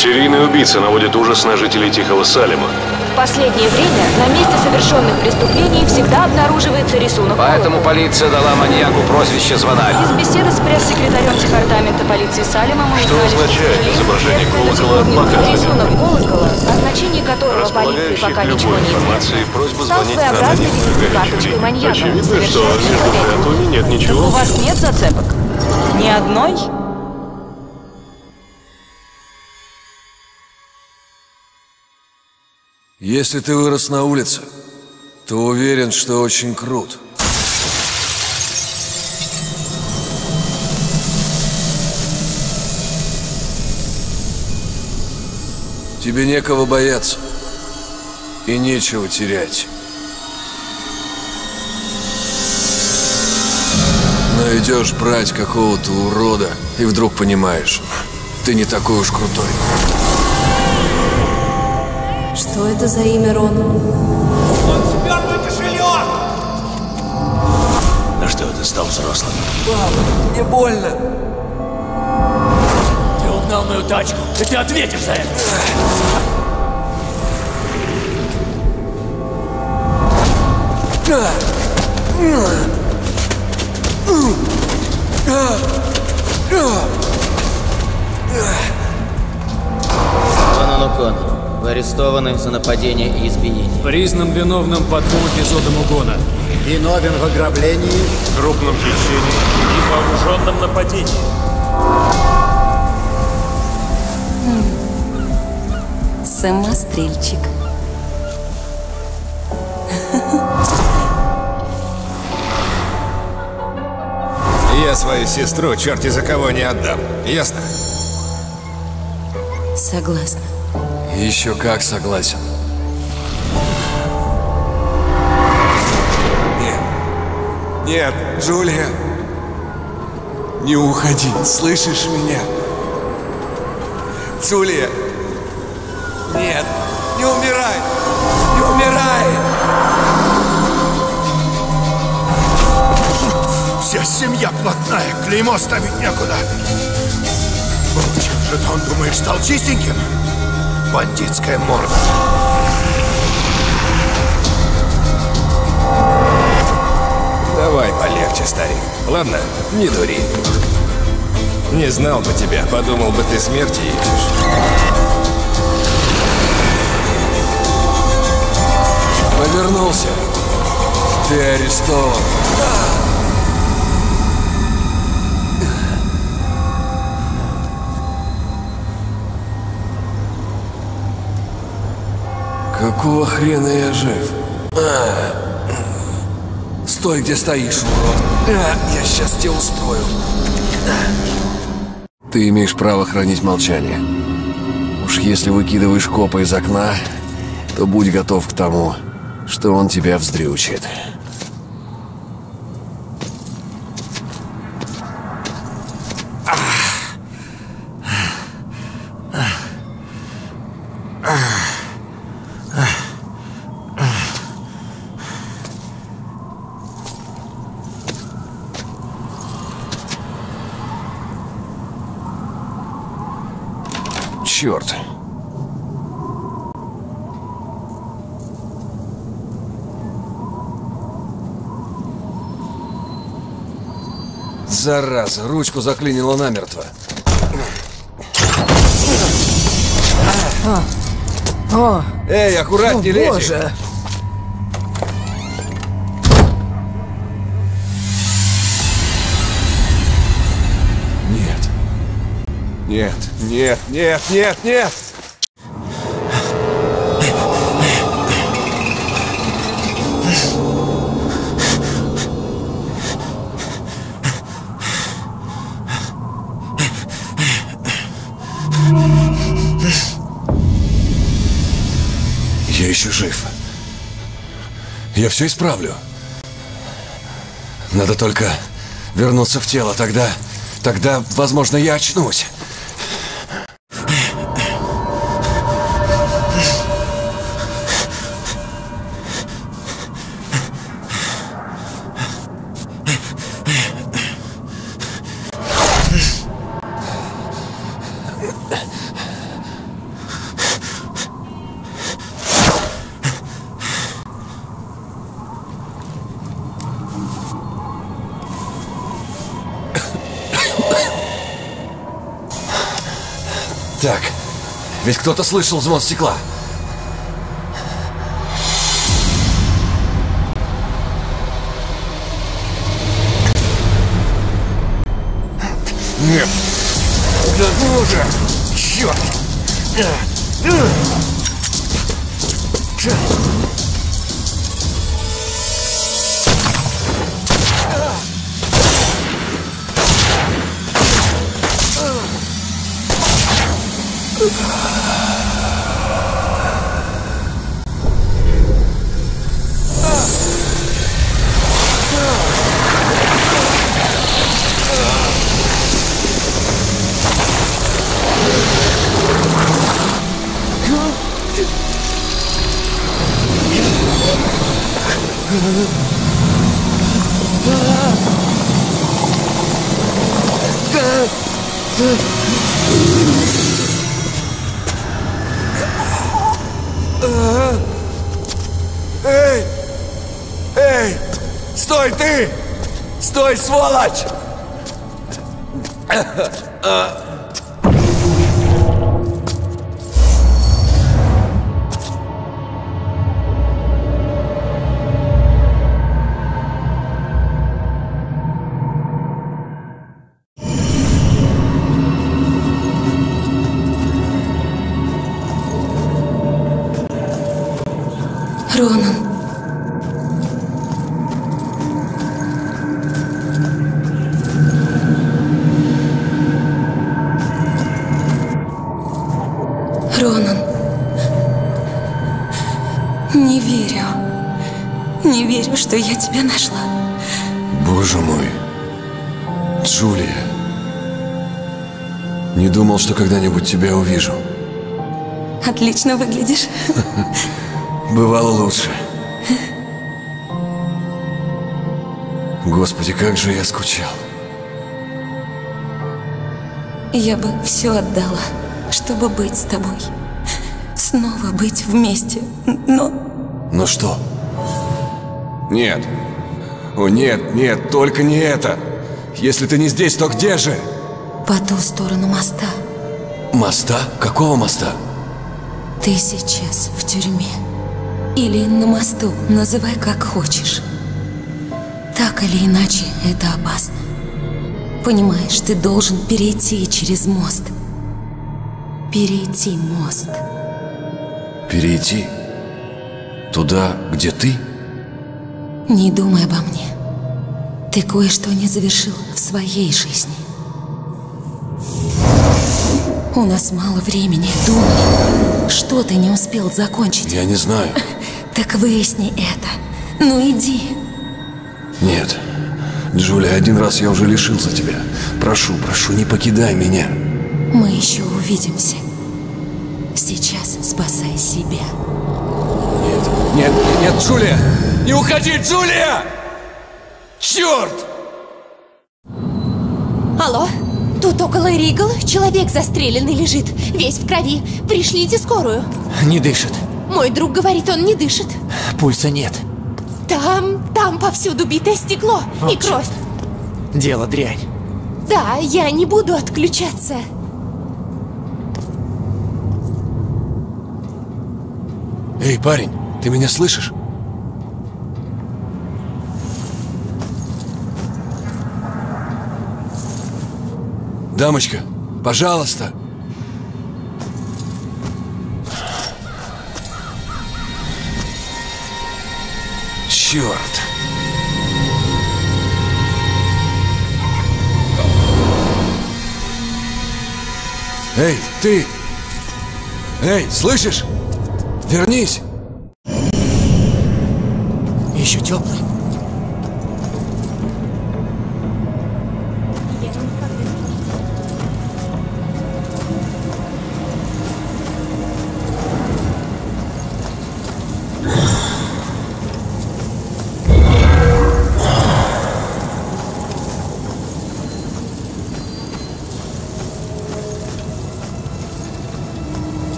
Серийный убийца наводит ужас на жителей Тихого Салема. В последнее время на месте совершенных преступлений всегда обнаруживается рисунок. Поэтому полиция дала маньяку прозвище Звонарь. Из беседы с пресс-секретарем департамента полиции Салема мы Что узнали, означает изображение колокола показывает? рисунок колокола, о значении которого полиции Располагающий пока к ничего любой не информации известно, просьба стал звонить на своеобразной анонимную визитной горячую карточкой линию. маньяка. Очевидно, что совершенно между секретно. жертвами нет У ничего. вас нет зацепок? Ни одной? Если ты вырос на улице, то уверен, что очень крут. Тебе некого бояться и нечего терять. Но идешь брать какого-то урода и вдруг понимаешь, ты не такой уж крутой. Что это за имя, Рон? Он спер мой кошелек! На что ты стал взрослым? Пап, мне больно. Ты угнал мою тачку, и ты ответишь за это! Конан О'Коннор. Вы арестованы за нападение и избиение. Признан виновным по 2 эпизодам угона. Виновен в ограблении, Крупном хищении. И вооруженном нападении. Самострельчик. Я свою сестру черти за кого не отдам. Ясно? Согласна. Еще как согласен. Нет, Джулия. Не уходи, слышишь меня? Джулия. Нет, не умирай. Не умирай. Вся семья плотная, клеймо ставить некуда. Получил жетон, думаешь, стал чистеньким? Бандитская морда. Давай полегче, старик. Ладно, не дури. Не знал бы тебя, подумал бы, ты смерти ищешь. Повернулся. Ты арестован. Какого хрена я жив? Стой, где стоишь, урод. Я сейчас тебе устрою. Ты имеешь право хранить молчание. Уж если выкидываешь копа из окна, то будь готов к тому, что он тебя вздрючит. Черт. Зараза, ручку заклинило намертво. Эй, аккуратней, леди! Боже! Нет, нет, нет, нет, нет! Я еще жив. Я все исправлю. Надо только вернуться в тело, тогда, возможно, я очнусь. Так, ведь кто-то слышал звон стекла. Нет. Да ну же! Черт! Эй! Эй! Стой ты! Стой, сволочь! Ронан. Ронан. Не верю. Не верю, что я тебя нашла. Боже мой. Джулия. Не думал, что когда-нибудь тебя увижу. Отлично выглядишь. Бывало лучше. Господи, как же я скучал. Я бы все отдала, чтобы быть с тобой. Снова быть вместе, но... Но что? Нет. О, нет, нет, только не это. Если ты не здесь, то где же? По ту сторону моста. Моста? Какого моста? Ты сейчас в тюрьме. Или на мосту, называй как хочешь. Так или иначе, это опасно. Понимаешь, ты должен перейти через мост. Перейти мост. Перейти? Туда, где ты? Не думай обо мне. Ты кое-что не завершил в своей жизни. У нас мало времени. Думай, что ты не успел закончить. Я не знаю. Так выясни это. Ну иди. Нет. Джулия, один раз я уже лишился тебя. Прошу, прошу, не покидай меня. Мы еще увидимся. Сейчас спасай себя. Нет, нет, нет, Джулия! Не уходи, Джулия! Черт! Алло? Тут около Ригал человек застреленный лежит, весь в крови. Пришлите скорую. Не дышит. Мой друг говорит, он не дышит. Пульса нет. Там повсюду битое стекло и кровь. Дело дрянь. Да, я не буду отключаться. Эй, парень, ты меня слышишь? Дамочка, пожалуйста. Черт. Эй, ты! Эй, слышишь? Вернись! Еще теплый.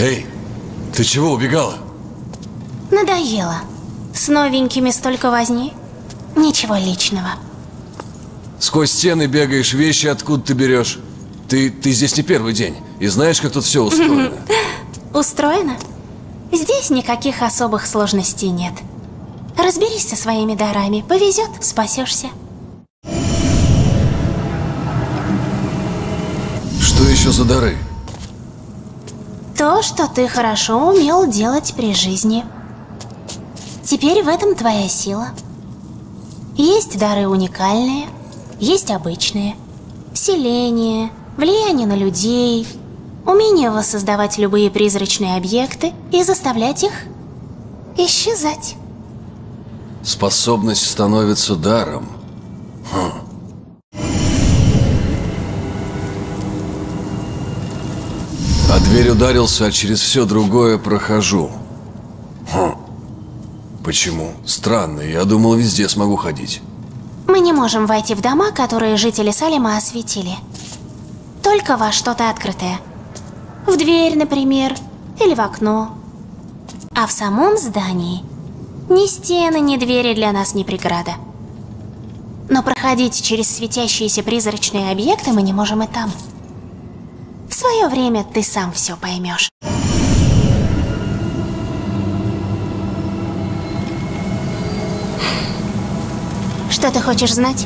Эй, ты чего убегала? Надоело. С новенькими столько возни. Ничего личного. Сквозь стены бегаешь, вещи откуда ты берешь? Ты здесь не первый день. И знаешь, как тут все устроено? Устроено? Здесь никаких особых сложностей нет. Разберись со своими дарами. Повезет, спасешься. Что еще за дары? То, что ты хорошо умел делать при жизни. Теперь в этом твоя сила. Есть дары уникальные, есть обычные. Вселение, влияние на людей, умение воссоздавать любые призрачные объекты и заставлять их исчезать. Способность становится даром. А дверь ударился, а через все другое прохожу. Почему? Странно, я думал, везде смогу ходить. Мы не можем войти в дома, которые жители Салема осветили. Только во что-то открытое. В дверь, например, или в окно. А в самом здании ни стены, ни двери для нас не преграда. Но проходить через светящиеся призрачные объекты мы не можем и там. В свое время ты сам все поймешь. Что ты хочешь знать?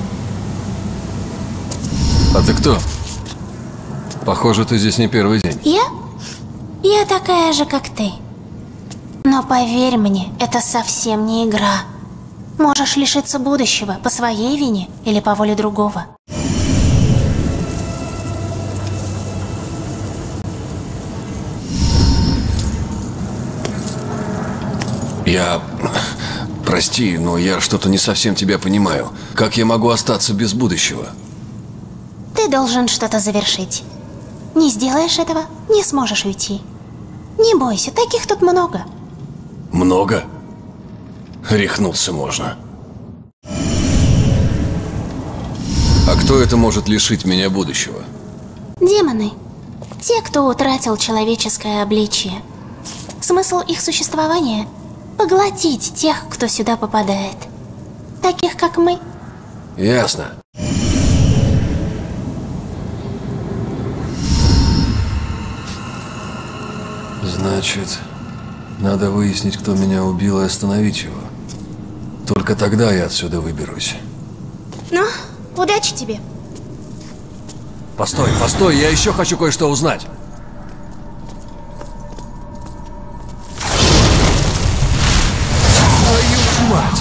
А ты кто? Похоже, ты здесь не первый день. Я такая же, как ты. Но поверь мне, это совсем не игра. Можешь лишиться будущего по своей вине или по воле другого. Прости, но я что-то не совсем тебя понимаю. Как я могу остаться без будущего? Ты должен что-то завершить. Не сделаешь этого, не сможешь уйти. Не бойся, таких тут много. Много? Рехнуться можно. А кто это может лишить меня будущего? Демоны. Те, кто утратил человеческое обличие. Смысл их существования — поглотить тех, кто сюда попадает. Таких, как мы. Ясно. Значит, надо выяснить, кто меня убил, и остановить его. Только тогда я отсюда выберусь. Ну, удачи тебе. Постой, постой, я еще хочу кое-что узнать. Твою мать!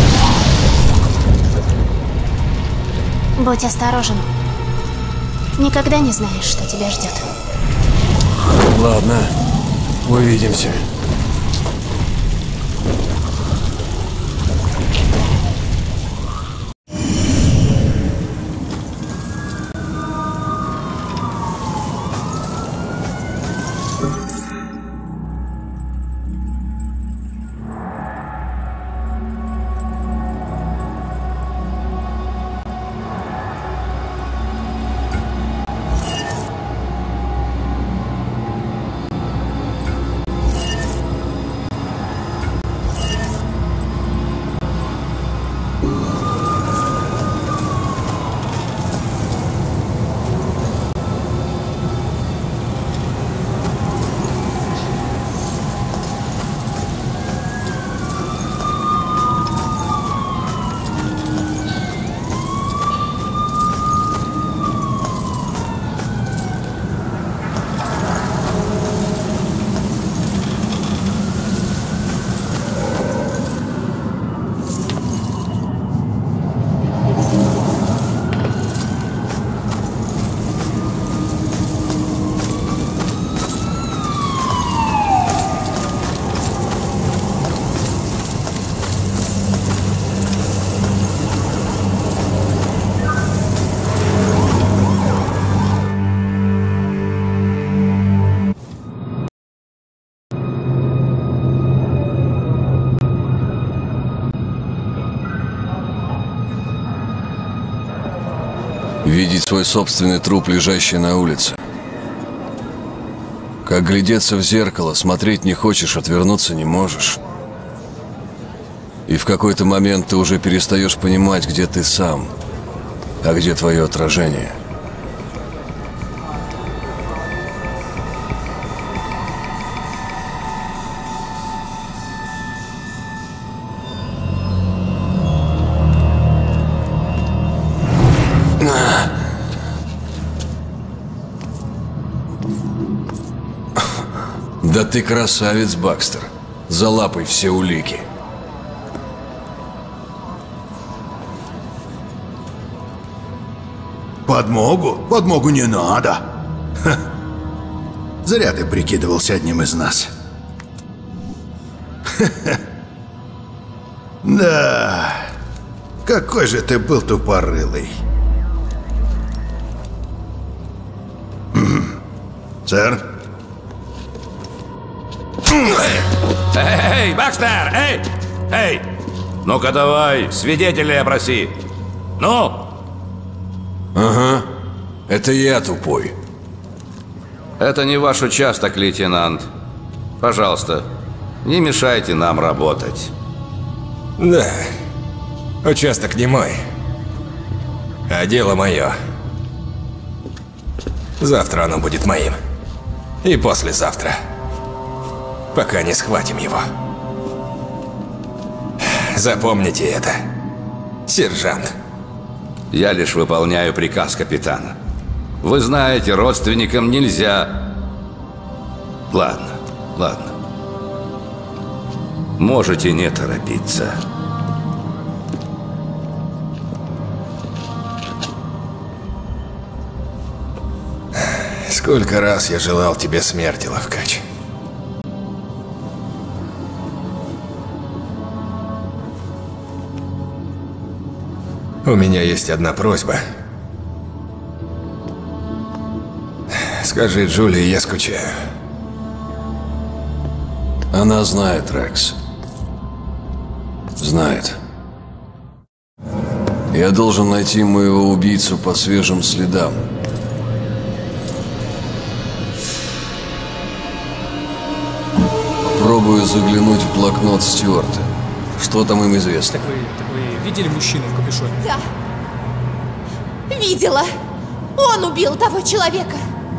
Будь осторожен. Никогда не знаешь, что тебя ждет. Ладно, увидимся. Видеть свой собственный труп, лежащий на улице. Как глядеться в зеркало, смотреть не хочешь, отвернуться не можешь. И в какой-то момент ты уже перестаешь понимать, где ты сам, а где твое отражение. Да ты красавец, Бакстер. Залапай все улики. Подмогу? Подмогу не надо. Ха. Зря ты прикидывался одним из нас. Да, какой же ты был тупорылый. Сэр? Эй, Бакстер, эй! Эй! Ну-ка давай, свидетелей опроси. Ну? Ага, это я тупой. Это не ваш участок, лейтенант. Пожалуйста, не мешайте нам работать. Да, участок не мой, а дело мое. Завтра оно будет моим. И послезавтра. Пока не схватим его. Запомните это, сержант. Я лишь выполняю приказ капитана. Вы знаете, родственникам нельзя... Ладно, ладно. Можете не торопиться. Сколько раз я желал тебе смерти, Лавкач. У меня есть одна просьба. Скажи Джулии, я скучаю. Она знает, Рекс. Знает. Я должен найти моего убийцу по свежим следам. Попробую заглянуть в блокнот Стюарта. Что там им известно? Так вы видели мужчину в капюшоне? Да. Видела. Он убил того человека.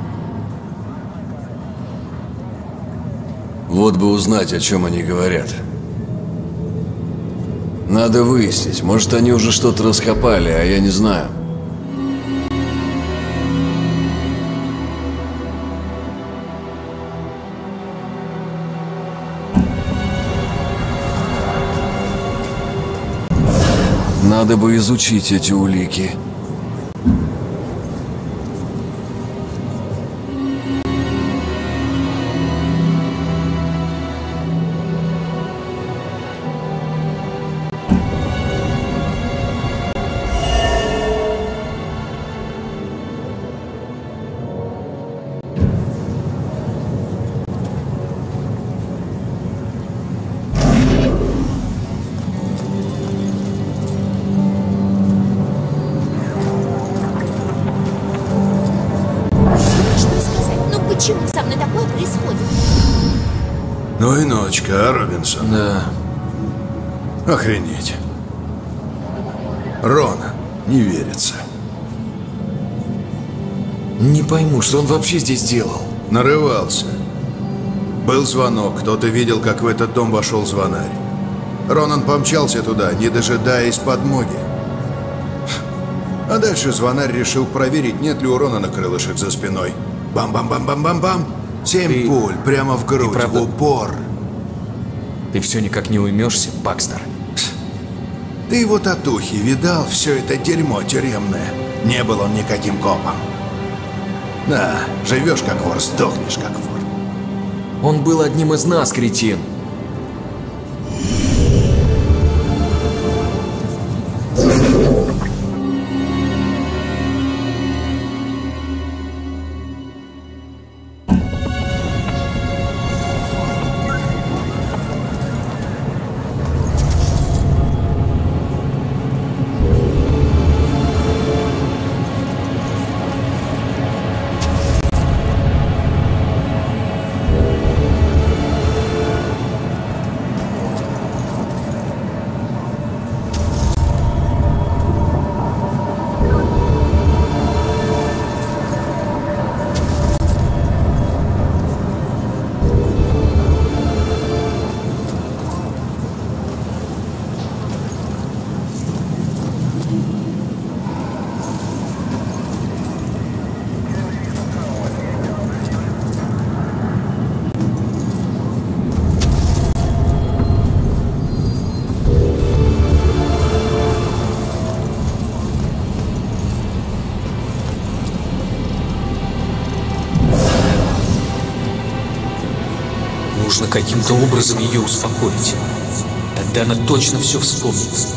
Вот бы узнать, о чем они говорят. Надо выяснить. Может, они уже что-то раскопали, а я не знаю. Надо бы изучить эти улики. Почему со мной такое происходит? Ну и ночка, а, Робинсон? Да. Охренеть. Ронан, не верится. Не пойму, что он вообще здесь делал. Нарывался. Был звонок, кто-то видел, как в этот дом вошел звонарь. Ронан помчался туда, не дожидаясь подмоги. А дальше звонарь решил проверить, нет ли у Ронана крылышек за спиной. Бам-бам-бам-бам-бам-бам. 7 пуль прямо в грудь, в упор. Ты все никак не уймешься, Бакстер. Ты его татухи видал, все это дерьмо тюремное. Не был он никаким копом. Да, живешь как вор, сдохнешь как вор. Он был одним из нас, кретин. Нужно каким-то образом ее успокоить. Тогда она точно все вспомнит.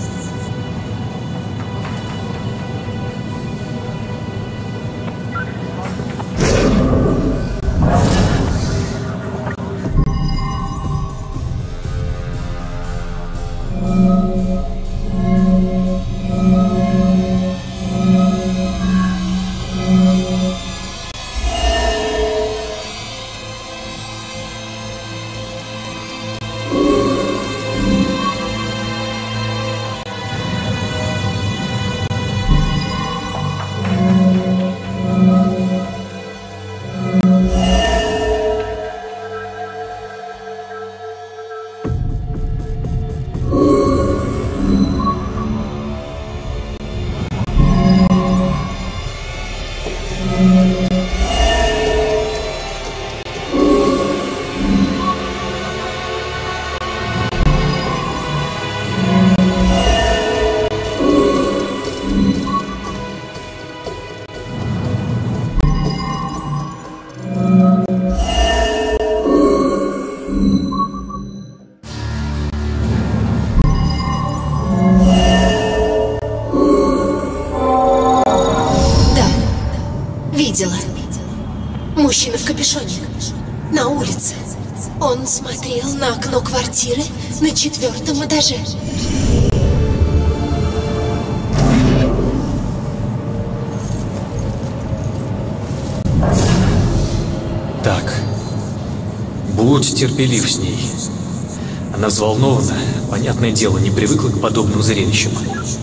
Видела. Мужчина в капюшоне. На улице. Он смотрел на окно квартиры на 4-м этаже. Так. Будь терпелив с ней. Она взволнована, понятное дело, не привыкла к подобным зрелищам.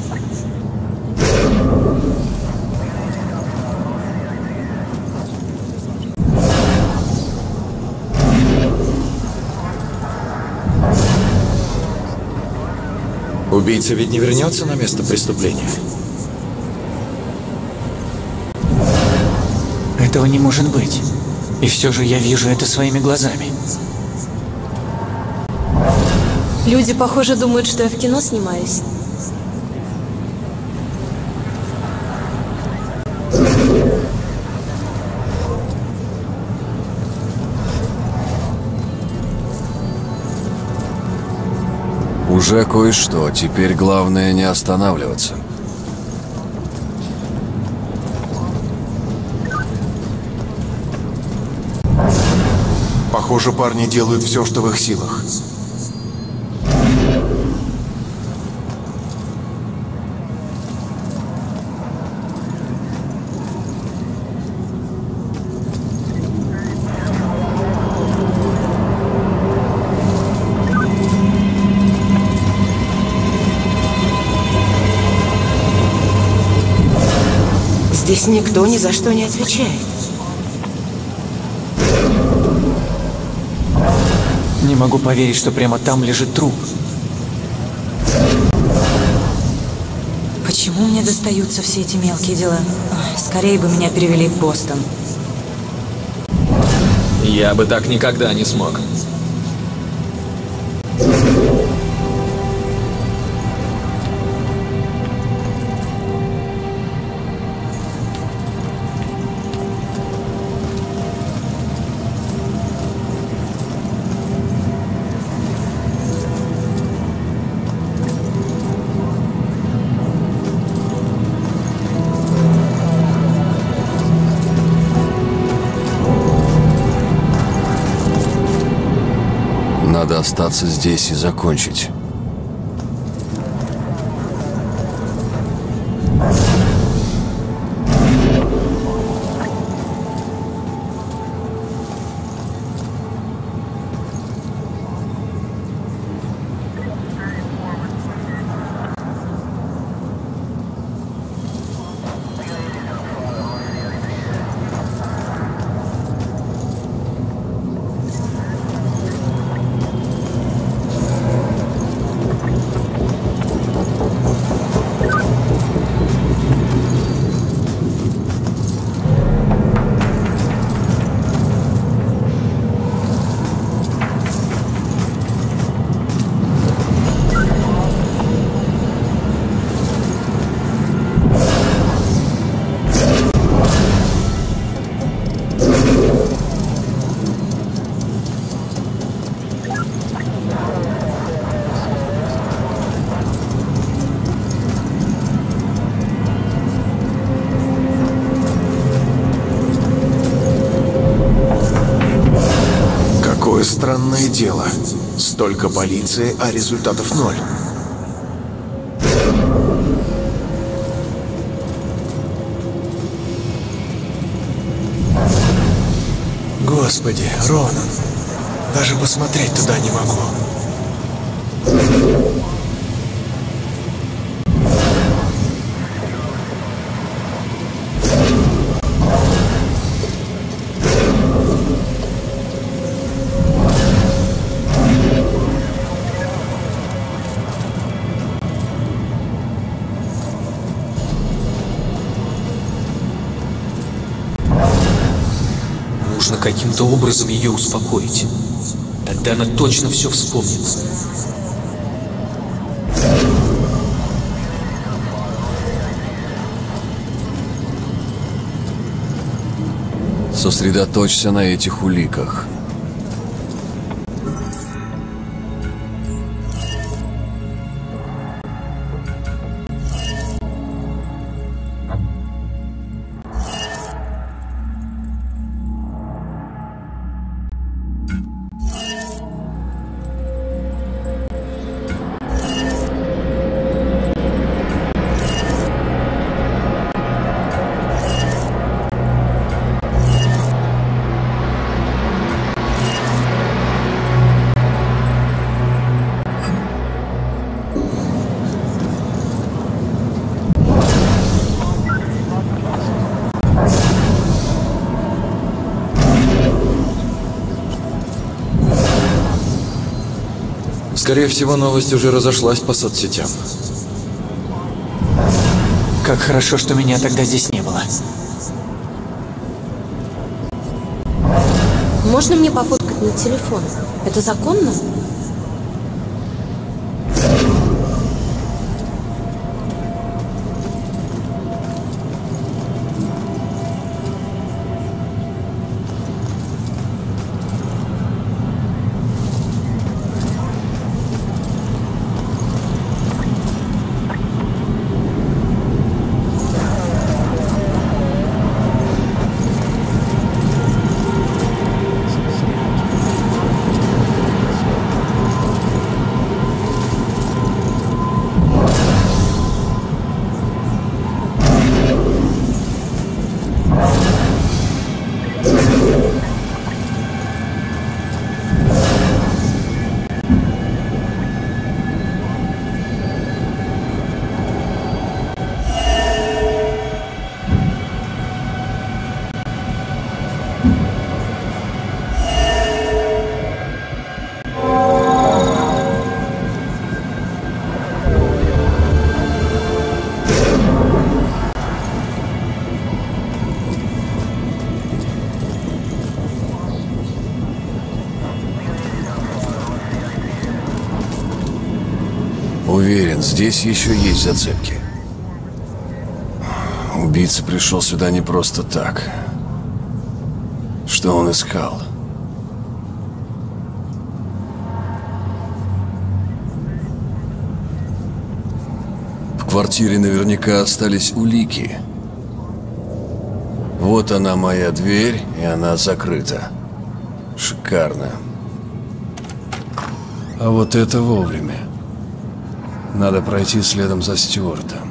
Убийца ведь не вернется на место преступления? Этого не может быть. И все же я вижу это своими глазами. Люди, похоже, думают, что я в кино снимаюсь. Уже кое-что, теперь главное не останавливаться. Похоже, парни делают все, что в их силах. Здесь никто ни за что не отвечает. Не могу поверить, что прямо там лежит труп. Почему мне достаются все эти мелкие дела? Ой, скорее бы меня перевели в Бостон. Я бы так никогда не смог. Надо остаться здесь и закончить. Какое странное дело. Столько полиции, а результатов ноль. Господи, Ронан. Даже посмотреть туда не могу. Нужно каким-то образом ее успокоить. Тогда она точно все вспомнит. Сосредоточься на этих уликах. Скорее всего, новость уже разошлась по соцсетям. Как хорошо, что меня тогда здесь не было. Можно мне пофоткать на телефон? Это законно? Уверен, здесь еще есть зацепки. Убийца пришел сюда не просто так. Что он искал? В квартире наверняка остались улики. Вот она, моя дверь, и она закрыта. Шикарно. А вот это вовремя. Надо пройти следом за Стюартом.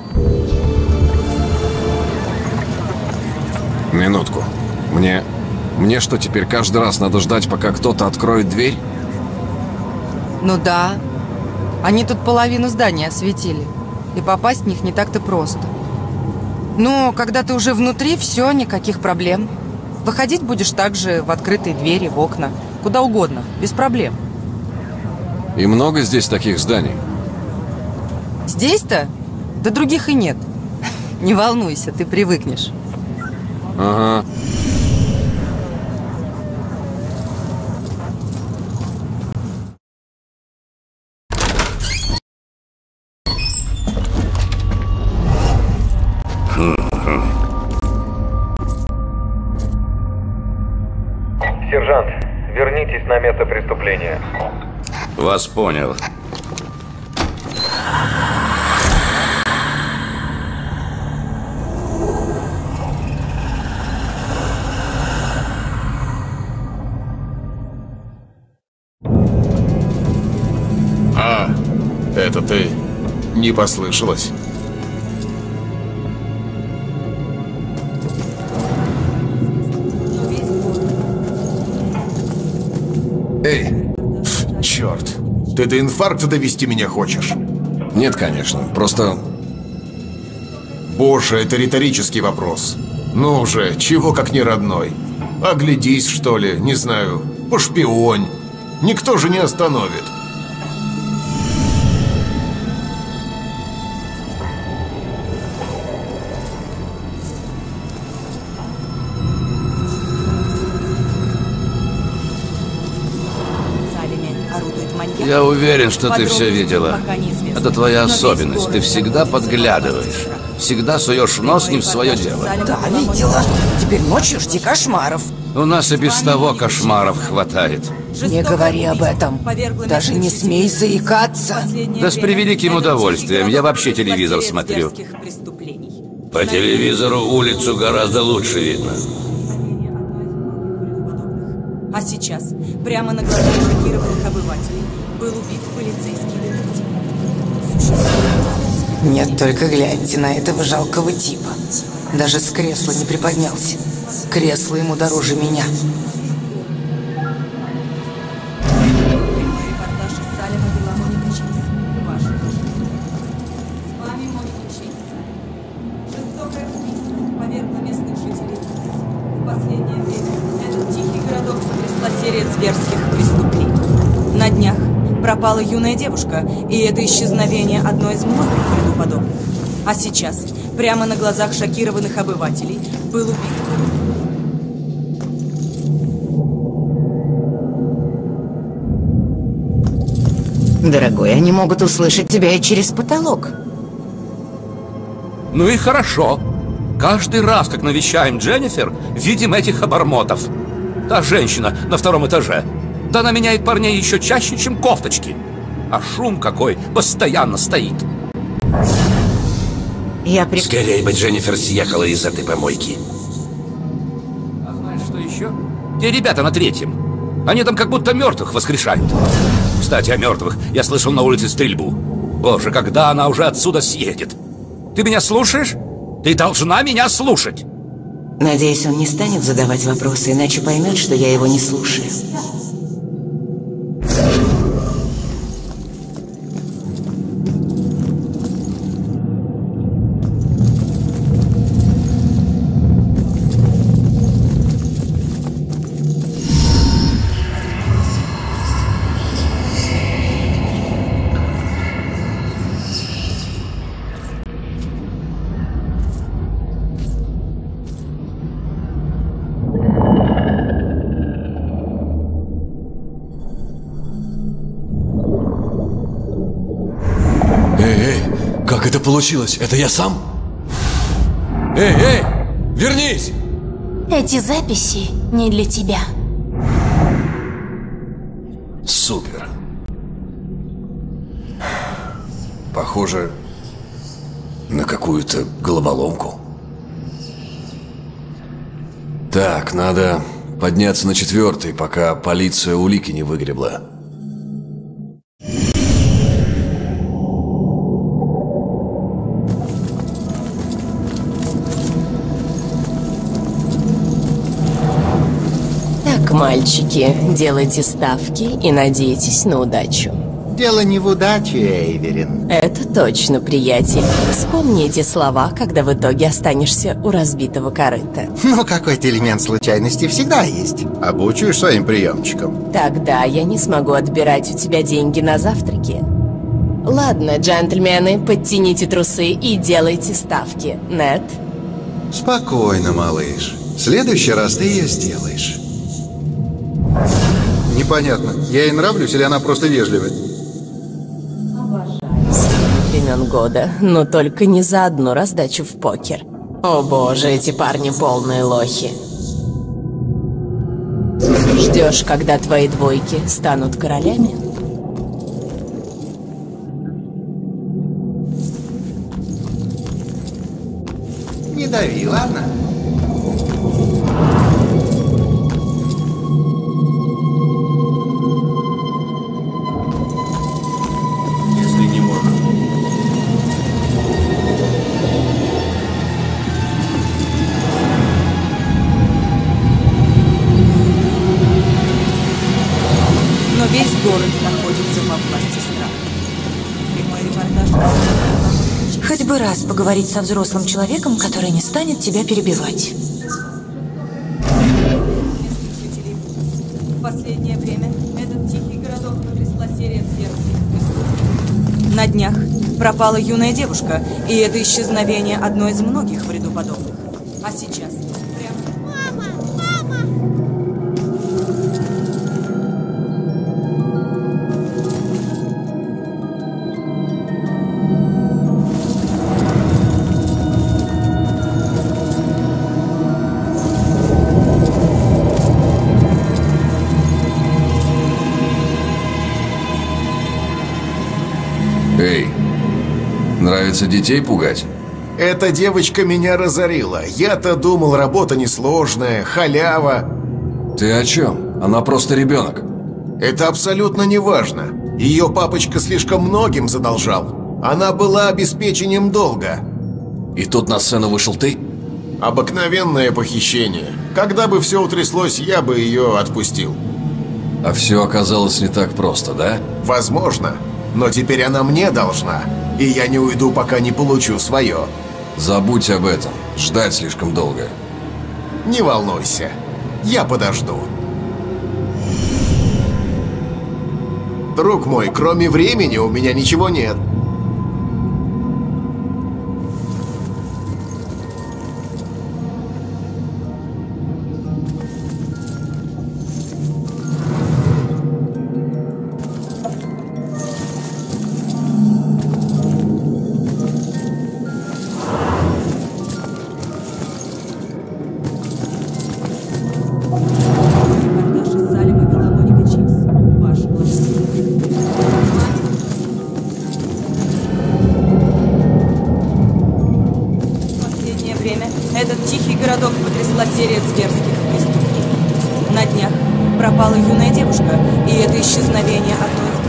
Минутку. Мне что, теперь каждый раз надо ждать, пока кто-то откроет дверь? Ну да. Они тут половину здания осветили. И попасть в них не так-то просто. Но когда ты уже внутри, все, никаких проблем. Выходить будешь также в открытые двери, в окна. Куда угодно, без проблем. И много здесь таких зданий? Здесь-то? Да других и нет. Не волнуйся, ты привыкнешь. Ага. Сержант, вернитесь на место преступления. Вас понял. Не послышалось. Эй, черт. Ты до инфаркта довести меня хочешь? Нет, конечно. Просто... Боже, это риторический вопрос. Ну уже, чего как не родной? Оглядись, что ли, не знаю, пошпионь. Никто же не остановит. Я уверен, что ты все видела. Это твоя особенность. Ты всегда подглядываешь. Всегда суешь нос не в свое дело. Да, видела. Теперь ночью жди кошмаров. У нас и без того кошмаров хватает. Не говори об этом. Даже не смей заикаться. Да с превеликим удовольствием. Я вообще телевизор смотрю. По телевизору улицу гораздо лучше видно. А сейчас, прямо на глазах шокированных обывателей, был убит полицейский детектив. Нет, только гляньте на этого жалкого типа. Даже с кресла не приподнялся. Кресло ему дороже меня. Репортаж из Салема вела Моника Чейз. С вами Моника Чейз. Жестокое убийство повергло местных жителей. В последнее время этот тихий городок потрясла серия зверских преступлений. На днях пропала юная девушка, и это исчезновение одно из многих в ряду подобных. А сейчас, прямо на глазах шокированных обывателей, был убит. Дорогой, они могут услышать тебя и через потолок. Ну и хорошо. Каждый раз, как навещаем Дженнифер, видим этих обормотов. Та женщина на втором этаже. Да она меняет парней еще чаще, чем кофточки. А шум какой постоянно стоит. Скорее бы Дженнифер съехала из этой помойки. А знаешь, что еще? Те ребята на третьем. Они там как будто мертвых воскрешают. Кстати, о мертвых. Я слышал на улице стрельбу. Боже, когда она уже отсюда съедет? Ты меня слушаешь? Ты должна меня слушать. Надеюсь, он не станет задавать вопросы, иначе поймет, что я его не слушаю. Как это получилось? Это я сам? Эй, вернись! Эти записи не для тебя. Супер. Похоже на какую-то головоломку. Так, надо подняться на 4-й, пока полиция улики не выгребла. Мальчики, делайте ставки и надейтесь на удачу. Дело не в удаче, Эйверин. Это точно, приятель. Вспомни эти слова, когда в итоге останешься у разбитого корыта. Ну, какой-то элемент случайности всегда есть. Обучишь своим приемчикам? Тогда я не смогу отбирать у тебя деньги на завтраки. Ладно, джентльмены, подтяните трусы и делайте ставки. Нет? Спокойно, малыш. В следующий раз ты ее сделаешь. Непонятно, я ей нравлюсь или она просто вежливая? Времен года, но только не за одну раздачу в покер. О боже, эти парни полные лохи. Ждешь, когда твои двойки станут королями? Не дави, ладно? город находится во власти страха. Прямой репортаж. Хоть бы раз поговорить со взрослым человеком, который не станет тебя перебивать. В последнее время этот тихий городок потрясла серия зверских преступлений. На днях пропала юная девушка, и это исчезновение одно из многих в ряду подобных. А сейчас... Эй, нравится детей пугать? Эта девочка меня разорила. Я-то думал, работа несложная, халява. Ты о чем? Она просто ребенок. Это абсолютно не важно. Ее папочка слишком многим задолжал. Она была обеспечением долга. И тут на сцену вышел ты? Обыкновенное похищение. Когда бы все утряслось, я бы ее отпустил. А все оказалось не так просто, да? Возможно. Но теперь она мне должна. И я не уйду, пока не получу свое. Забудь об этом. Ждать слишком долго. Не волнуйся. Я подожду. Друг мой, кроме времени у меня ничего нет. Этот тихий городок потрясла серия зверских преступлений. На днях пропала юная девушка, и это исчезновение одной из...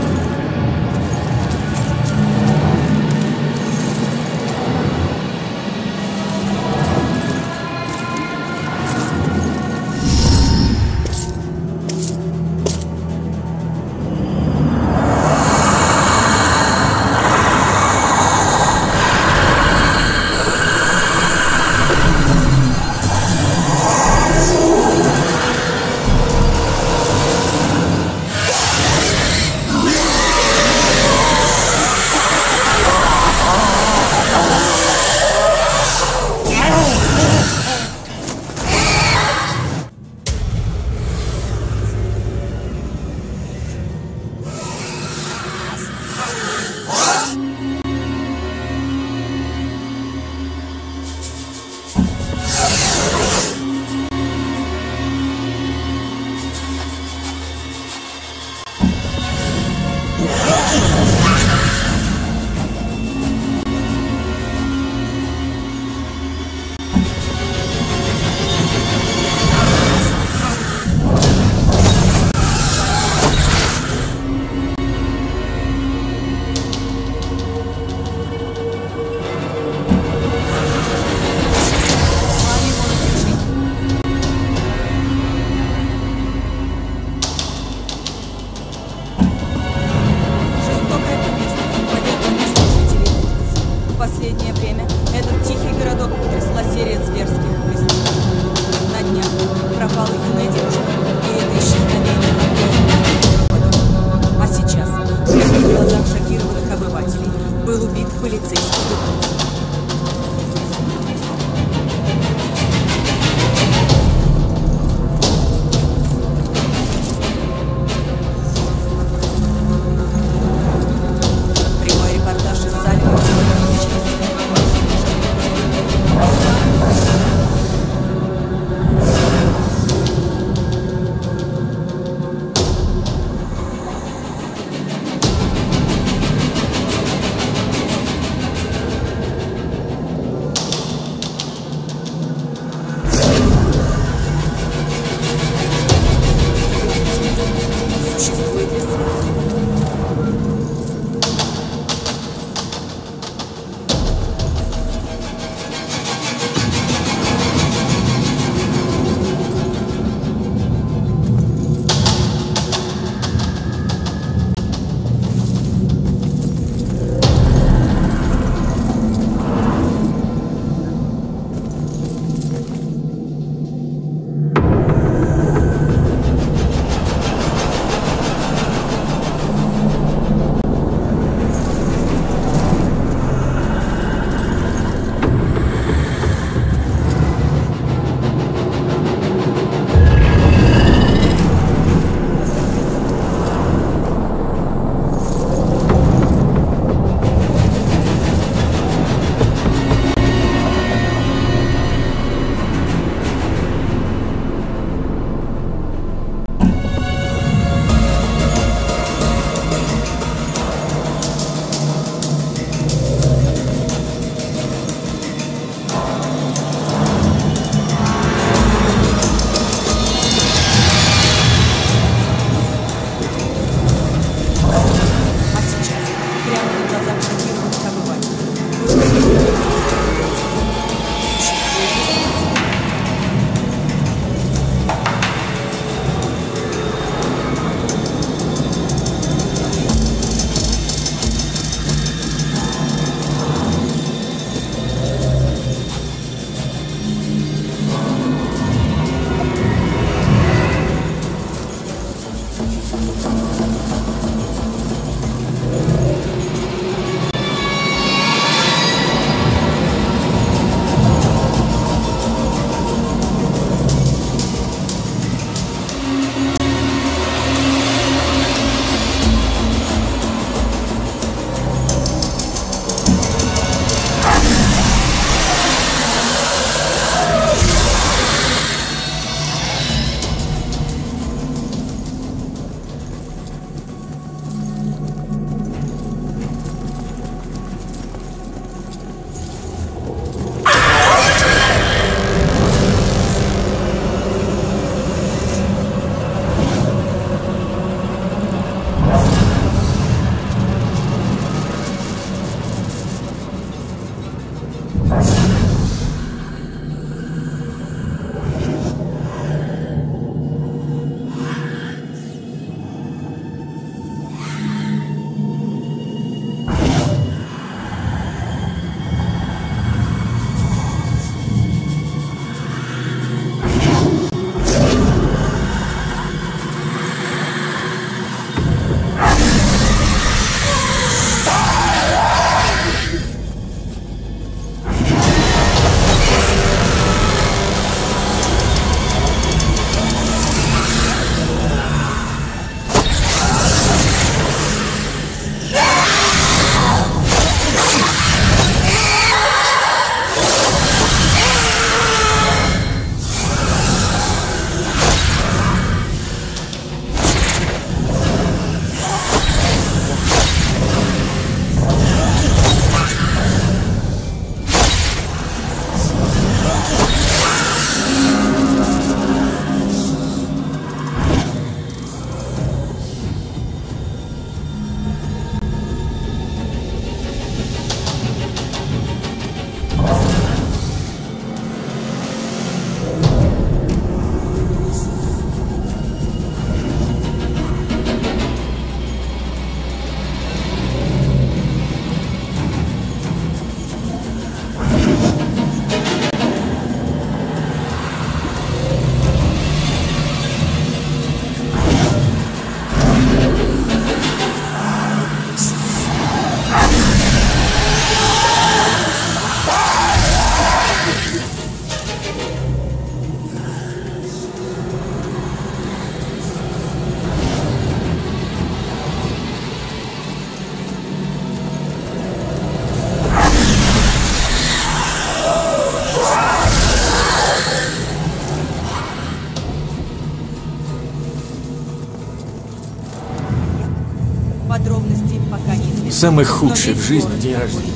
Самый худший в жизни день рождения.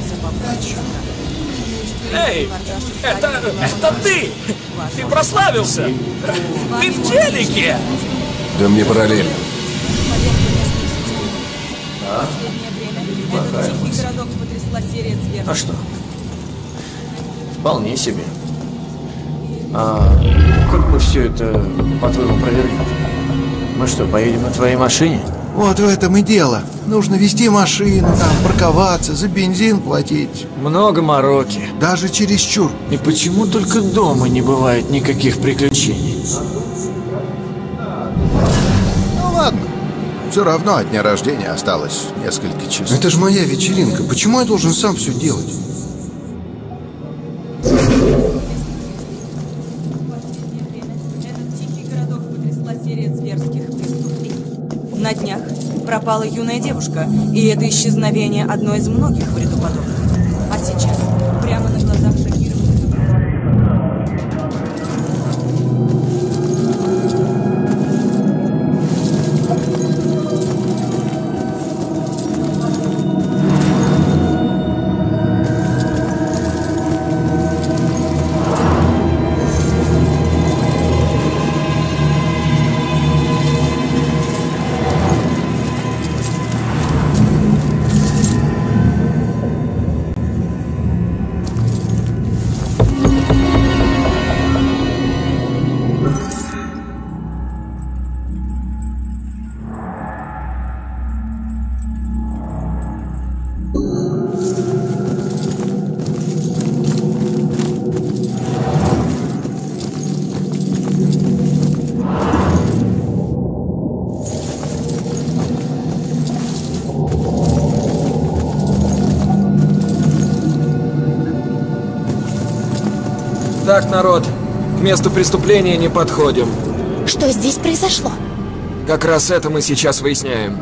Эй, это ты! Ты прославился! Ты в телеке! Да мне параллельно. А что? Вполне себе. А как мы все это, по-твоему, провернем? Мы что, поедем на твоей машине? Вот в этом и дело. Нужно вести машину, там, парковаться, за бензин платить. Много мороки. Даже чересчур. И почему только дома не бывает никаких приключений? Ну ладно. Все равно от дня рождения осталось несколько часов. Это же моя вечеринка. Почему я должен сам все делать? На днях пропала юная девушка, и это исчезновение одно из многих в ряду подобных. А сейчас, прямо на глазах шокированных... Так, народ, к месту преступления не подходим. Что здесь произошло? Как раз это мы сейчас выясняем.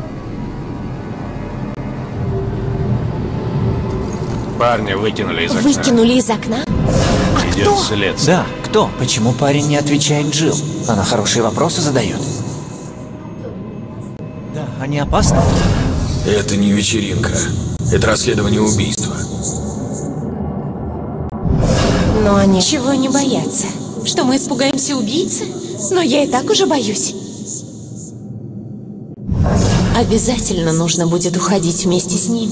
Парня выкинули из окна. Выкинули из окна? А Идет кто? след. Да, кто? Почему парень не отвечает Джилл? Она хорошие вопросы задает. Да, они опасны. Это не вечеринка. Это расследование убийства. Но они чего не боятся? Что мы испугаемся убийцы? Но я и так уже боюсь. Обязательно нужно будет уходить вместе с ними.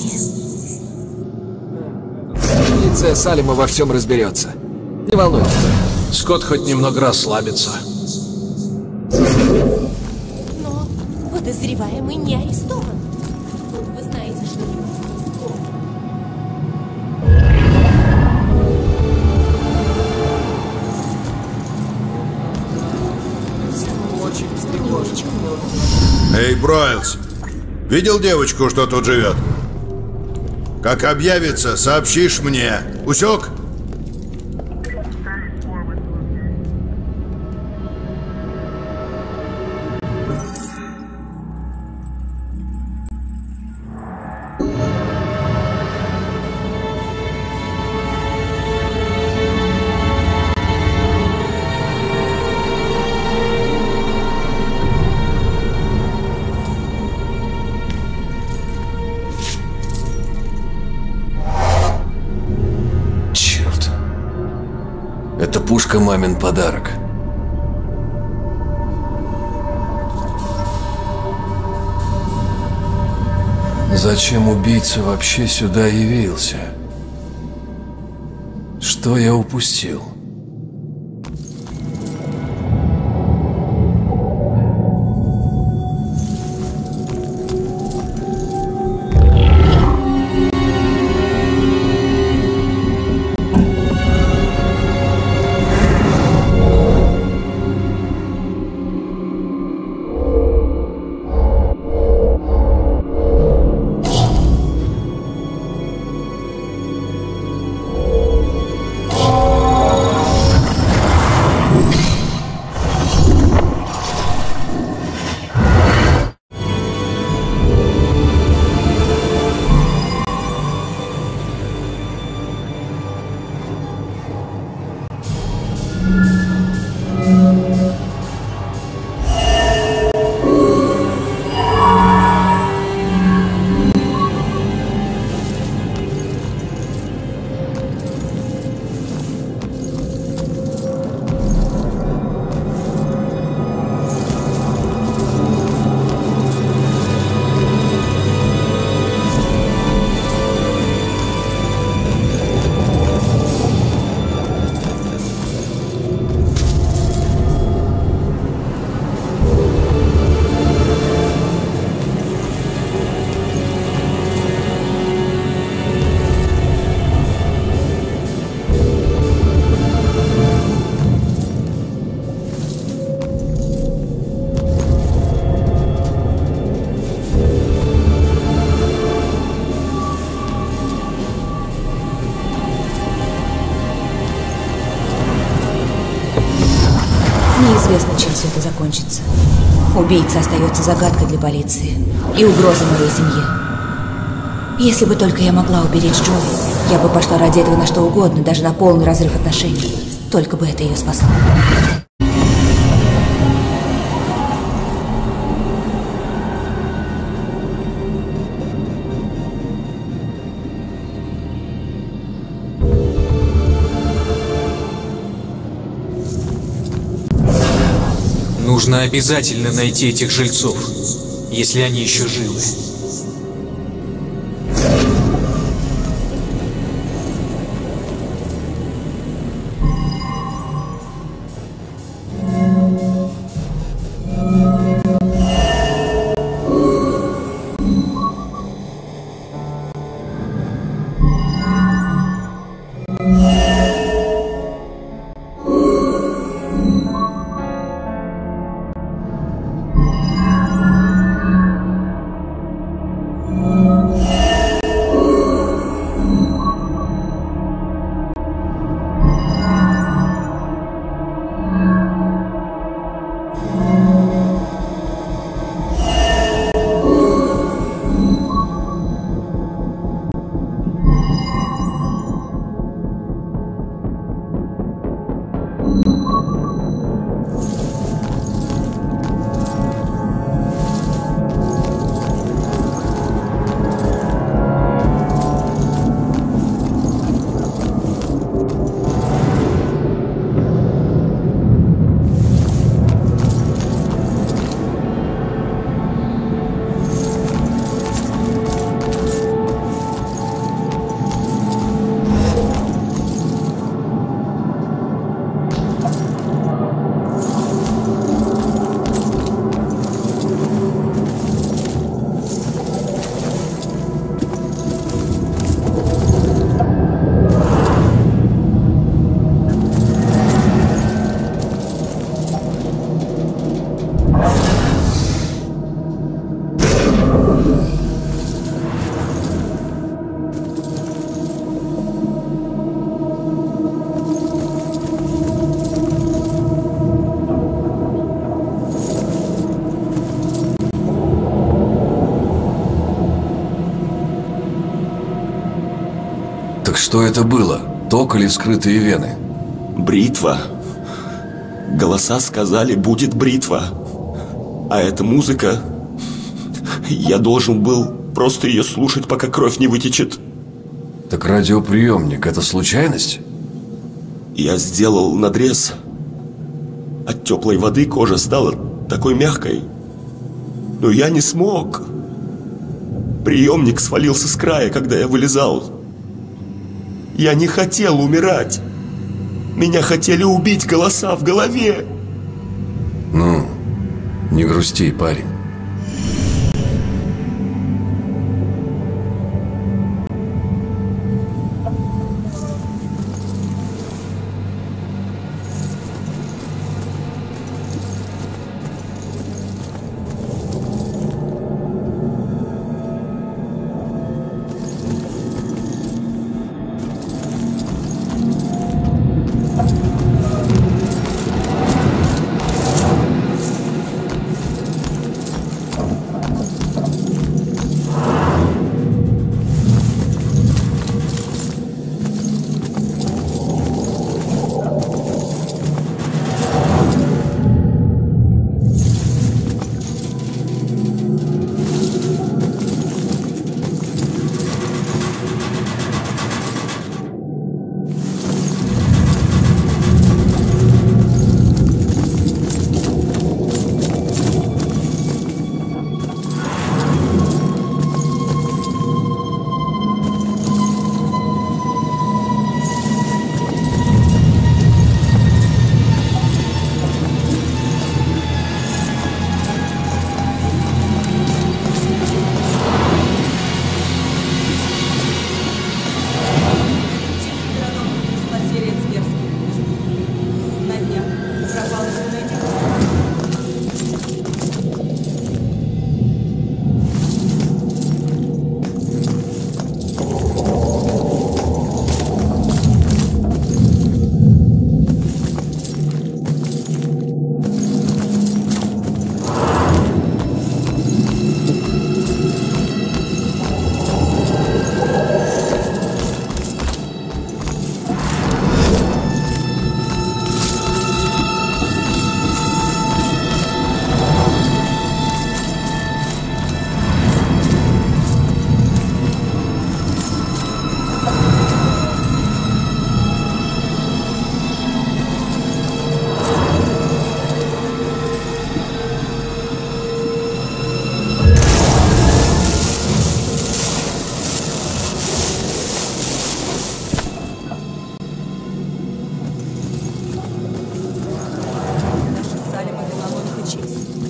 Полиция Салема во всем разберется. Не волнуйтесь. Скотт хоть немного расслабится. Но подозреваемый не арестован. Вы знаете, что не Эй, Брайлс, видел девочку, что тут живет? Как объявится, сообщишь мне. Усек? Это пушка мамин подарок. Зачем убийца вообще сюда явился? Что я упустил? Неизвестно, чем все это закончится. Убийца остается загадкой для полиции и угрозой моей семье. Если бы только я могла уберечь Джои, я бы пошла ради этого на что угодно, даже на полный разрыв отношений. Только бы это ее спасло. Нужно обязательно найти этих жильцов, если они еще живы. Что это было? Ток или скрытые вены? Бритва. Голоса сказали, будет бритва. А эта музыка... Я должен был просто ее слушать, пока кровь не вытечет. Так радиоприемник – это случайность? Я сделал надрез. От теплой воды кожа стала такой мягкой. Но я не смог. Приемник свалился с края, когда я вылезал. Я не хотел умирать. Меня хотели убить голоса в голове. Ну, не грусти, парень.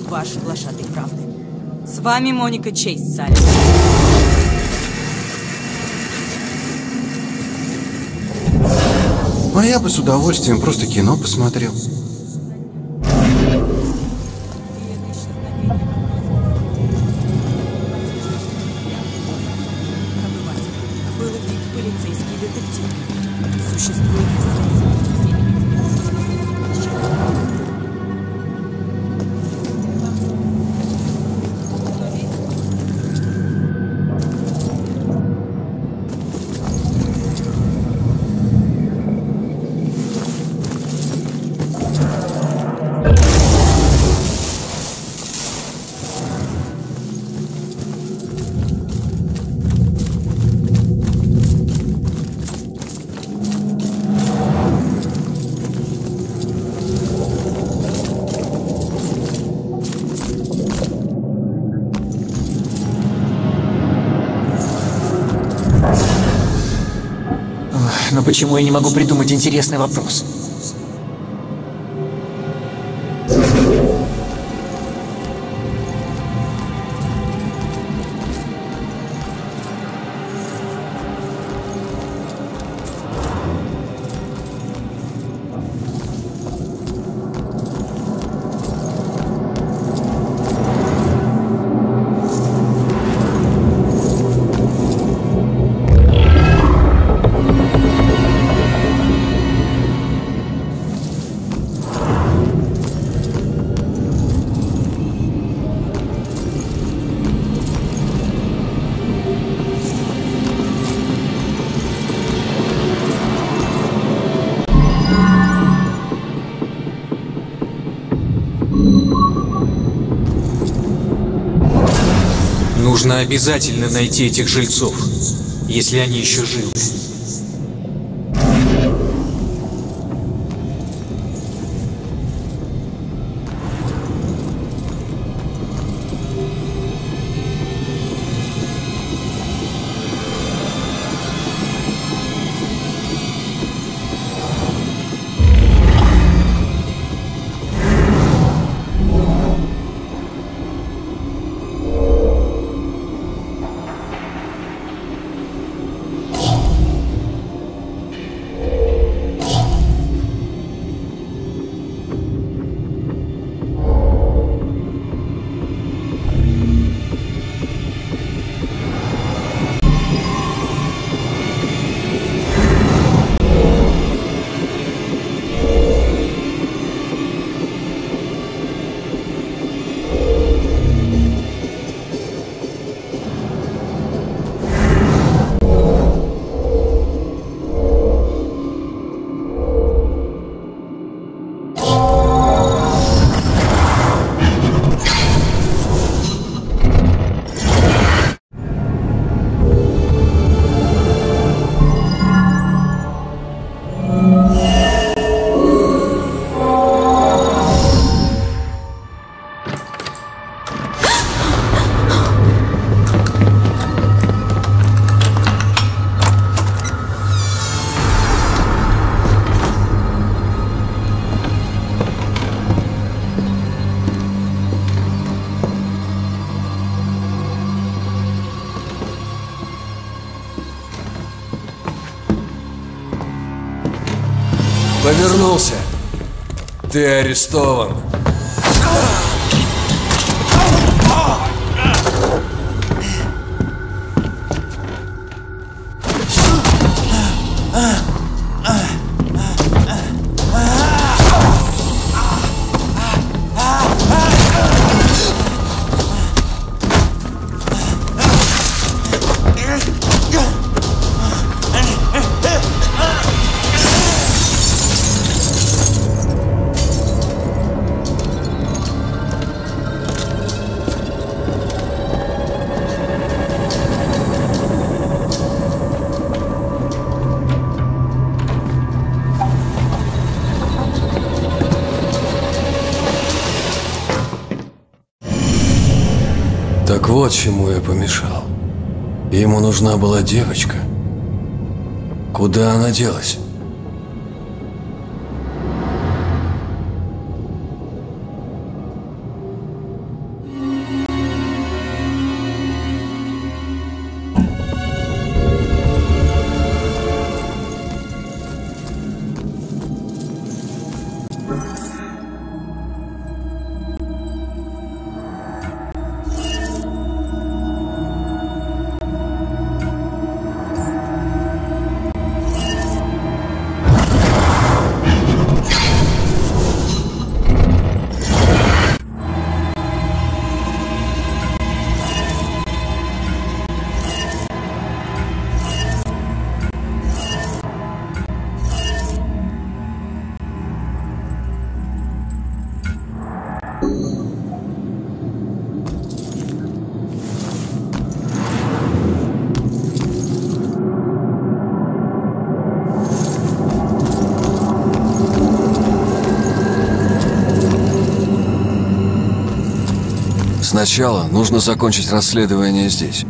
ваш глашатай правды. С вами Моника Чейз, Салем. А я бы с удовольствием просто кино посмотрел. Был убит полицейский детектив. Существует связь. Но почему я не могу придумать интересный вопрос? Нужно обязательно найти этих жильцов, если они еще живы. Повернулся. Ты арестован. Так вот чему я помешал. Ему нужна была девочка. Куда она делась? Сначала нужно закончить расследование здесь.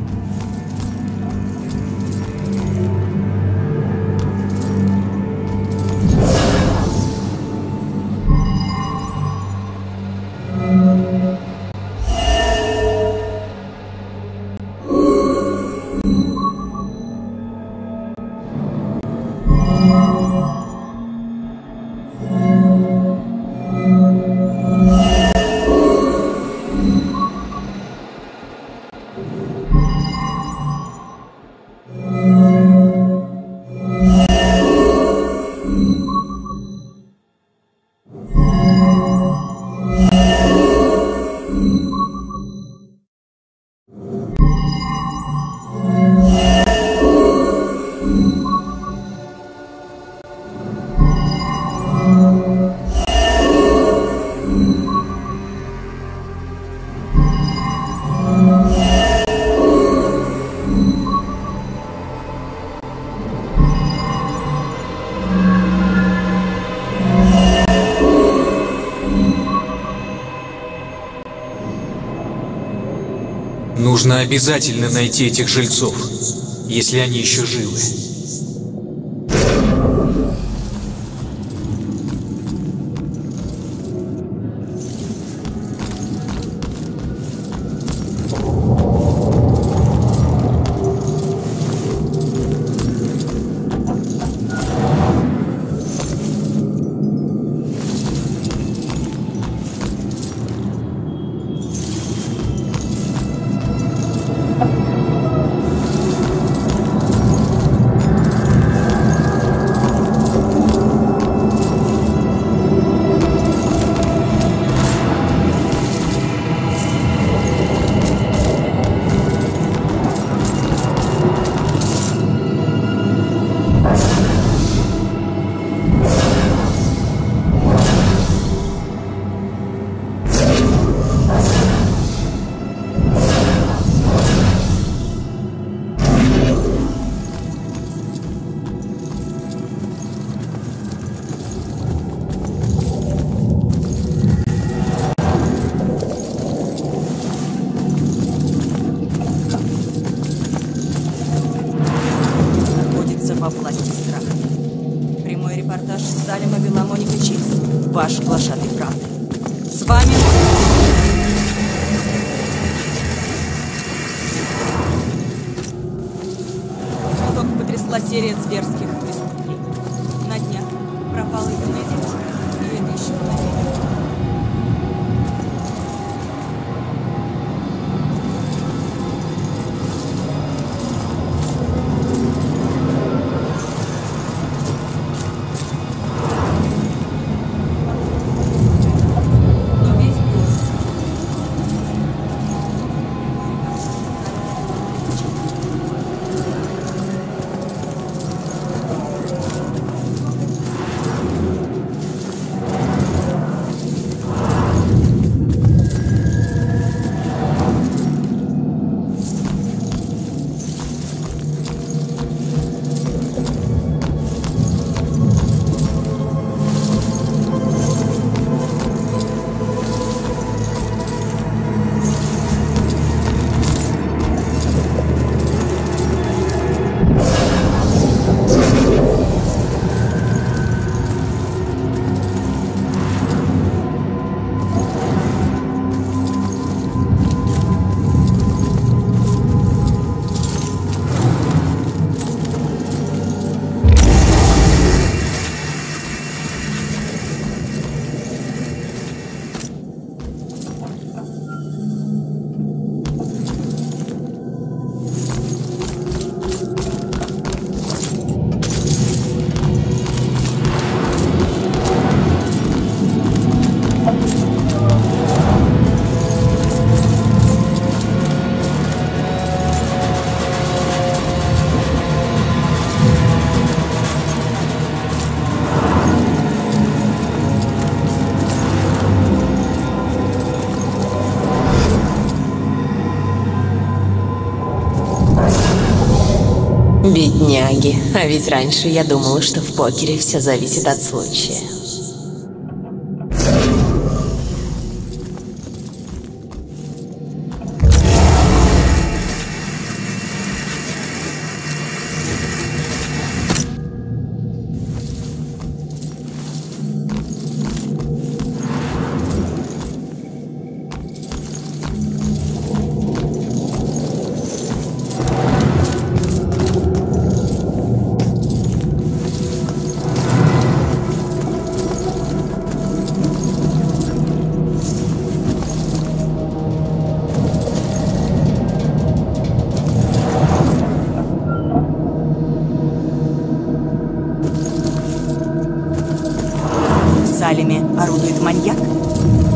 Нужно обязательно найти этих жильцов, если они еще живы. Ваш глашатый правды. С вами... Городок потрясла серия зверских преступлений. На днях пропала юная девушка, и это еще Бедняги. А ведь раньше я думала, что в покере все зависит от случая.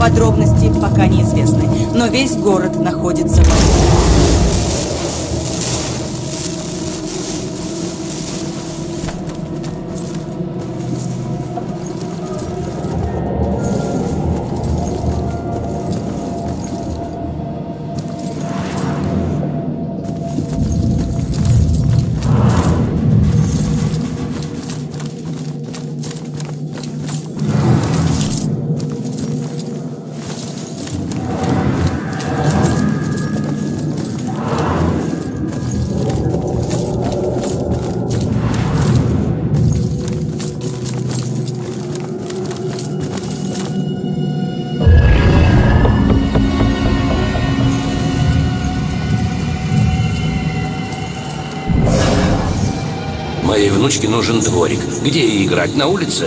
Подробности пока неизвестны, но весь город находится в огне. Моей внучке нужен дворик. Где ей играть? На улице?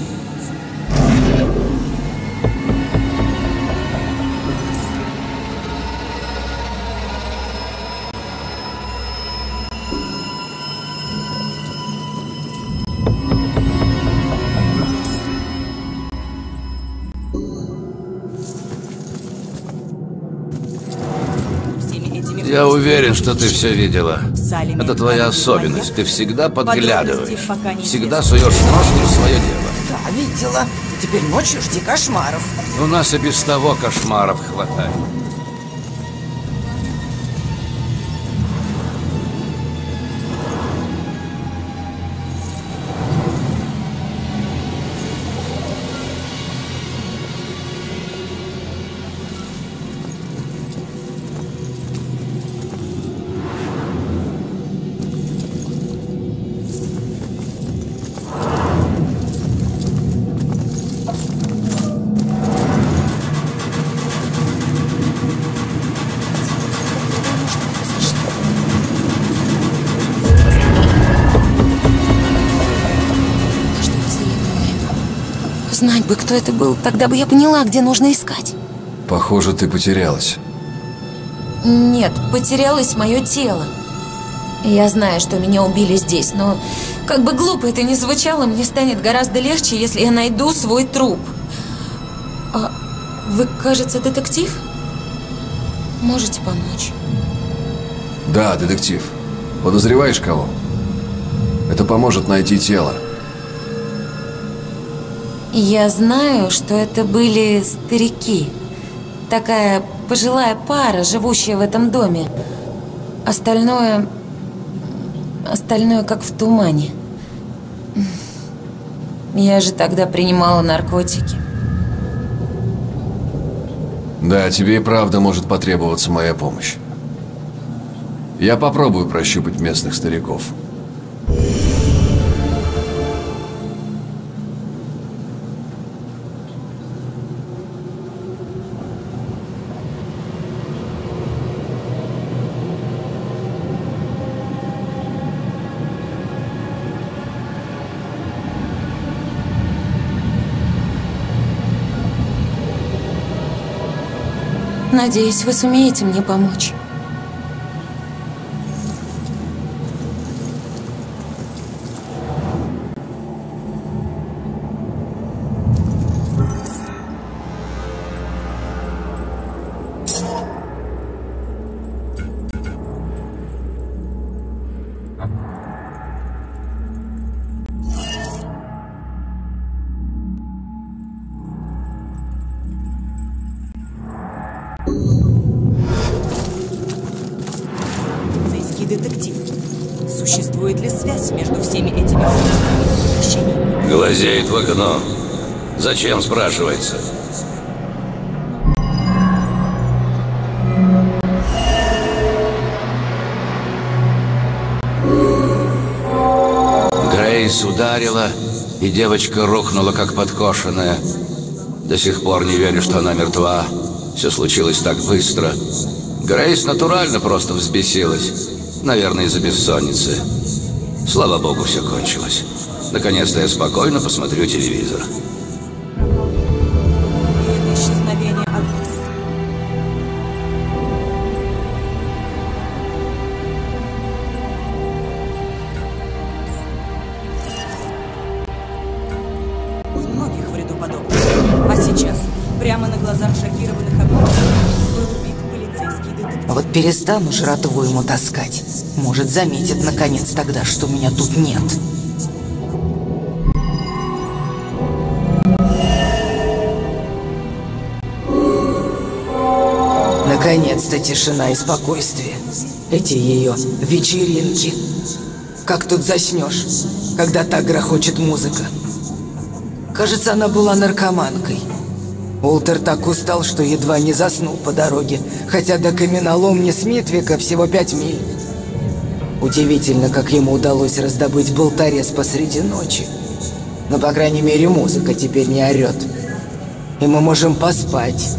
Я уверен, что ты все видела. Это твоя особенность. Ты всегда подглядываешь. Всегда суешь нос не в свое дело. Да, видела. Теперь ночью жди кошмаров. У нас и без того кошмаров хватает. Знать бы, кто это был, тогда бы я поняла, где нужно искать. Похоже, ты потерялась. Нет, потерялось мое тело. Я знаю, что меня убили здесь, но как бы глупо это ни звучало, мне станет гораздо легче, если я найду свой труп. А вы, кажется, детектив? Можете помочь? Да, детектив. Подозреваешь кого? Это поможет найти тело. Я знаю, что это были старики. Такая пожилая пара, живущая в этом доме. Остальное как в тумане. Я же тогда принимала наркотики. Да, тебе и правда может потребоваться моя помощь. Я попробую прощупать местных стариков. Надеюсь, вы сумеете мне помочь. Детектив. Существует ли связь между всеми этими преступлениями? Глазеет в окно. Зачем, спрашивается? Грейс ударила, и девочка рухнула, как подкошенная. До сих пор не верю, что она мертва. Все случилось так быстро. Грейс натурально просто взбесилась. Наверное, из-за бессонницы. Слава богу, все кончилось. Наконец-то я спокойно посмотрю телевизор. И это исчезновение от... В многих в ряду подобных. А сейчас, прямо на глазах шокированных обывателей был убит полицейский детектив. А вот перестану жратву ему таскать. Может, заметит наконец тогда, что меня тут нет. Наконец-то тишина и спокойствие. Эти ее вечеринки. Как тут заснешь, когда так грохочет музыка? Кажется, она была наркоманкой. Уолтер так устал, что едва не заснул по дороге, хотя до каменоломни Смитвика всего 5 миль. Удивительно, как ему удалось раздобыть болторез посреди ночи. Но, по крайней мере, музыка теперь не орет. И мы можем поспать.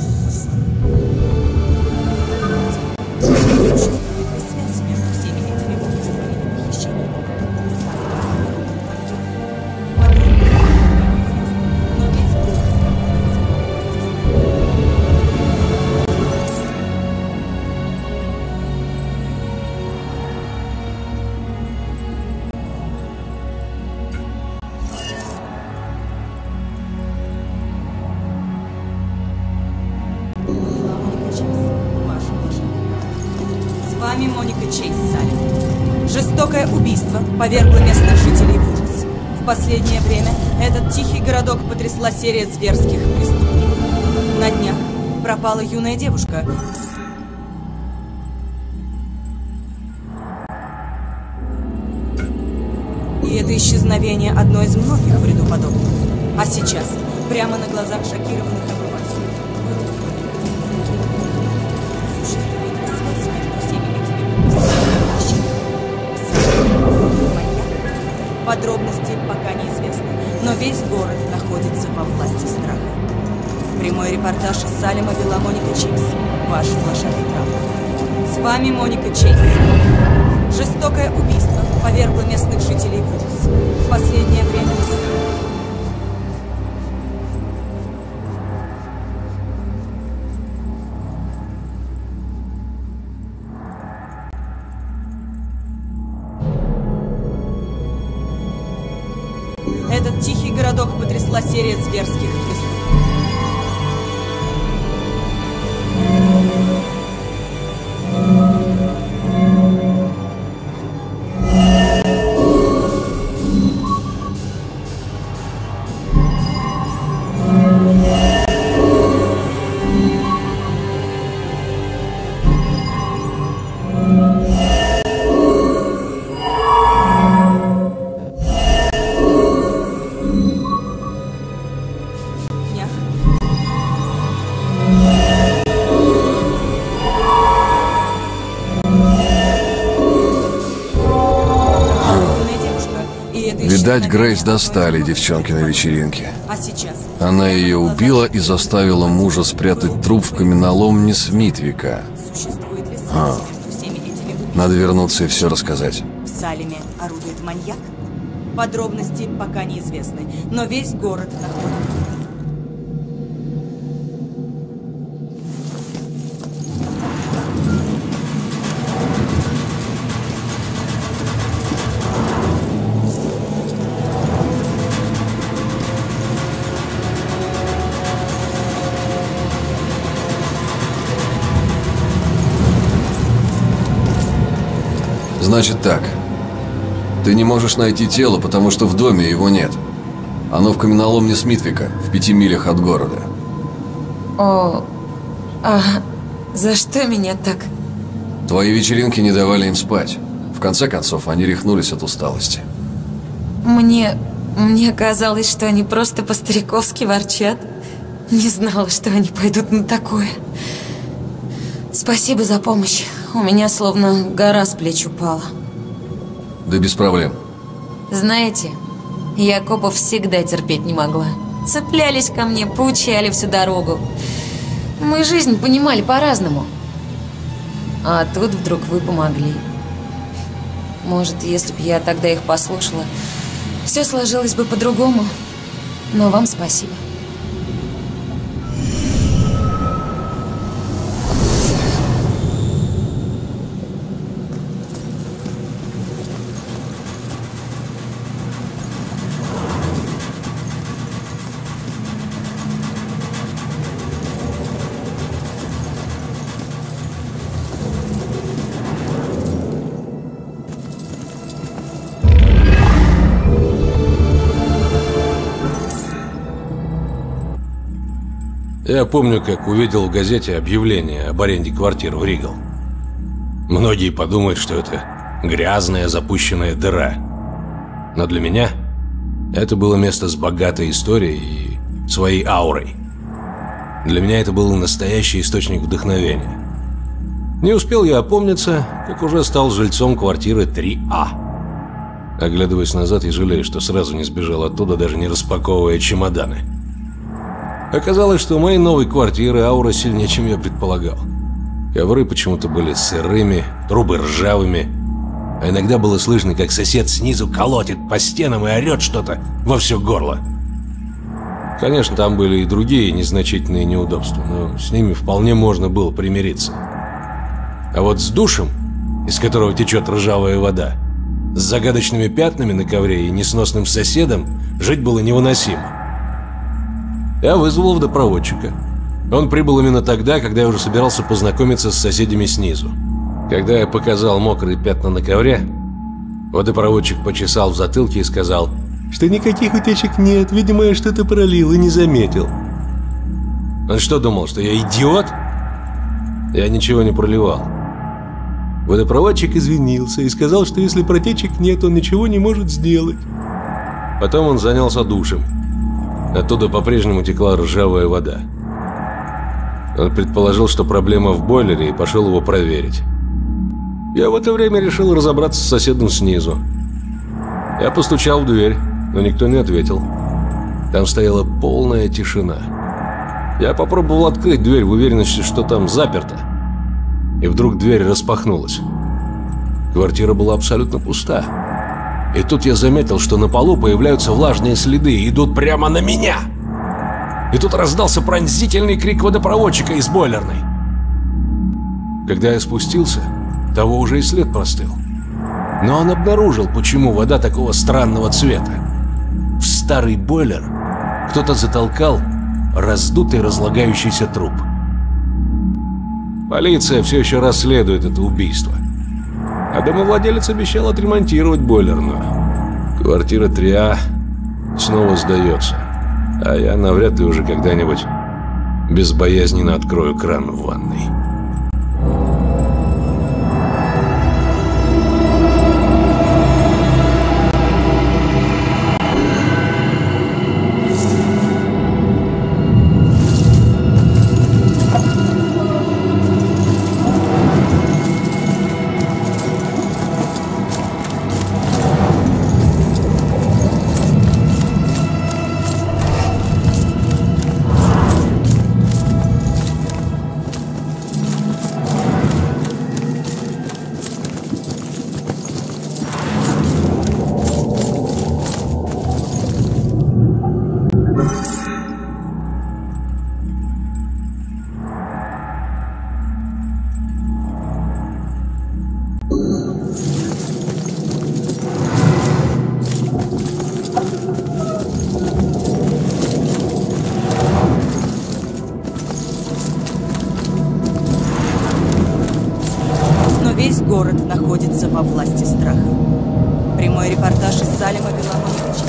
С вами Моника Чейз, Салем. Жестокое убийство повергло местных жителей в ужас. В последнее время этот тихий городок потрясла серия зверских преступлений. На днях пропала юная девушка. И это исчезновение одно из многих в ряду подобных. А сейчас, прямо на глазах шокированных обывателей, существует ли связь между всеми этими убийствами? Подробности пока неизвестны, но весь город находится во власти страха. Прямой репортаж из Салема вела Моника Чейз. Ваш лошадный правда. С вами Моника Чейз. Жестокое убийство повергло местных жителей в ужас. В последнее время... Этот тихий городок потрясла серия зверских преступлений. Видать, Грейс достали девчонки на вечеринке. А сейчас? Она ее убила и заставила мужа спрятать труп в каменоломне Смитвика. Существует ли связь между всеми этими убийствами? Надо вернуться и все рассказать. В Салеме орудует маньяк? Подробности пока неизвестны, но весь город находится. Значит так. Ты не можешь найти тело, потому что в доме его нет. Оно в каменоломне Смитвика, в 5 милях от города. О, за что меня так? Твои вечеринки не давали им спать. В конце концов, они рехнулись от усталости. Мне казалось, что они просто по-стариковски ворчат. Не знала, что они пойдут на такое. Спасибо за помощь. У меня словно гора с плеч упала. Да без проблем. Знаете, я копов всегда терпеть не могла. Цеплялись ко мне, поучали всю дорогу. Мы жизнь понимали по-разному. А тут вдруг вы помогли. Может, если бы я тогда их послушала, все сложилось бы по-другому. Но вам спасибо. Я помню, как увидел в газете объявление об аренде квартир в Ригал. Многие подумают, что это грязная запущенная дыра. Но для меня это было место с богатой историей и своей аурой. Для меня это был настоящий источник вдохновения. Не успел я опомниться, как уже стал жильцом квартиры 3А. Оглядываясь назад, я жалею, что сразу не сбежал оттуда, даже не распаковывая чемоданы. Оказалось, что у моей новой квартиры аура сильнее, чем я предполагал. Ковры почему-то были сырыми, трубы ржавыми, а иногда было слышно, как сосед снизу колотит по стенам и орет что-то во все горло. Конечно, там были и другие незначительные неудобства, но с ними вполне можно было примириться. А вот с душем, из которого течет ржавая вода, с загадочными пятнами на ковре и несносным соседом жить было невыносимо. Я вызвал водопроводчика. Он прибыл именно тогда, когда я уже собирался познакомиться с соседями снизу. Когда я показал мокрые пятна на ковре, водопроводчик почесал в затылке и сказал, что никаких утечек нет, видимо, я что-то пролил и не заметил. Он что, думал, что я идиот? Я ничего не проливал. Водопроводчик извинился и сказал, что если протечек нет, он ничего не может сделать. Потом он занялся душем. Оттуда по-прежнему текла ржавая вода. Он предположил, что проблема в бойлере, и пошел его проверить. Я в это время решил разобраться с соседом снизу. Я постучал в дверь, но никто не ответил. Там стояла полная тишина. Я попробовал открыть дверь в уверенности, что там заперто. И вдруг дверь распахнулась. Квартира была абсолютно пуста. И тут я заметил, что на полу появляются влажные следы и идут прямо на меня. И тут раздался пронзительный крик водопроводчика из бойлерной. Когда я спустился, того уже и след простыл. Но он обнаружил, почему вода такого странного цвета. В старый бойлер кто-то затолкал раздутый разлагающийся труп. Полиция все еще расследует это убийство. А домовладелец обещал отремонтировать бойлерную. Квартира 3А снова сдается. А я навряд ли уже когда-нибудь безбоязненно открою кран в ванной. Весь город находится во власти страха. Прямой репортаж из Салема Беломоновича.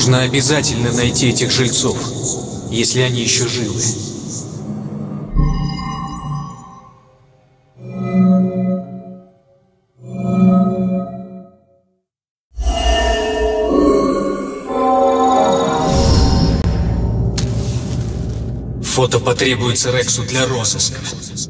Нужно обязательно найти этих жильцов, если они еще живы. Фото потребуется Рексу для розыска.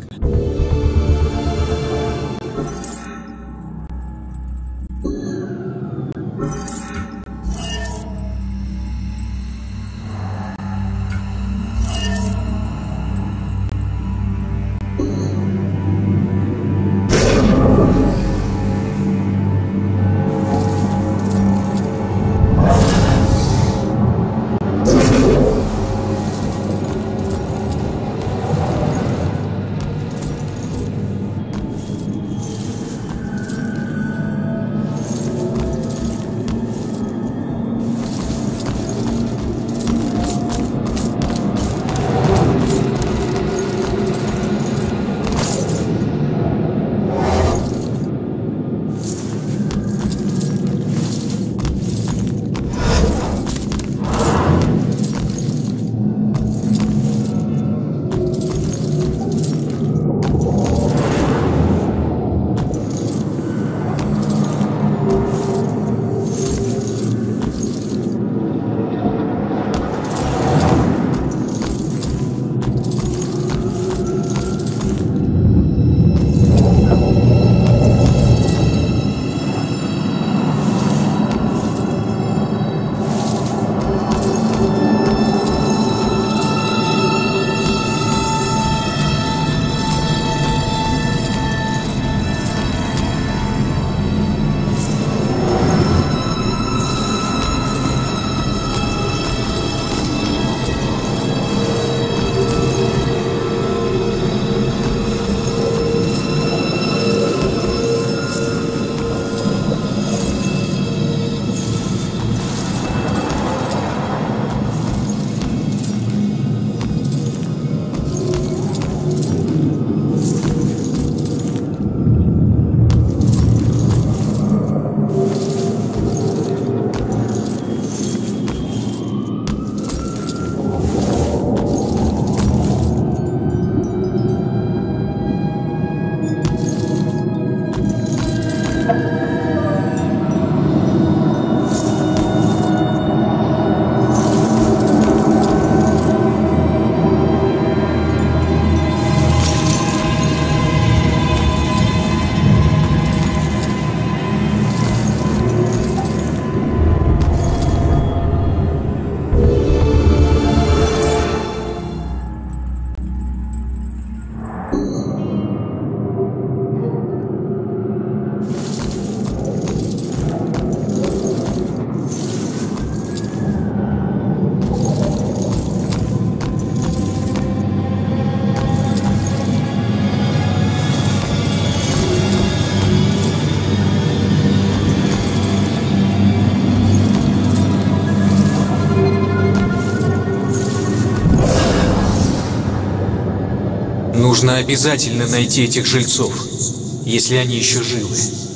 Нужно обязательно найти этих жильцов, если они еще живы.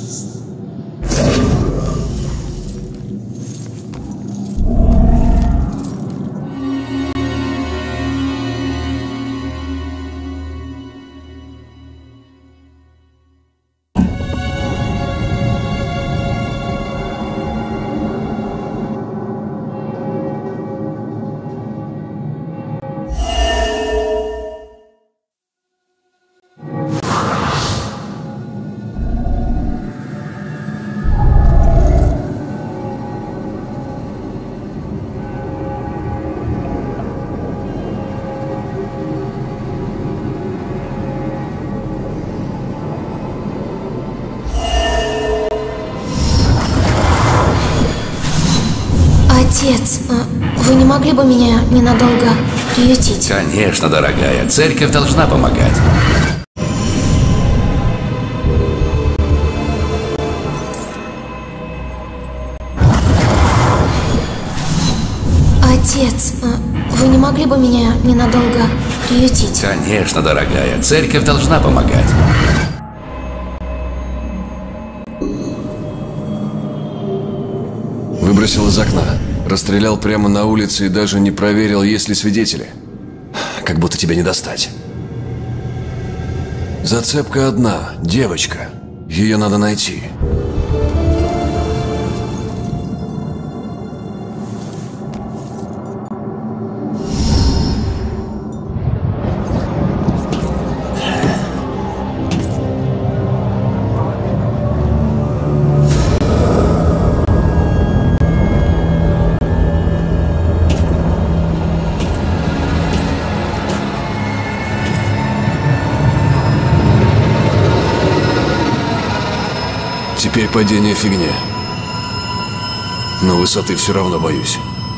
Отец, вы не могли бы меня ненадолго приютить? Конечно, дорогая. Церковь должна помогать. Отец, вы не могли бы меня ненадолго приютить? Конечно, дорогая. Церковь должна помогать. Выбросил из окна. Расстрелял прямо на улице и даже не проверил, есть ли свидетели. Как будто тебя не достать. Зацепка одна – девочка. Ее надо найти. Теперь падение фигня. Но высоты все равно боюсь.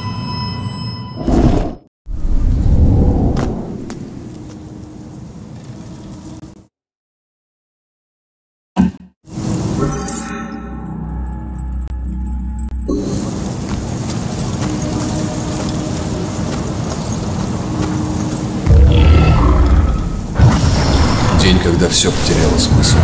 День, когда все потеряло смысл.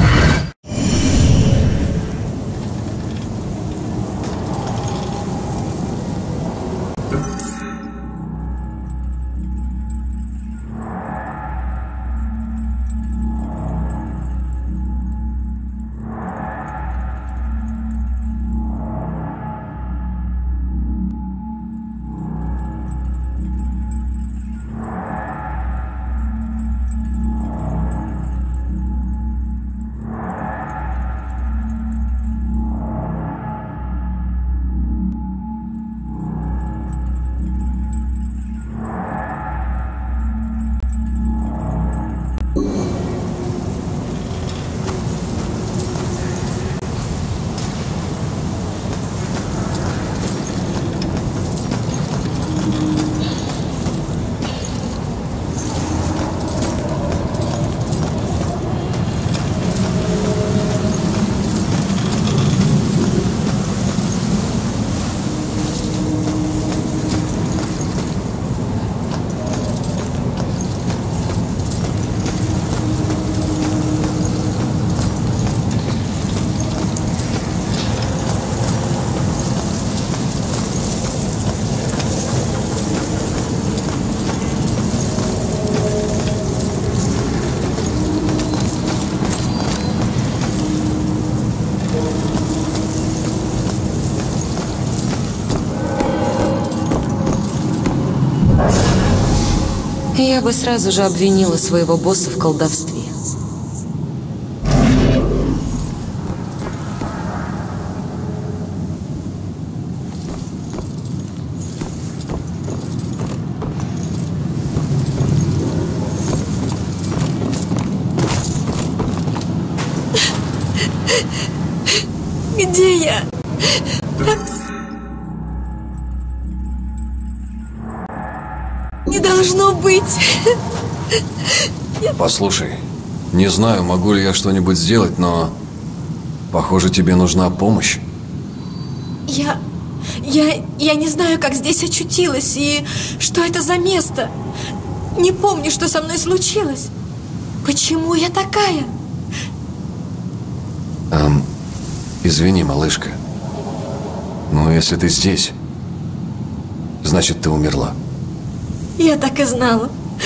Я бы сразу же обвинила своего босса в колдовстве. Где я? Не должно быть. Послушай, не знаю, могу ли я что-нибудь сделать, но... Похоже, тебе нужна помощь. Я не знаю, как здесь очутилась и что это за место. Не помню, что со мной случилось. Почему я такая? Извини, малышка. Но если ты здесь, значит, ты умерла. Я так и знала.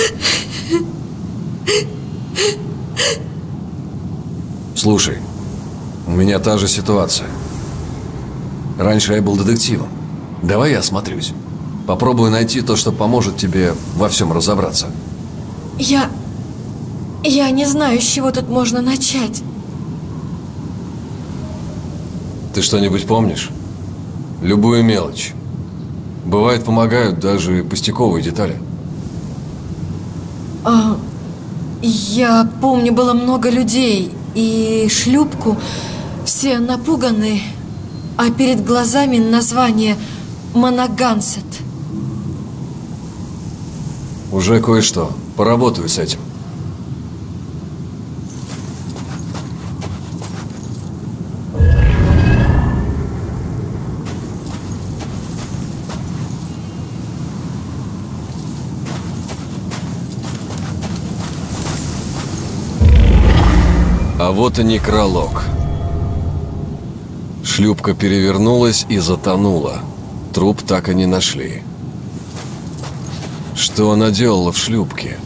Слушай, у меня та же ситуация. Раньше я был детективом. Давай я осмотрюсь. Попробую найти то, что поможет тебе во всем разобраться. Я не знаю, с чего тут можно начать. Ты что-нибудь помнишь? Любую мелочь. Бывает, помогают даже пустяковые детали. Я помню, было много людей. И шлюпку. Все напуганы. А перед глазами название Моногансет. Уже кое-что. Поработаю с этим. А вот и некролог. Шлюпка перевернулась и затонула. труп так и не нашли. Что она делала в шлюпке?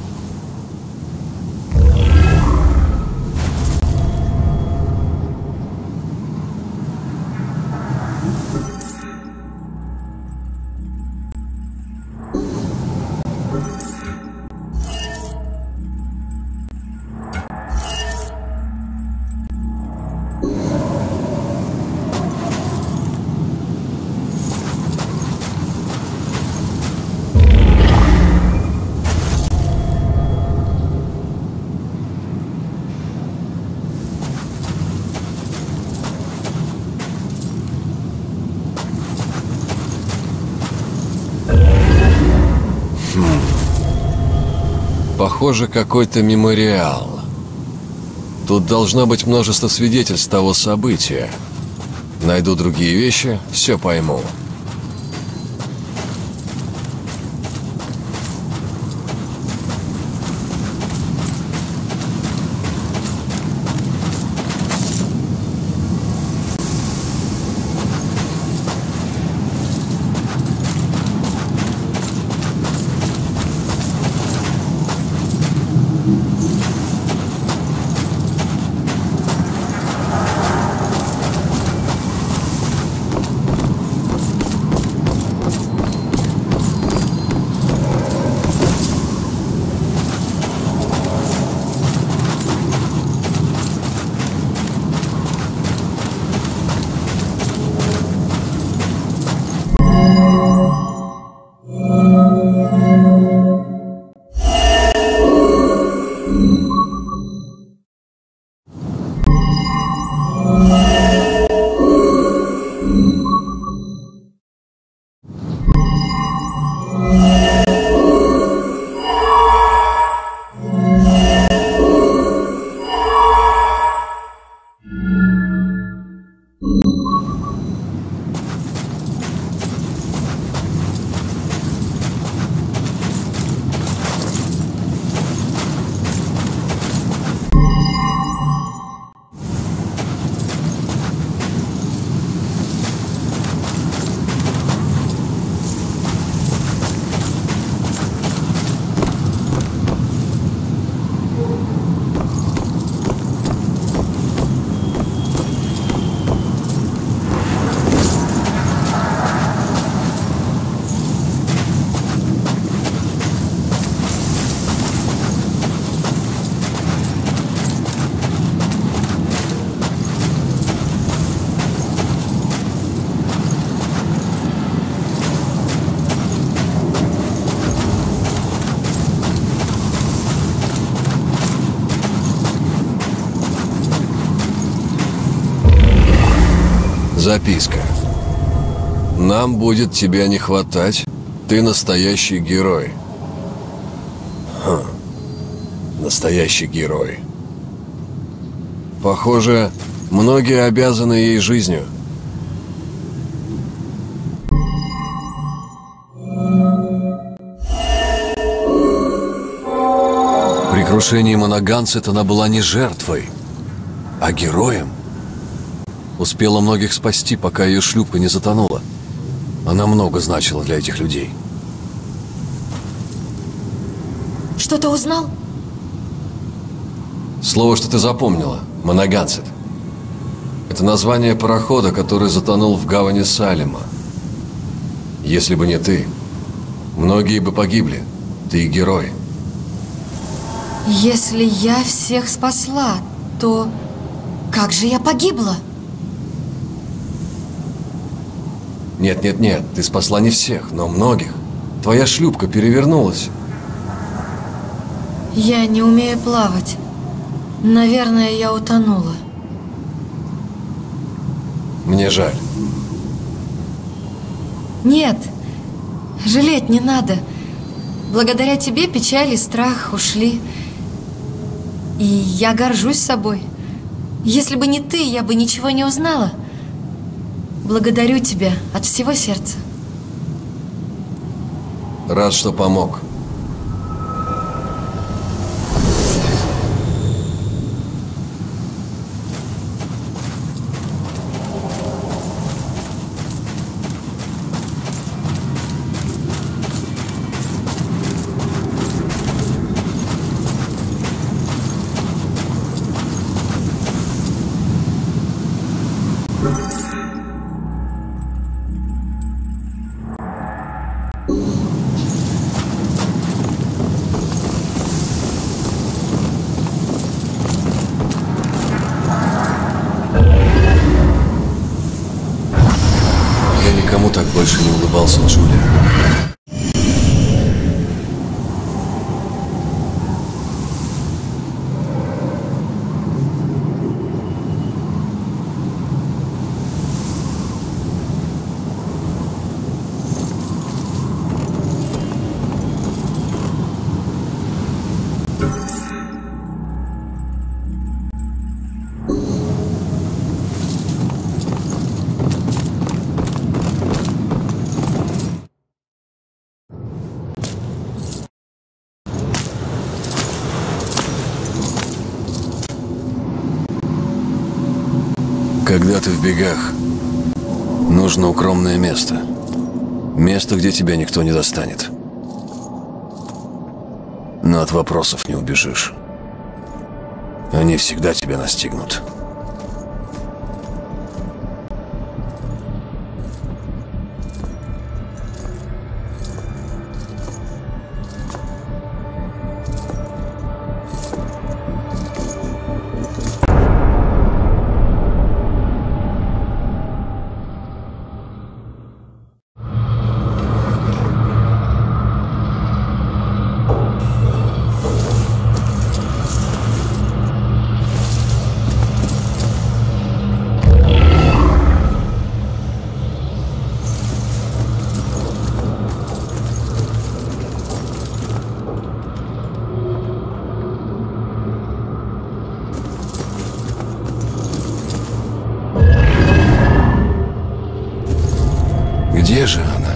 Похоже, какой-то мемориал. Тут должно быть множество свидетельств того события. Найду другие вещи, все пойму. Записка. Нам будет тебя не хватать. Ты настоящий герой. Настоящий герой. Похоже, многие обязаны ей жизнью. При крушении Моногансет она была не жертвой, а героем. Успела многих спасти, пока ее шлюпка не затонула. Она много значила для этих людей. Что ты узнал? Слово, что ты запомнила. Моногансет. Это название парохода, который затонул в гавани Салема. Если бы не ты, многие бы погибли. Ты герой. Если я всех спасла, то как же я погибла? Нет, ты спасла не всех, но многих. Твоя шлюпка перевернулась. Я не умею плавать. Наверное, я утонула. Мне жаль. Нет, жалеть не надо. Благодаря тебе печаль и страх ушли. И я горжусь собой. Если бы не ты, я бы ничего не узнала. Благодарю тебя от всего сердца. Рад, что помог. ошибался, Джулия. Когда ты в бегах, нужно укромное место. Место, где тебя никто не достанет. Но от вопросов не убежишь. Они всегда тебя настигнут. Где же она?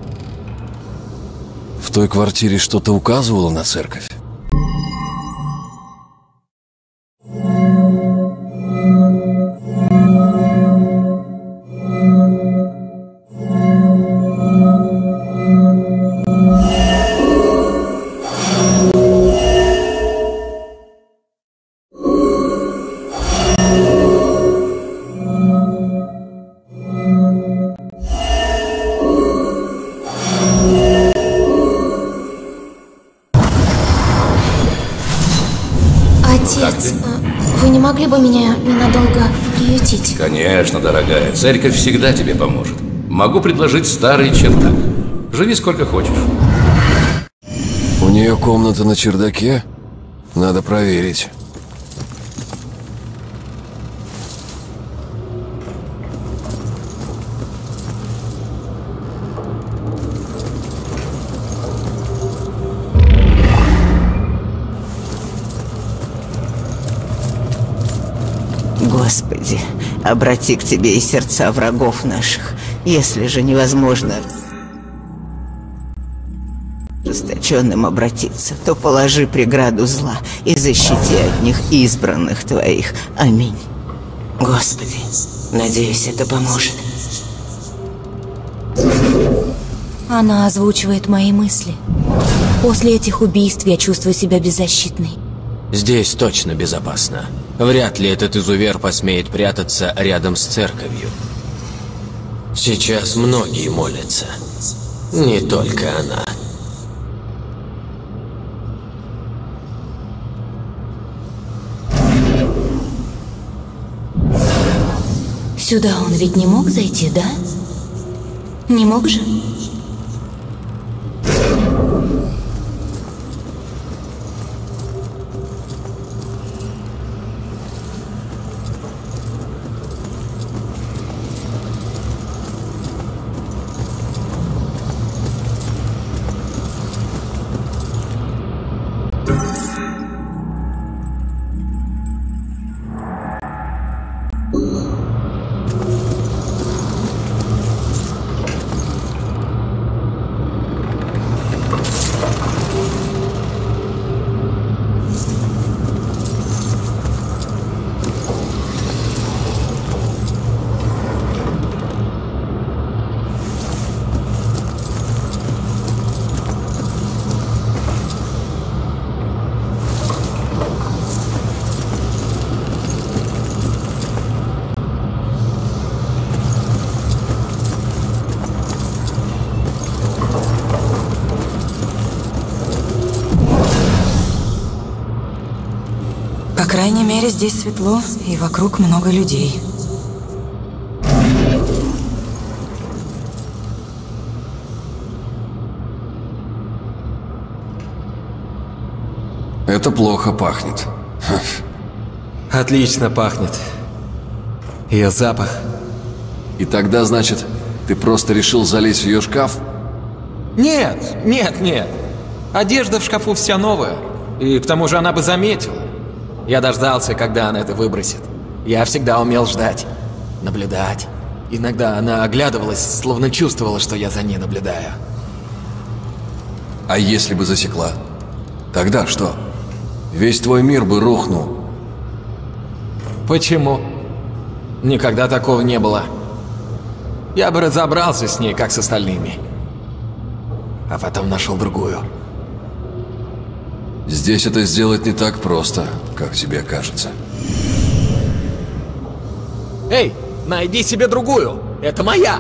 В той квартире что-то указывало на церковь? Отец, вы не могли бы меня ненадолго приютить? Конечно, дорогая. Церковь всегда тебе поможет. Могу предложить старый чердак. Живи сколько хочешь. У нее комната на чердаке? Надо проверить. Господи, обрати к Тебе и сердца врагов наших, если же невозможно ожесточенным обратиться, то положи преграду зла и защити от них избранных Твоих. Аминь. Господи, надеюсь, это поможет. Она озвучивает мои мысли. После этих убийств я чувствую себя беззащитной. Здесь точно безопасно. Вряд ли этот изувер посмеет прятаться рядом с церковью. Сейчас многие молятся. Не только она. Сюда он ведь не мог зайти, да? Не мог же? По крайней мере, здесь светло, и вокруг много людей. Это плохо пахнет. Отлично пахнет. Ее запах. И тогда, значит, ты просто решил залезть в ее шкаф? Нет, нет, нет. Одежда в шкафу вся новая. И к тому же она бы заметила. Я дождался, когда она это выбросит. Я всегда умел ждать, наблюдать. Иногда она оглядывалась, словно чувствовала, что я за ней наблюдаю. А если бы засекла? Тогда что? Весь твой мир бы рухнул. Почему? Никогда такого не было. Я бы разобрался с ней, как с остальными. А потом нашел другую. Здесь это сделать не так просто, как тебе кажется. Эй, найди себе другую! Это моя!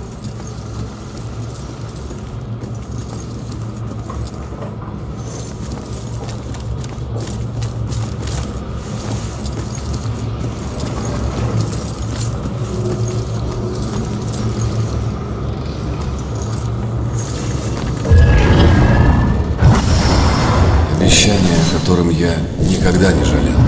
Обещание, о котором я никогда не жалел.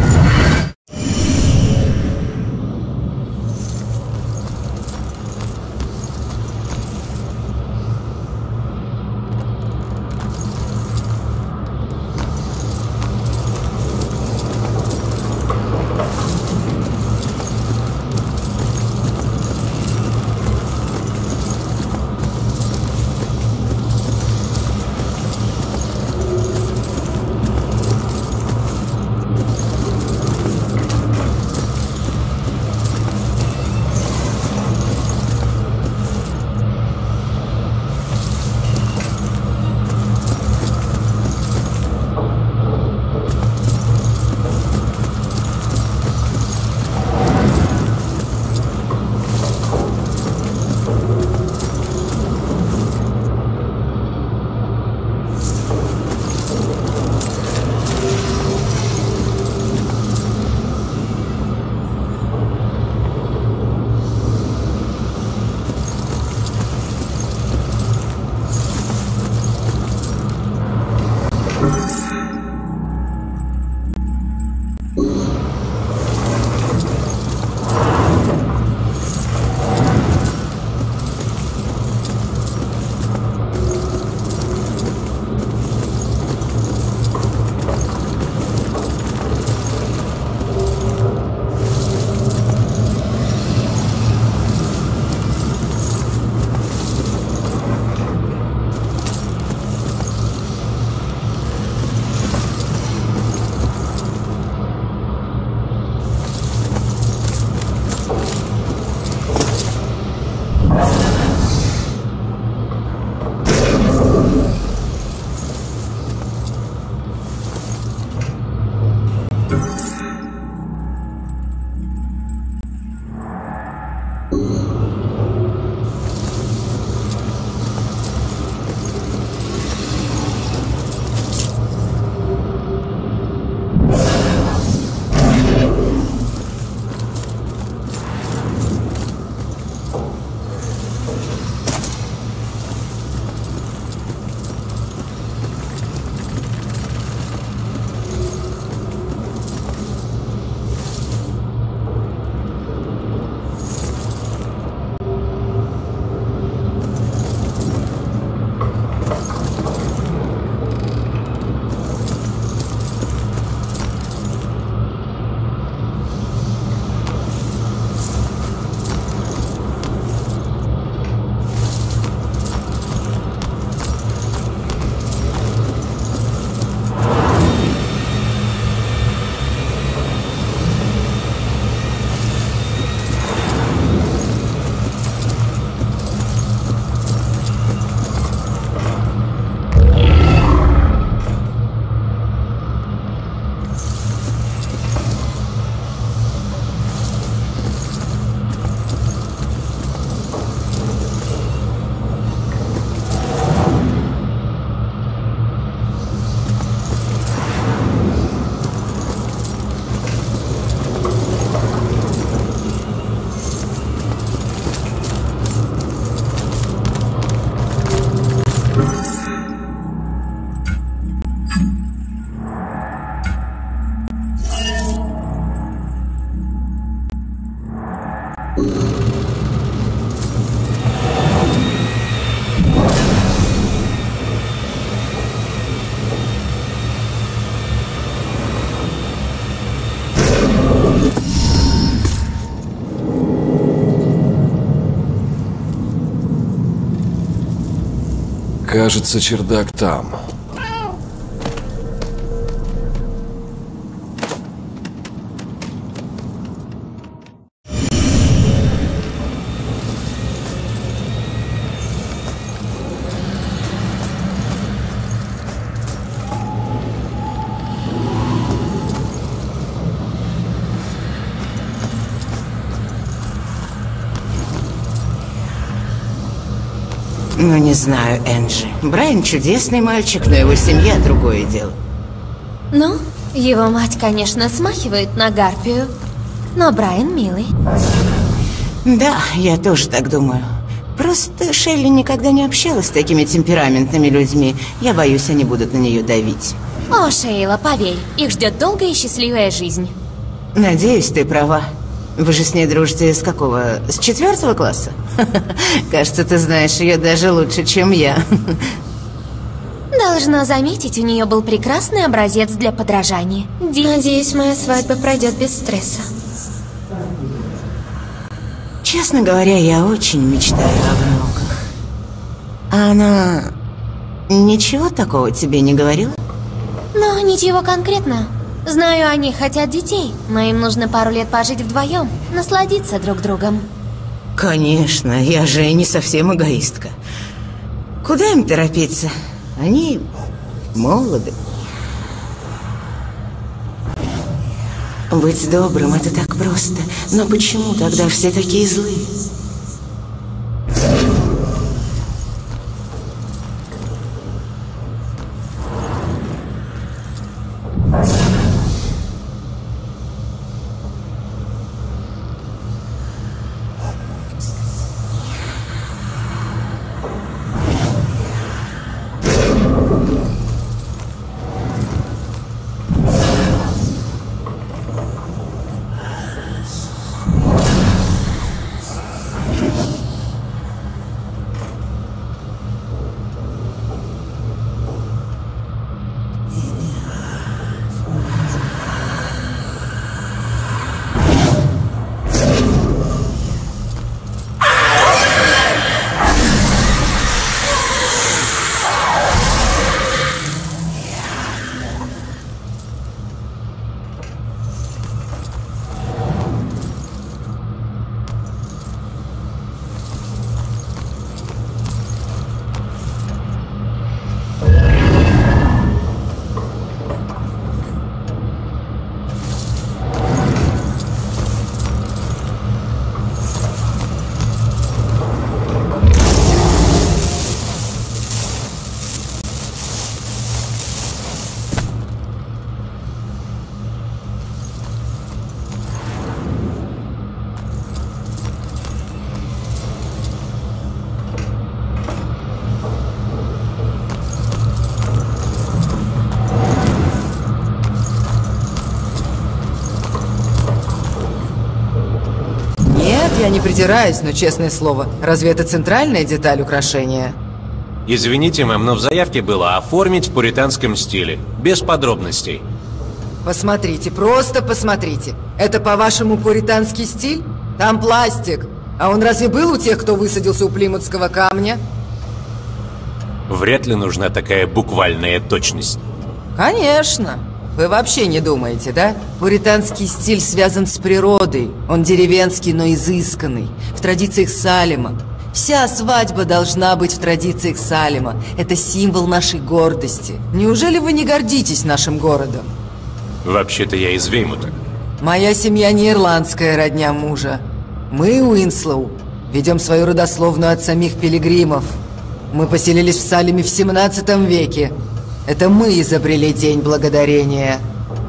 Кажется, чердак там. Ну, не знаю, Энджи. Брайан чудесный мальчик, но его семья другое дело. Ну, его мать, конечно, смахивает на гарпию, но Брайан милый. Да, я тоже так думаю. Просто Шелли никогда не общалась с такими темпераментными людьми. Я боюсь, они будут на нее давить. О, Шейла, поверь, их ждет долгая и счастливая жизнь. Надеюсь, ты права. Вы же с ней дружите с какого? С 4 класса? Кажется, ты знаешь ее даже лучше, чем я. Должна заметить, у нее был прекрасный образец для подражания. Надеюсь, моя свадьба пройдет без стресса. Честно говоря, я очень мечтаю о внуках. А она ничего такого тебе не говорила? Ну, ничего конкретно. Знаю, они хотят детей, но им нужно пару лет пожить вдвоем, насладиться друг другом. Конечно, я же не совсем эгоистка. Куда им торопиться? Они молоды. Быть добрым — это так просто. Но почему тогда все такие злые? Я не придираюсь, но честное слово, разве это центральная деталь украшения? Извините, мэм, но в заявке было оформить в пуританском стиле, без подробностей. Посмотрите, просто посмотрите. Это, по-вашему, пуританский стиль? Там пластик. А он разве был у тех, кто высадился у Плимутского камня? Вряд ли нужна такая буквальная точность. Конечно. Вы вообще не думаете, да? Пуританский стиль связан с природой. Он деревенский, но изысканный. В традициях Салема. Вся свадьба должна быть в традициях Салема. Это символ нашей гордости. Неужели вы не гордитесь нашим городом? Вообще-то я из Веймута. Моя семья не ирландская родня мужа. Мы, Уинслоу, ведем свою родословную от самих пилигримов. Мы поселились в Салеме в 17 веке. Это мы изобрели День Благодарения.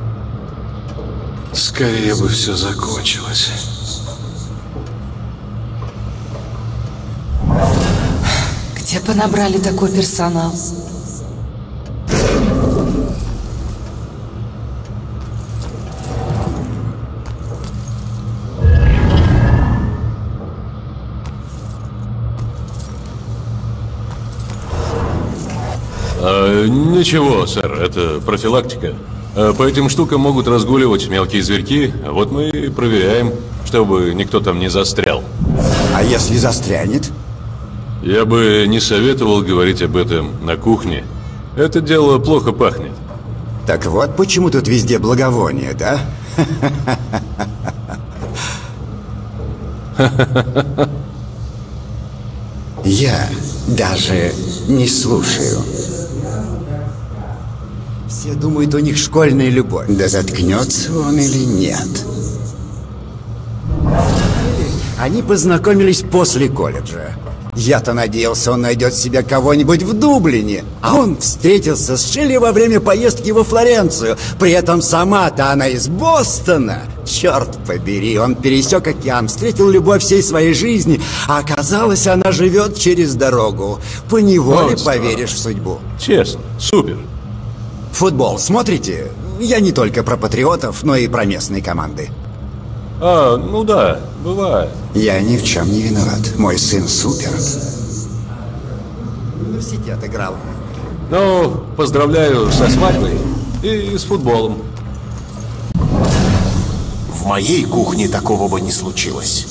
Скорее бы все закончилось. Где понабрали такой персонал? Ничего, сэр, это профилактика. По этим штукам могут разгуливать мелкие зверьки. Вот мы и проверяем, чтобы никто там не застрял. А если застрянет? Я бы не советовал говорить об этом на кухне. Это дело плохо пахнет. Так вот почему тут везде благовоние, да? Я даже не слушаю. Все думают, у них школьная любовь. Да заткнется он или нет? Они познакомились после колледжа. Я-то надеялся, он найдет себе кого-нибудь в Дублине. А он встретился с Шелли во время поездки во Флоренцию. При этом сама-то она из Бостона. Черт побери, он пересек океан, встретил любовь всей своей жизни. А оказалось, она живет через дорогу. Поневоле поверишь в судьбу. Честно, супер. Футбол смотрите? Я не только про патриотов, но и про местные команды. Ну да, бывает. Я ни в чем не виноват. Мой сын супер. В университет играл. Ну, поздравляю со свадьбой и с футболом. В моей кухне такого бы не случилось.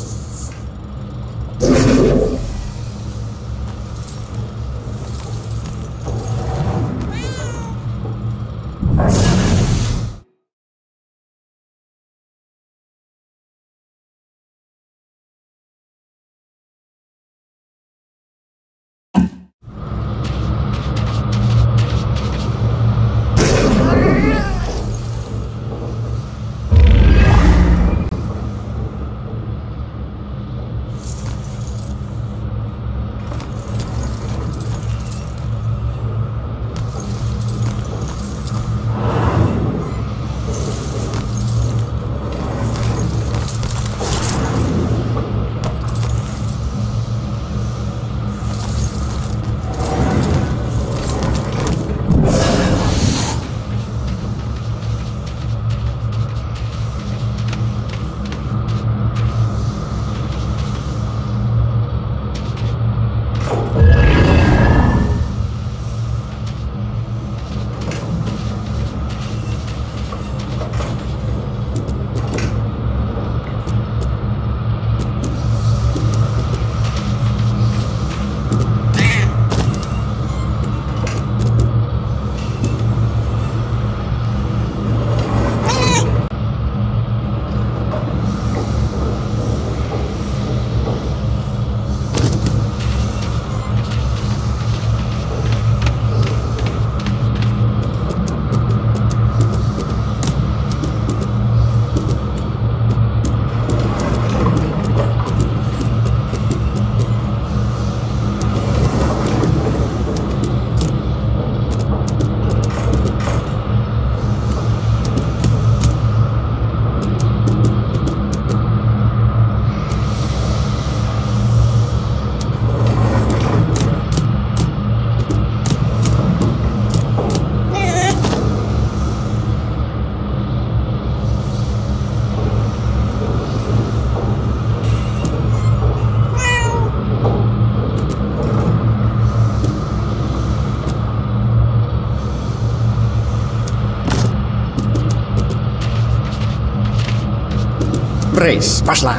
Брейс, пошла!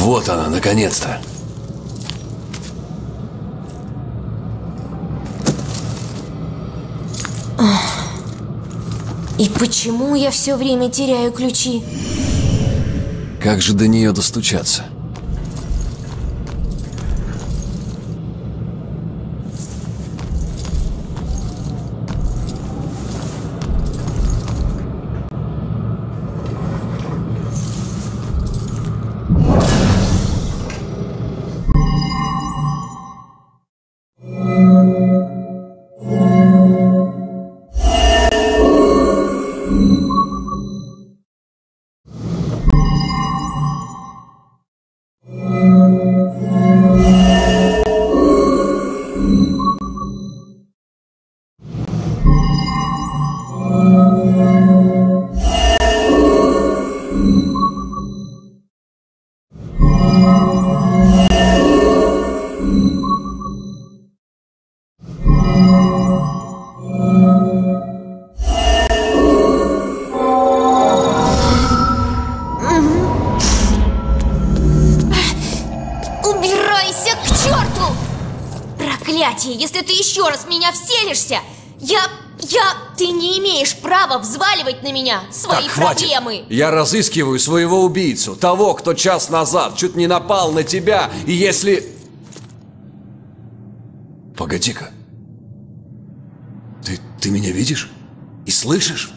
Вот она, наконец-то. И почему я все время теряю ключи? Как же до нее достучаться? Если ты еще раз в меня вселишься, ты не имеешь права взваливать на меня свои проблемы. Я разыскиваю своего убийцу, того, кто час назад чуть не напал на тебя, и если... Погоди-ка. Ты меня видишь? И слышишь?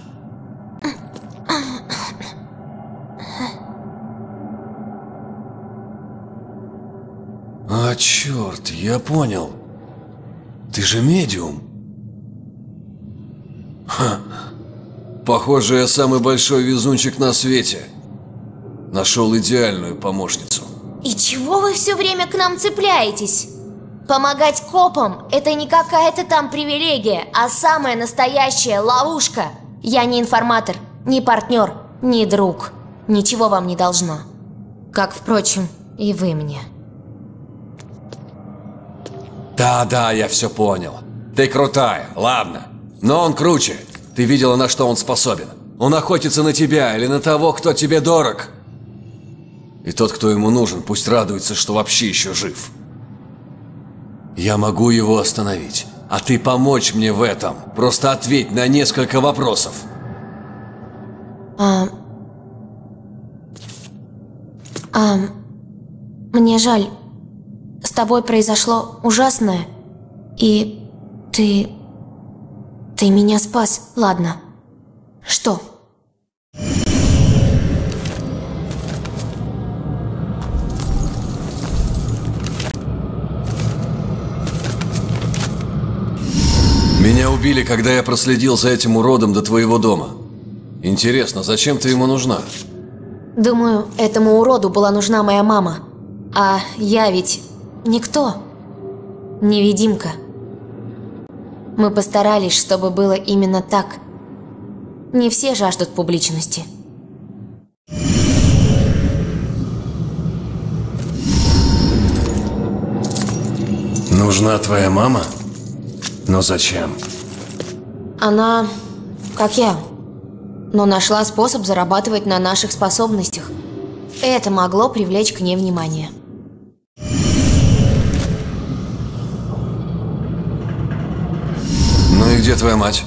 А, черт, я понял. Ты же медиум. Ха. Похоже, я самый большой везунчик на свете. Нашел идеальную помощницу. И чего вы все время к нам цепляетесь? Помогать копам – это не какая-то там привилегия, а самая настоящая ловушка. Я не информатор, не партнер, не друг. Ничего вам не должна. Как, впрочем, и вы мне. Да, я все понял. Ты крутая, ладно. Но он круче. Ты видела, на что он способен. Он охотится на тебя или на того, кто тебе дорог. И тот, кто ему нужен, пусть радуется, что вообще еще жив. Я могу его остановить. А ты помочь мне в этом. Просто ответь на несколько вопросов. Мне жаль. С тобой произошло ужасное. И ты меня спас. Ладно. Что? Меня убили, когда я проследил за этим уродом до твоего дома. Интересно, зачем ты ему нужна? Думаю, этому уроду была нужна моя мама. А я ведь никто. Невидимка. Мы постарались, чтобы было именно так. Не все жаждут публичности. Нужна твоя мама? Но зачем? Она, как я, но нашла способ зарабатывать на наших способностях. Это могло привлечь к ней внимание. Ну и где твоя мать?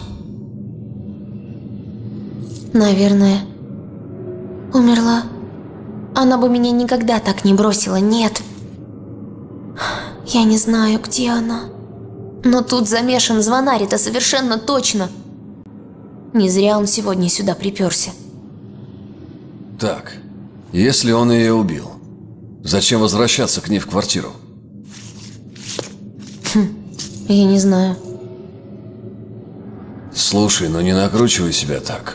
Наверное, умерла. Она бы меня никогда так не бросила, нет. Я не знаю, где она. Но тут замешан звонарь, это совершенно точно. Не зря он сегодня сюда приперся. Так, если он ее убил, зачем возвращаться к ней в квартиру? Я не знаю. Слушай, ну не накручивай себя так.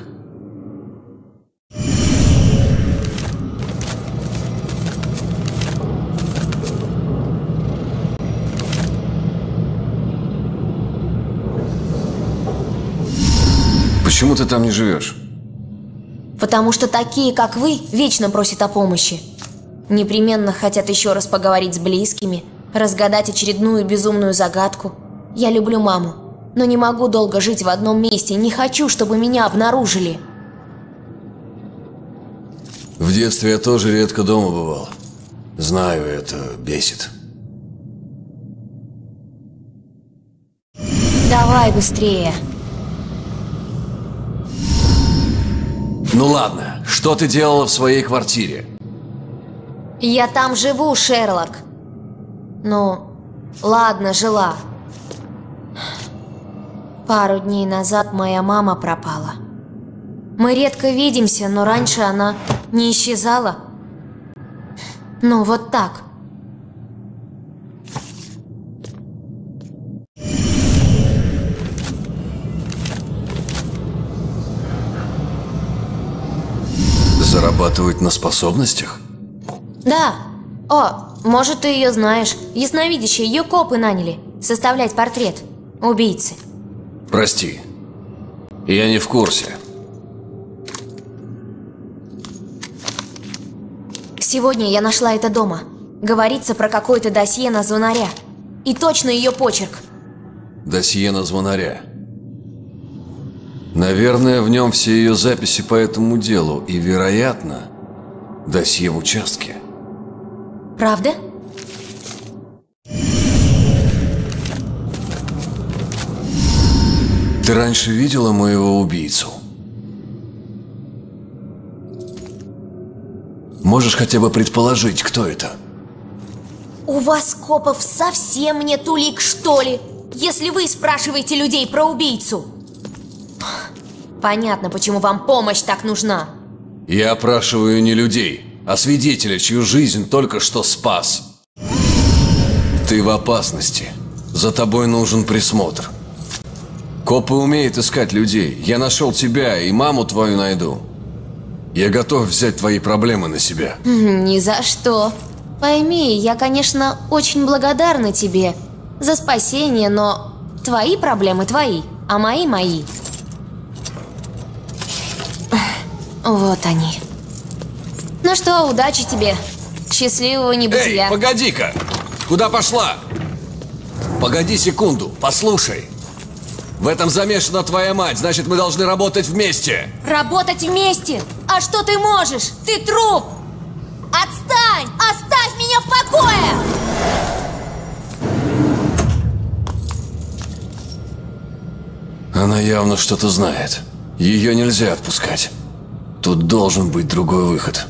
Почему ты там не живешь? Потому что такие, как вы, вечно просят о помощи. Непременно хотят еще раз поговорить с близкими, разгадать очередную безумную загадку. Я люблю маму, но не могу долго жить в одном месте, не хочу, чтобы меня обнаружили. В детстве я тоже редко дома бывал. Знаю, это бесит. Давай быстрее. Ну ладно, что ты делала в своей квартире? Я там живу, Шерлок. Ну, ладно, жила. Пару дней назад моя мама пропала. Мы редко видимся, но раньше она не исчезала. Ну, вот так. Зарабатывать на способностях? Да. О, может, ты ее знаешь. Ясновидящие, ее копы наняли составлять портрет убийцы. Прости, я не в курсе. Сегодня я нашла это дома. Говорится про какое-то досье на звонаря. И точно ее почерк. Досье на звонаря. Наверное, в нем все ее записи по этому делу. И, вероятно, досье в участке. Правда? Ты раньше видела моего убийцу? Можешь хотя бы предположить, кто это? У вас, копов, совсем нет улик, что ли? Если вы спрашиваете людей про убийцу. Понятно, почему вам помощь так нужна. Я опрашиваю не людей, а свидетеля, чью жизнь только что спас. Ты в опасности. За тобой нужен присмотр. Копы умеют искать людей. Я нашел тебя и маму твою найду. Я готов взять твои проблемы на себя. Ни за что. Пойми, я, конечно, очень благодарна тебе за спасение, но твои проблемы твои, а мои мои. Вот они. Ну что, удачи тебе. Счастливого небытия. Эй, погоди-ка! Куда пошла? Погоди секунду, послушай. В этом замешана твоя мать, значит, мы должны работать вместе. Работать вместе? А что ты можешь? Ты труп! Отстань! Оставь меня в покое! Она явно что-то знает. Ее нельзя отпускать. Тут должен быть другой выход.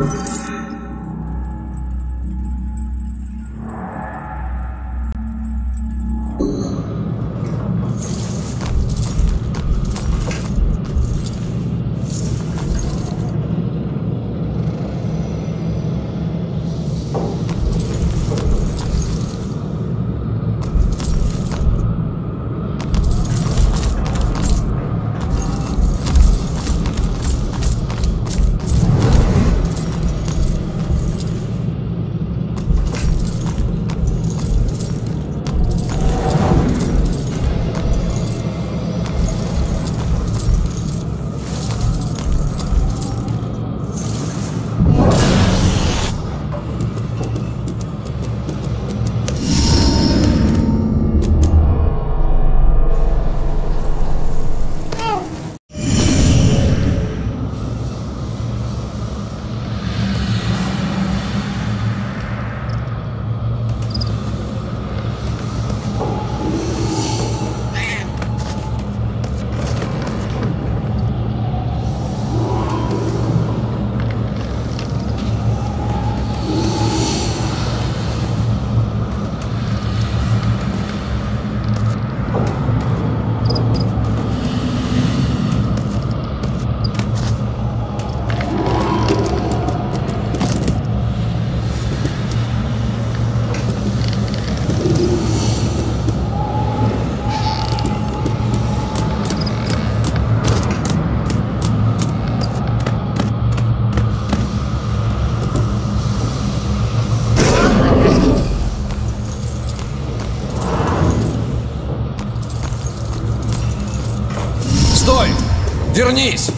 Стой! Вернись!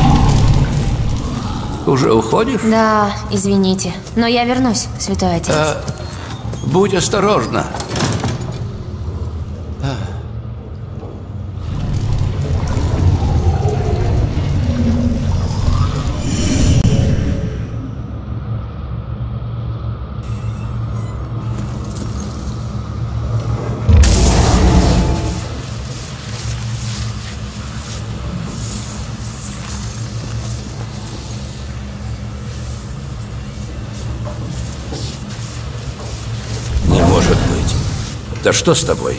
Уже уходишь? Да, извините, но я вернусь, святой отец. Будь осторожна. Не может быть. Да что с тобой?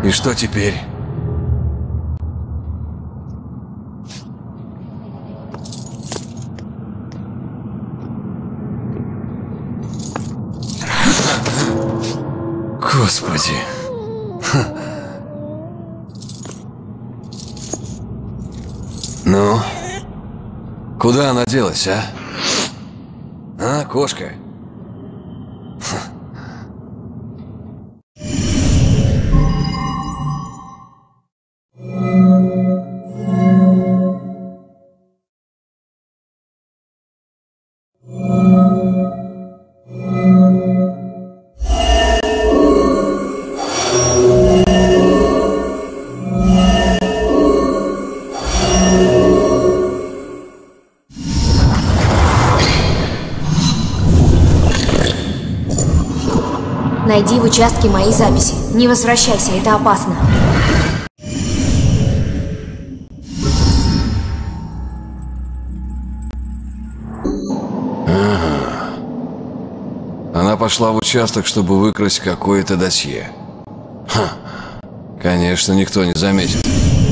И что теперь? Господи. Ну? Куда она делась, а? А, кошка? Найди в участке мои записи. Не возвращайся, это опасно. Ага. Она пошла в участок, чтобы выкрасть какое-то досье. Ха. Конечно, никто не заметит.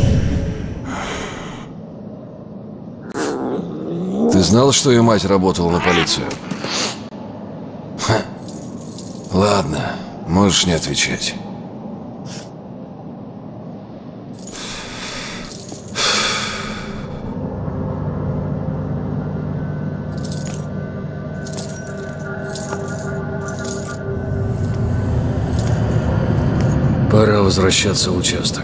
Ты знал, что ее мать работала на полицию? Ха. Ладно, можешь не отвечать. Пора возвращаться в участок.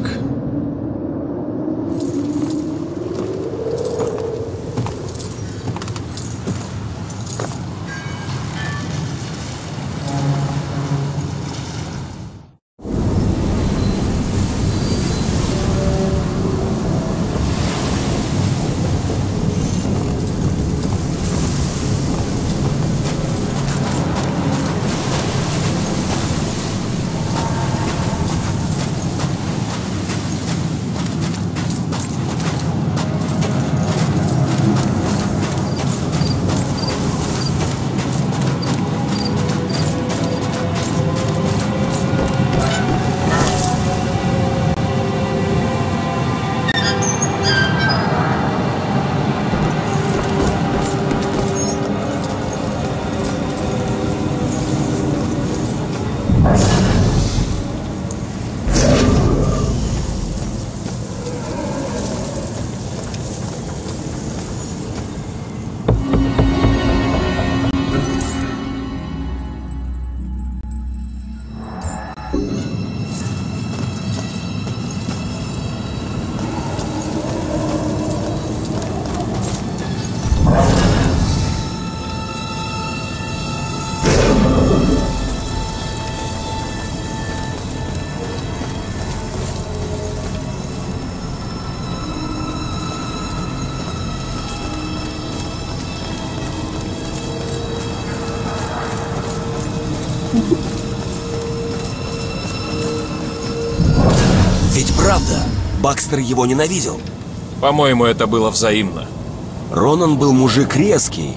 Ведь правда, Бакстер его ненавидел. По-моему, это было взаимно. Ронан был мужик резкий,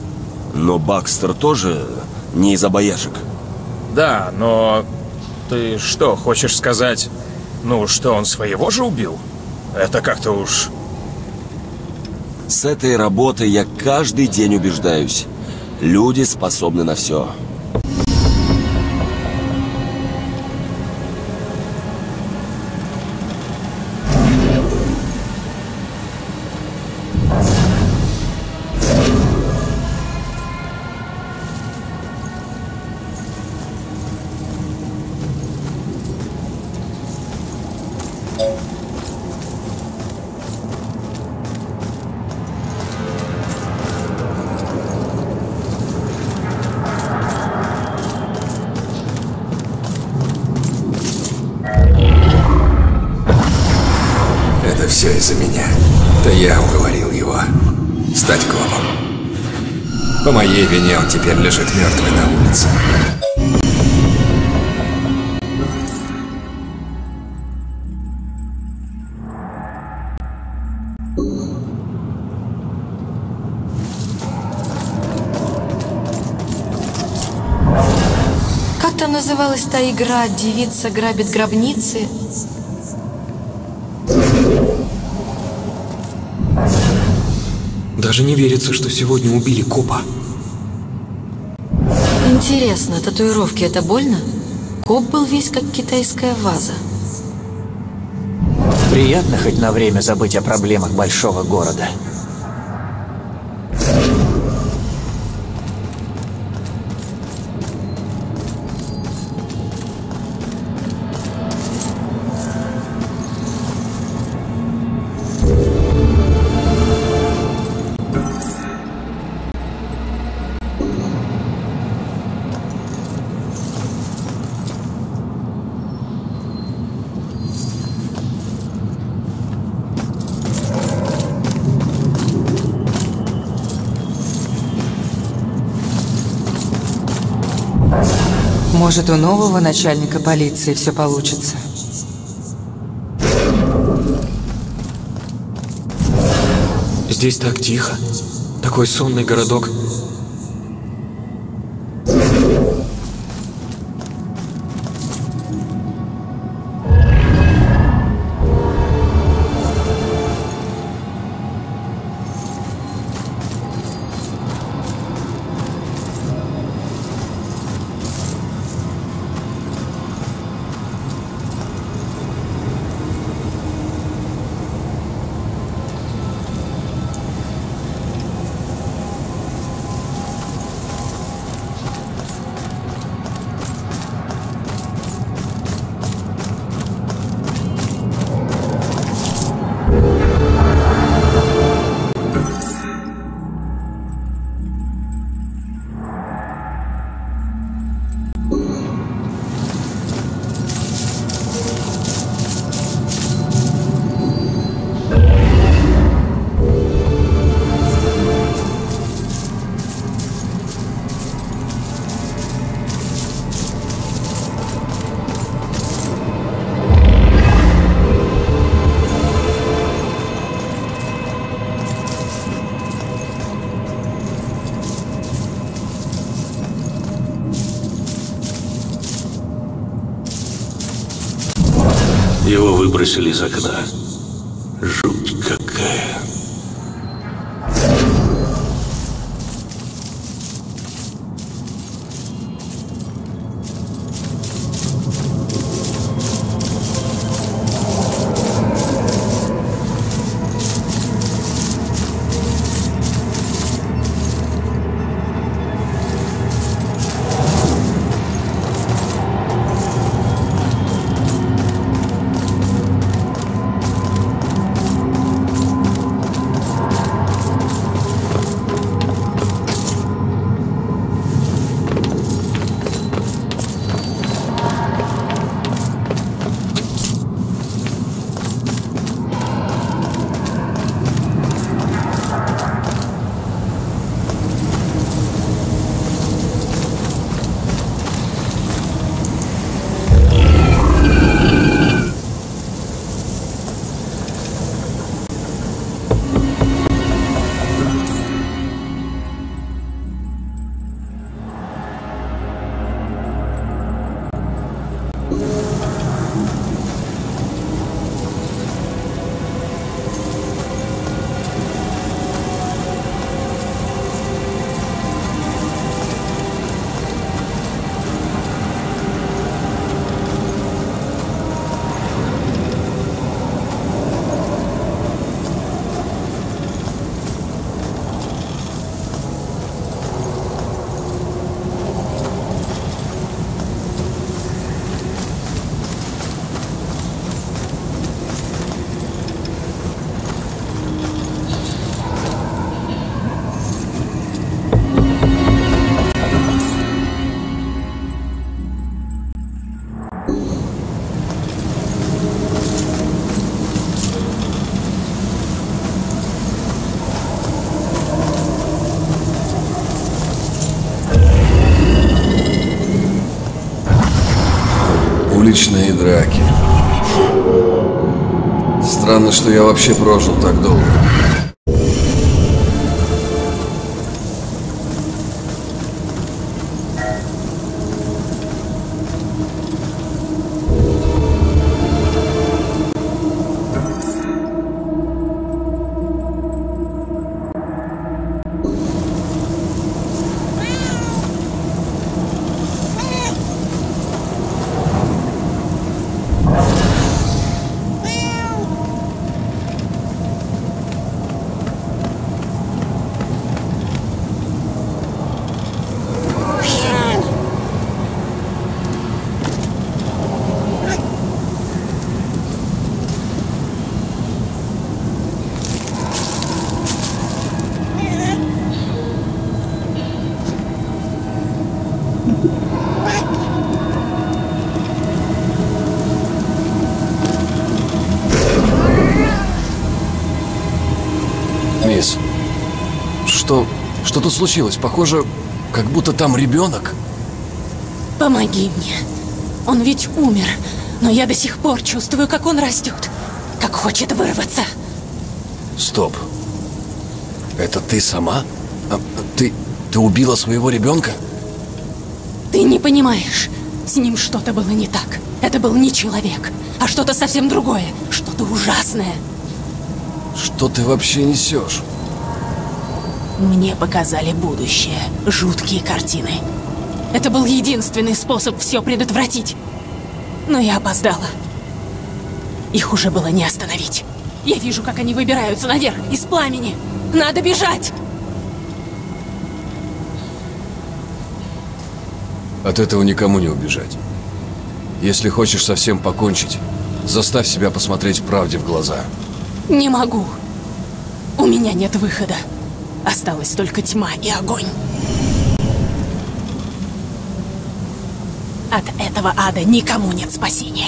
но Бакстер тоже не из обаяшек. Да, но ты что, хочешь сказать, ну, что он своего же убил? Это как-то уж... С этой работой я каждый день убеждаюсь. Люди способны на все. Все из-за меня. Да я уговорил его стать копом. По моей вине он теперь лежит мертвый на улице. Как там там называлась та игра «Девица грабит гробницы»? Даже не верится, что сегодня убили копа. Интересно, татуировки — это больно? Коп был весь как китайская ваза. Приятно хоть на время забыть о проблемах большого города. Может, у нового начальника полиции все получится. Здесь так тихо. Такой сонный городок. Его выбросили из окна. Жуть какая. Уличные драки. Странно, что я вообще прожил так долго. Что тут случилось? Похоже, как будто там ребенок. Помоги мне. Он ведь умер, но я до сих пор чувствую, как он растет, как хочет вырваться. Стоп. Это ты сама? Ты убила своего ребенка? Ты не понимаешь. С ним что-то было не так. Это был не человек, а что-то совсем другое, что-то ужасное. Что ты вообще несешь? Мне показали будущее, жуткие картины. Это был единственный способ все предотвратить. Но я опоздала. Их уже было не остановить. Я вижу, как они выбираются наверх из пламени. Надо бежать! От этого никому не убежать. Если хочешь совсем покончить, заставь себя посмотреть правде в глаза. Не могу. У меня нет выхода. Осталась только тьма и огонь. От этого ада никому нет спасения.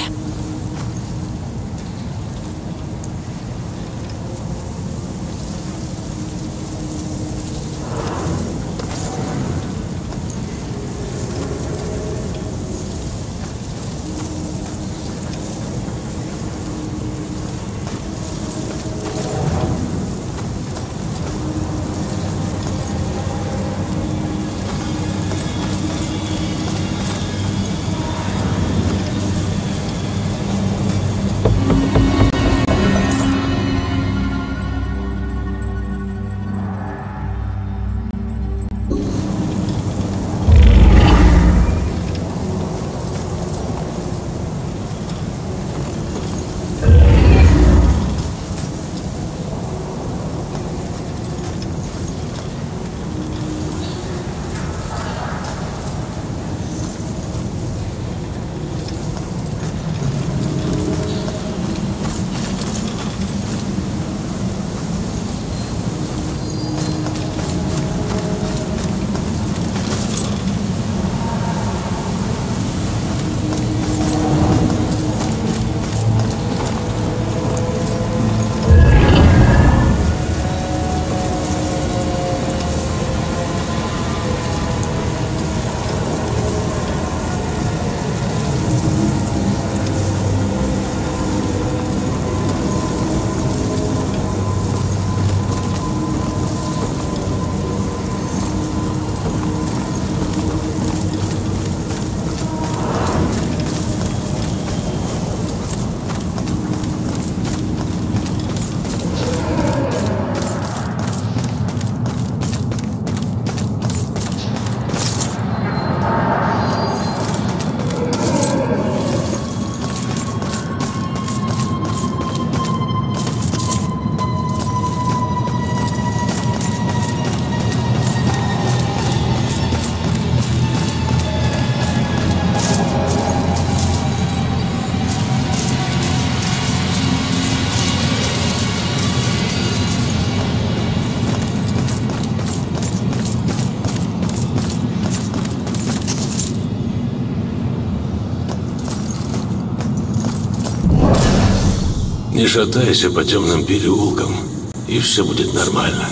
Не шатайся по темным переулкам, и все будет нормально.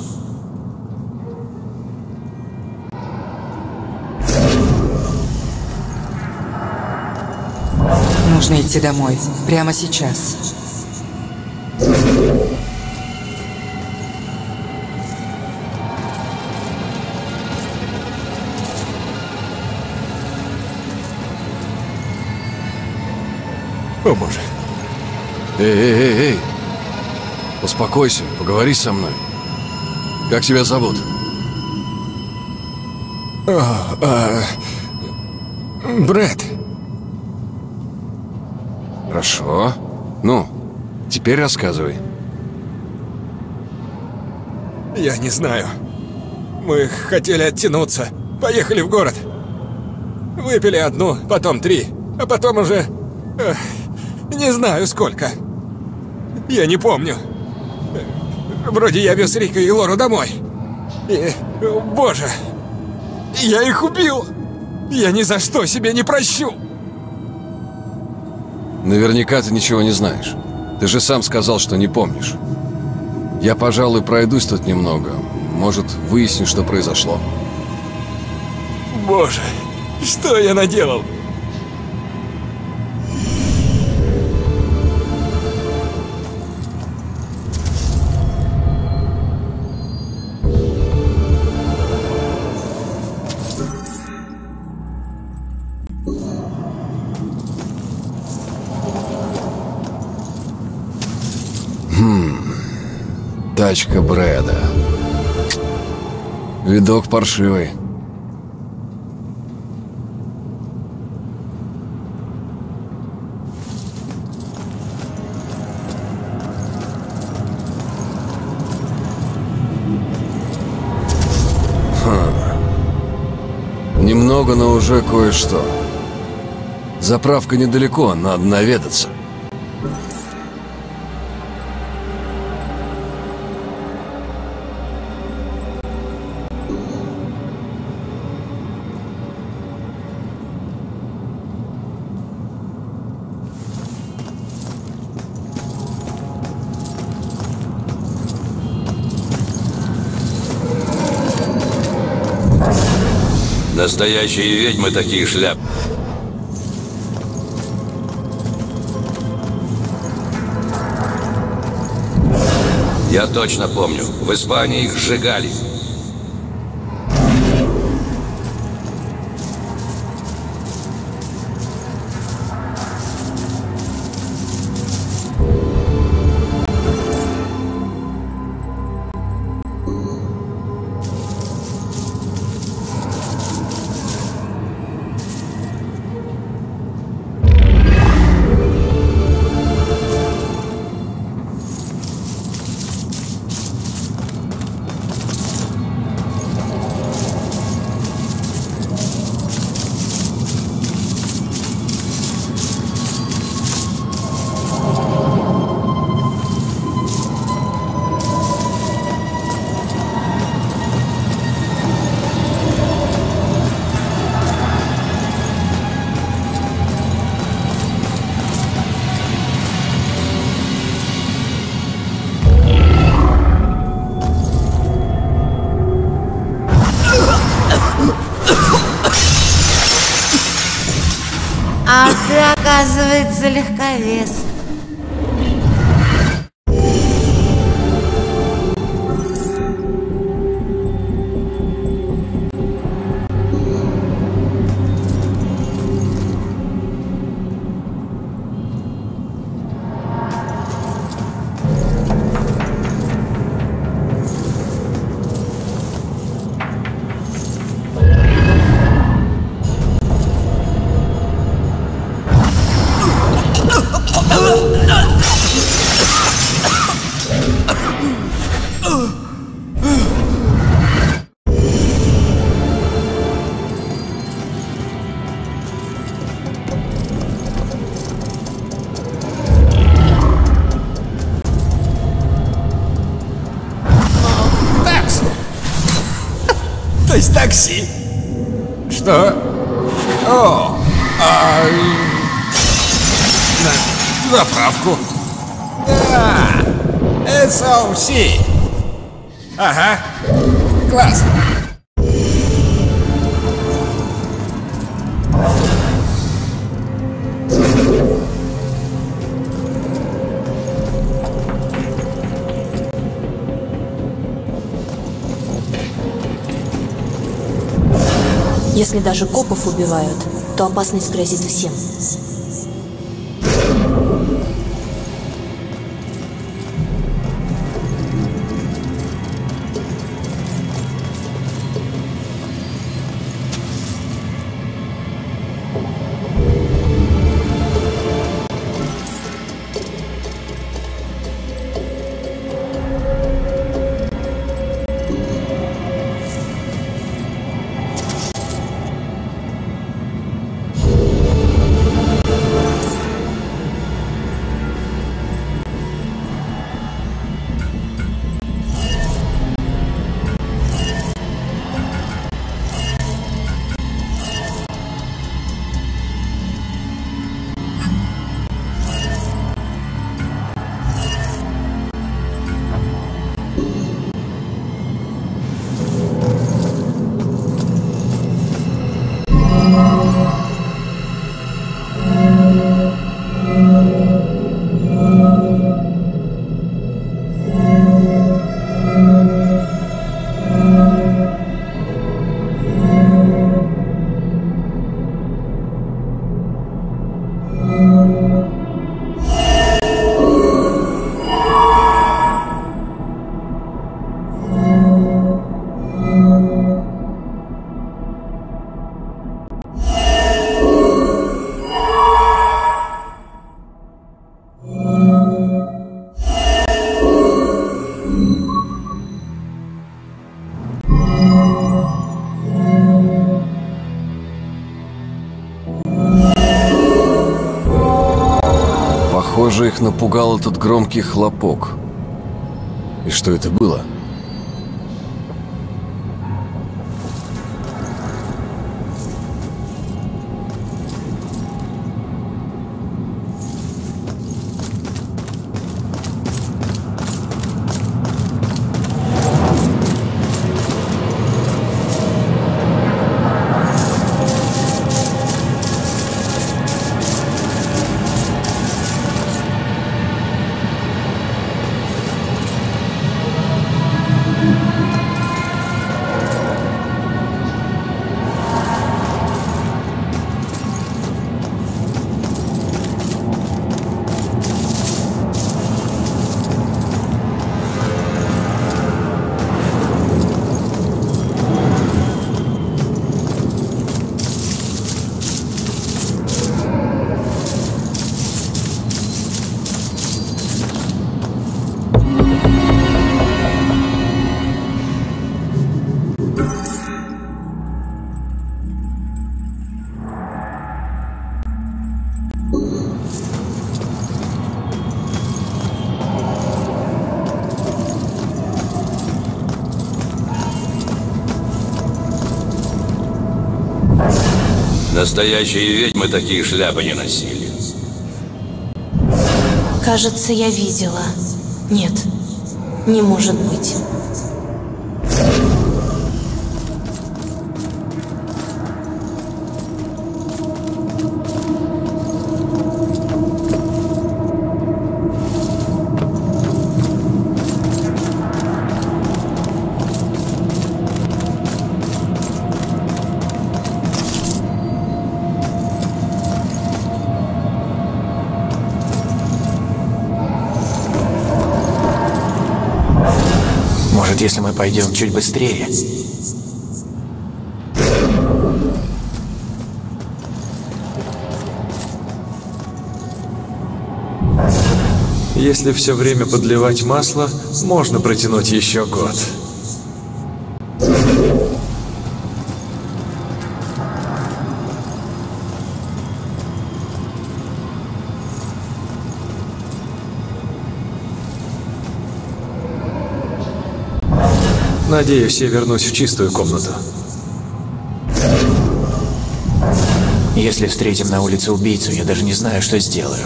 Нужно идти домой. Прямо сейчас. О боже. Эй! Успокойся, поговори со мной. Как тебя зовут? Брэд. Хорошо. Ну, теперь рассказывай. Я не знаю. Мы хотели оттянуться. Поехали в город. Выпили одну, потом 3, а потом уже... не знаю сколько. Я не помню. Вроде я вез Рика и Лору домой. И... боже! Я их убил! Я ни за что себе не прощу! Наверняка ты ничего не знаешь. Ты же сам сказал, что не помнишь. Я, пожалуй, пройдусь тут немного. может, выяснить, что произошло. Боже, что я наделал? Тачка Брэда. Видок паршивый. Немного, но уже кое-что. Заправка недалеко, надо наведаться. Настоящие ведьмы такие шляп. Я точно помню, в Испании их сжигали. А ты, оказывается, легковес. То есть такси. Что? О, на заправку. Да, SOC. Ага, класс. Если даже копов убивают, то опасность грозит всем. Похоже, их напугал этот громкий хлопок. И что это было? Настоящие ведьмы такие шляпы не носили. Кажется, я видела. Нет, не может быть. Может, если мы пойдем чуть быстрее? Если все время подливать масло, можно протянуть еще год. Надеюсь, я вернусь в чистую комнату. Если встретим на улице убийцу, я даже не знаю, что сделаю.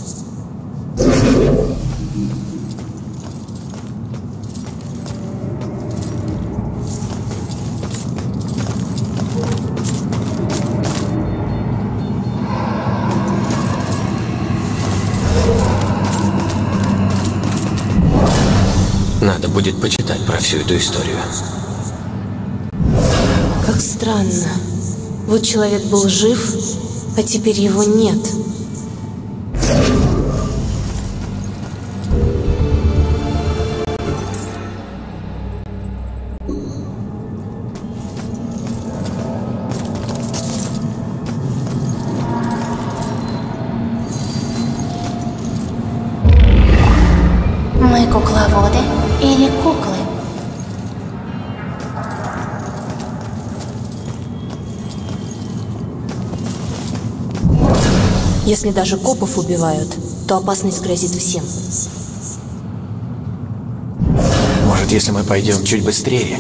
Надо будет почитать про всю эту историю. Как странно. Вот человек был жив, а теперь его нет. Мы кукловоды или куклы? Если даже копов убивают, то опасность грозит всем. Может, если мы пойдем чуть быстрее?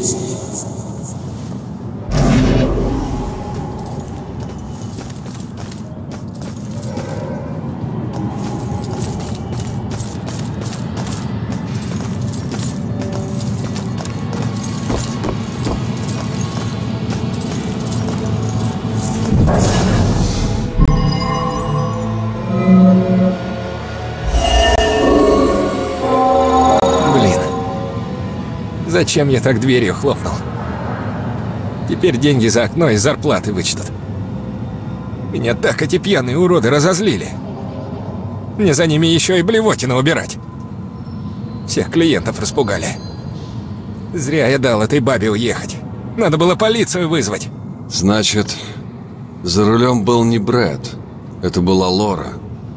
Зачем я так дверью хлопнул? Теперь деньги за окно из зарплаты вычтут. Меня так эти пьяные уроды разозлили. Мне за ними еще и блевотину убирать. Всех клиентов распугали. Зря я дал этой бабе уехать. Надо было полицию вызвать. Значит, за рулем был не Брэд. Это была Лора.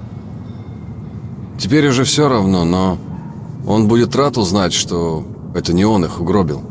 Теперь уже все равно, но он будет рад узнать, что это не он их угробил.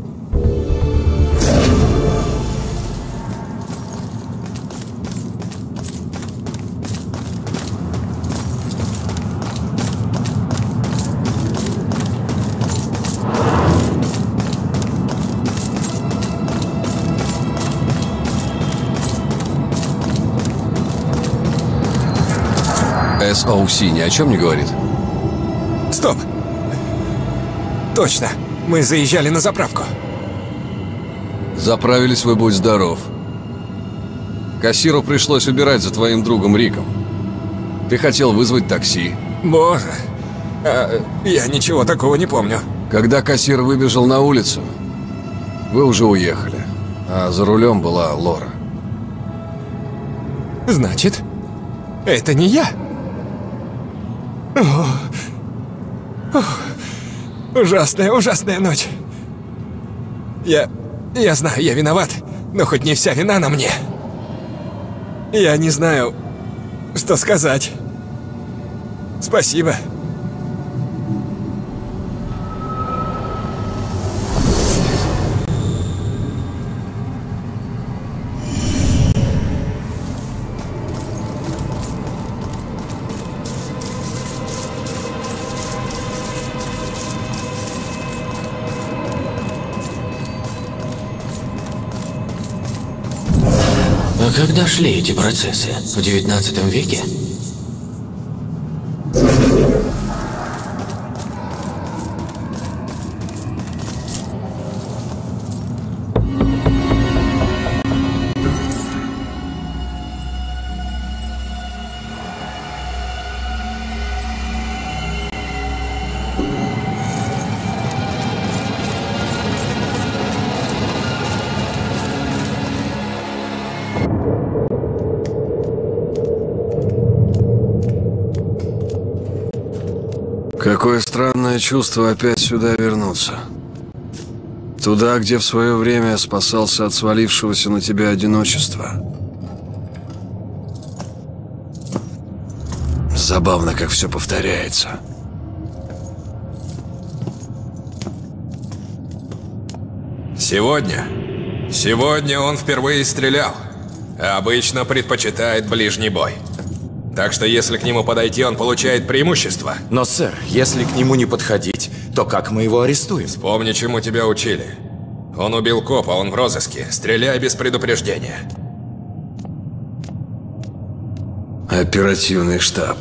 SOC ни о чем не говорит? Стоп! Точно! Мы заезжали на заправку. Заправились вы, будь здоров. Кассиру пришлось убирать за твоим другом Риком. Ты хотел вызвать такси. Боже, я ничего такого не помню. Когда кассир выбежал на улицу, вы уже уехали, а за рулем была Лора. Значит, это не я? Ужасная ночь. Я знаю, я виноват, но хоть не вся вина на мне. Я не знаю, что сказать. Спасибо. А когда шли эти процессы? В 19 веке? Какое странное чувство опять сюда вернуться. Туда, где в свое время спасался от свалившегося на тебя одиночества. Забавно, как все повторяется. Сегодня он впервые стрелял. Обычно предпочитает ближний бой. Так что если к нему подойти, он получает преимущество. Но, сэр, если к нему не подходить, то как мы его арестуем? Вспомни, чему тебя учили. Он убил копа, он в розыске. Стреляй без предупреждения. Оперативный штаб.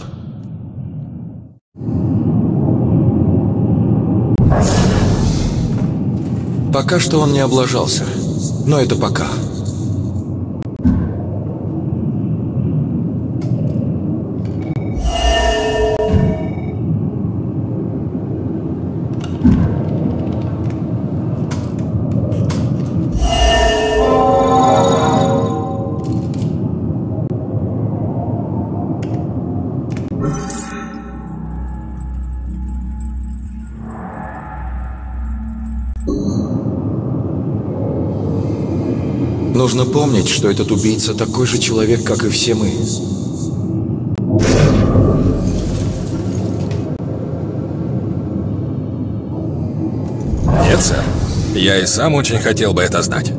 Пока что он не облажался. Но это пока. Нужно помнить, что этот убийца такой же человек, как и все мы. Нет, сэр. Я и сам очень хотел бы это знать.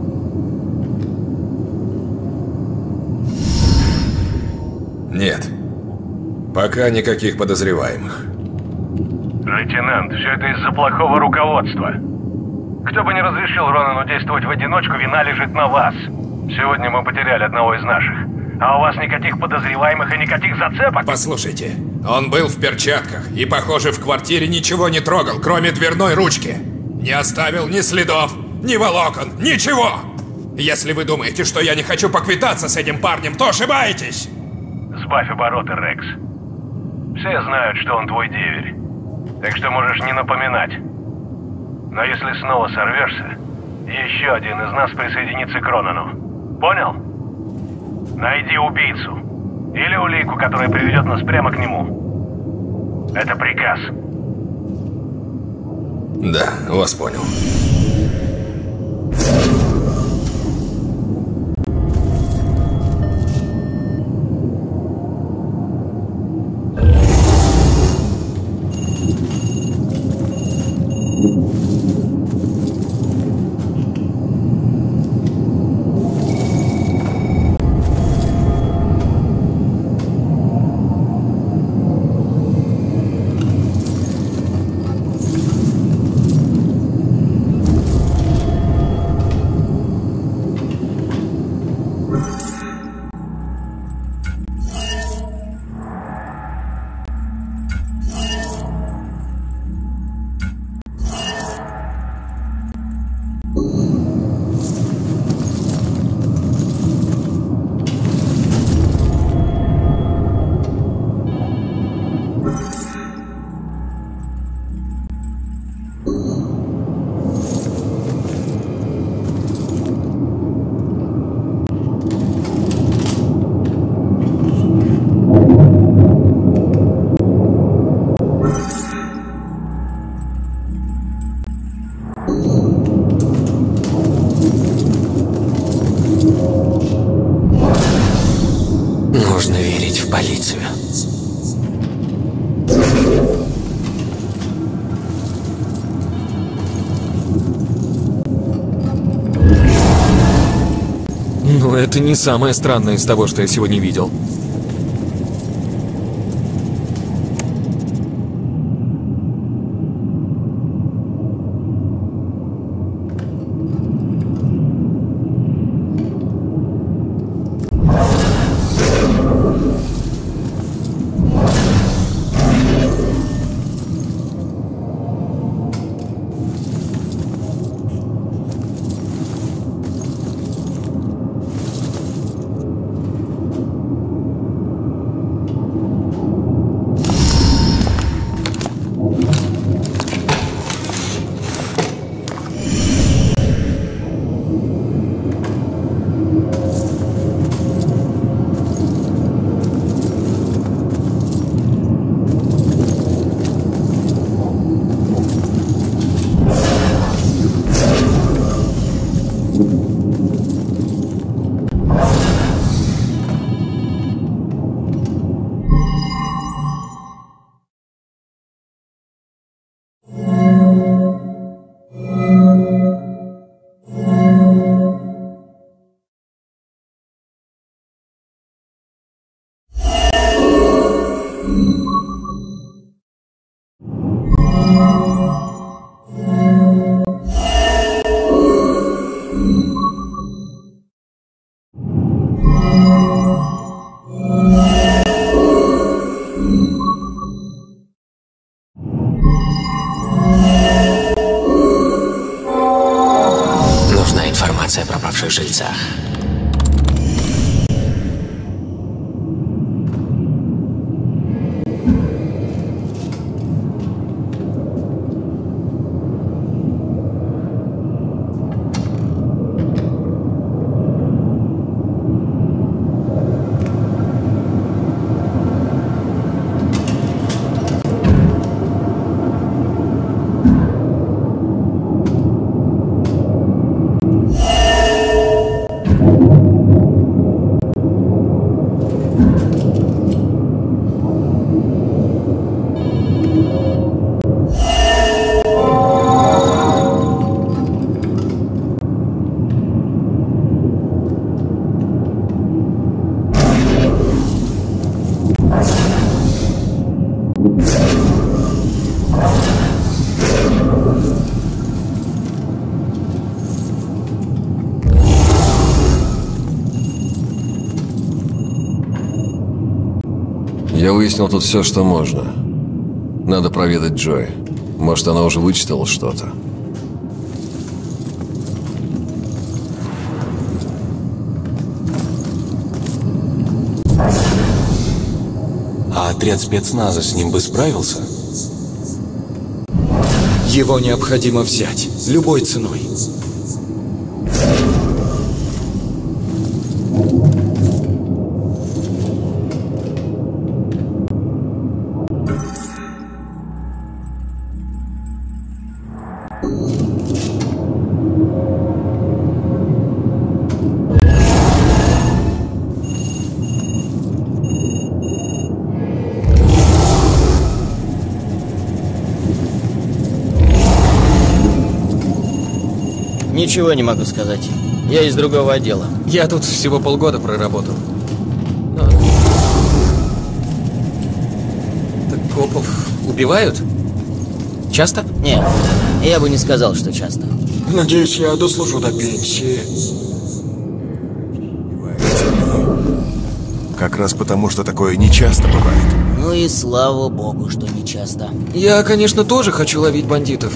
Нет. Пока никаких подозреваемых. Лейтенант, все это из-за плохого руководства. Кто бы не разрешил Ронану действовать в одиночку, вина лежит на вас. Сегодня мы потеряли одного из наших. А у вас никаких подозреваемых и никаких зацепок? Послушайте, он был в перчатках и, похоже, в квартире ничего не трогал, кроме дверной ручки. Не оставил ни следов, ни волокон, ничего! Если вы думаете, что я не хочу поквитаться с этим парнем, то ошибаетесь! Сбавь обороты, Рекс. Все знают, что он твой деверь. Так что можешь не напоминать. Но если снова сорвешься, еще один из нас присоединится к Ронану. Понял? Найди убийцу. Или улику, которая приведет нас прямо к нему. Это приказ. Да, вас понял. Нужно верить в полицию. Но это не самое странное из того, что я сегодня видел. Нужна информация о пропавших жильцах. Я выяснил тут все, что можно. Надо проведать Джой. Может, она уже вычитала что-то. А отряд спецназа с ним бы справился? Его необходимо взять. Любой ценой. Ничего не могу сказать. Я из другого отдела. Я тут всего полгода проработал. Так копов убивают? Часто? Нет, я бы не сказал, что часто. Надеюсь, я дослужу до пенсии. Как раз потому, что такое нечасто бывает. Ну и слава богу, что не часто. Я, конечно, тоже хочу ловить бандитов.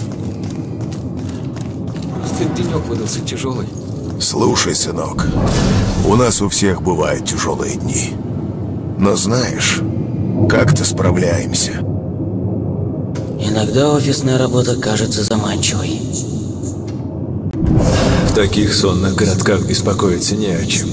Просто денек выдался тяжелый. Слушай, сынок, у нас у всех бывают тяжелые дни. Но знаешь, как-то справляемся. Иногда офисная работа кажется заманчивой. В таких сонных городках беспокоиться не о чем.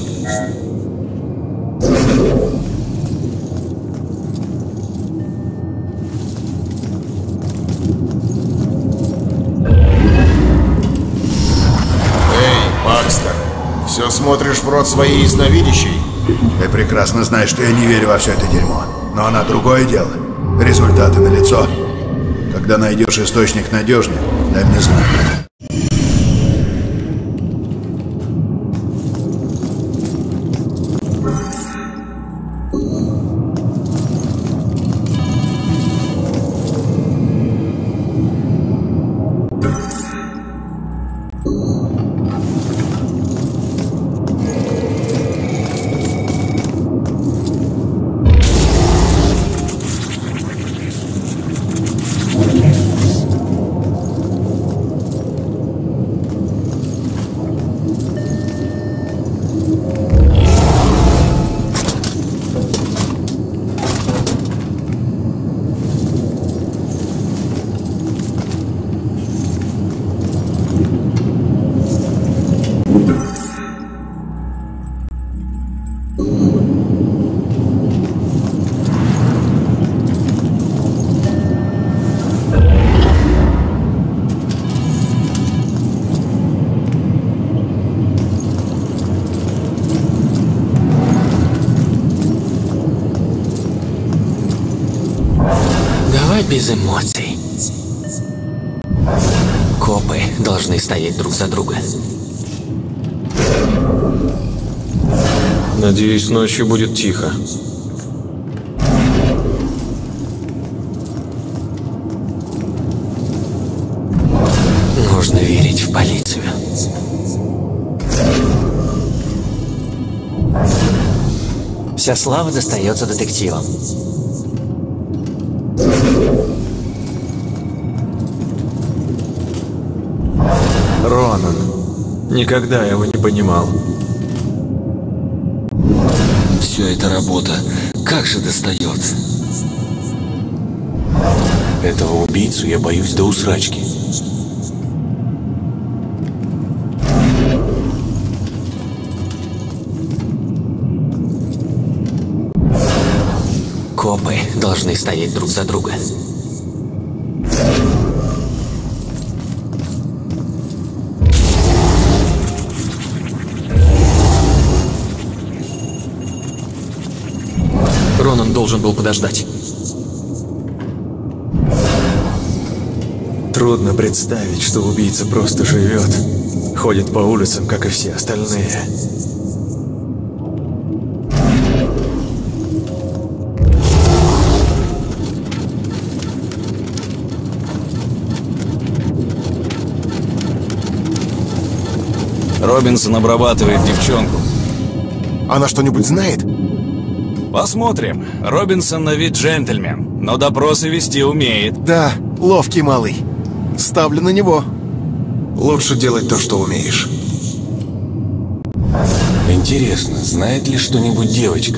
смотришь в рот своей ясновидящей? Ты прекрасно знаешь, что я не верю во все это дерьмо. Но она другое дело. Результаты налицо. Когда найдешь источник надежнее, дай мне знать. Без эмоций. Копы должны стоять друг за друга. Надеюсь, ночью будет тихо. Нужно верить в полицию. Вся слава достается детективам. Ронан. Никогда его не понимал. Все это работа. Как же достает? Этого убийцу я боюсь до усрачки. Копы должны стоять друг за друга. Ронан должен был подождать. Трудно представить, что убийца просто живет, ходит по улицам, как и все остальные. Робинсон обрабатывает девчонку. Она что-нибудь знает? Посмотрим. Робинсон на вид джентльмен, но допросы вести умеет. Да, ловкий малый. Ставлю на него. Лучше делать то, что умеешь. Интересно, знает ли что-нибудь девочка?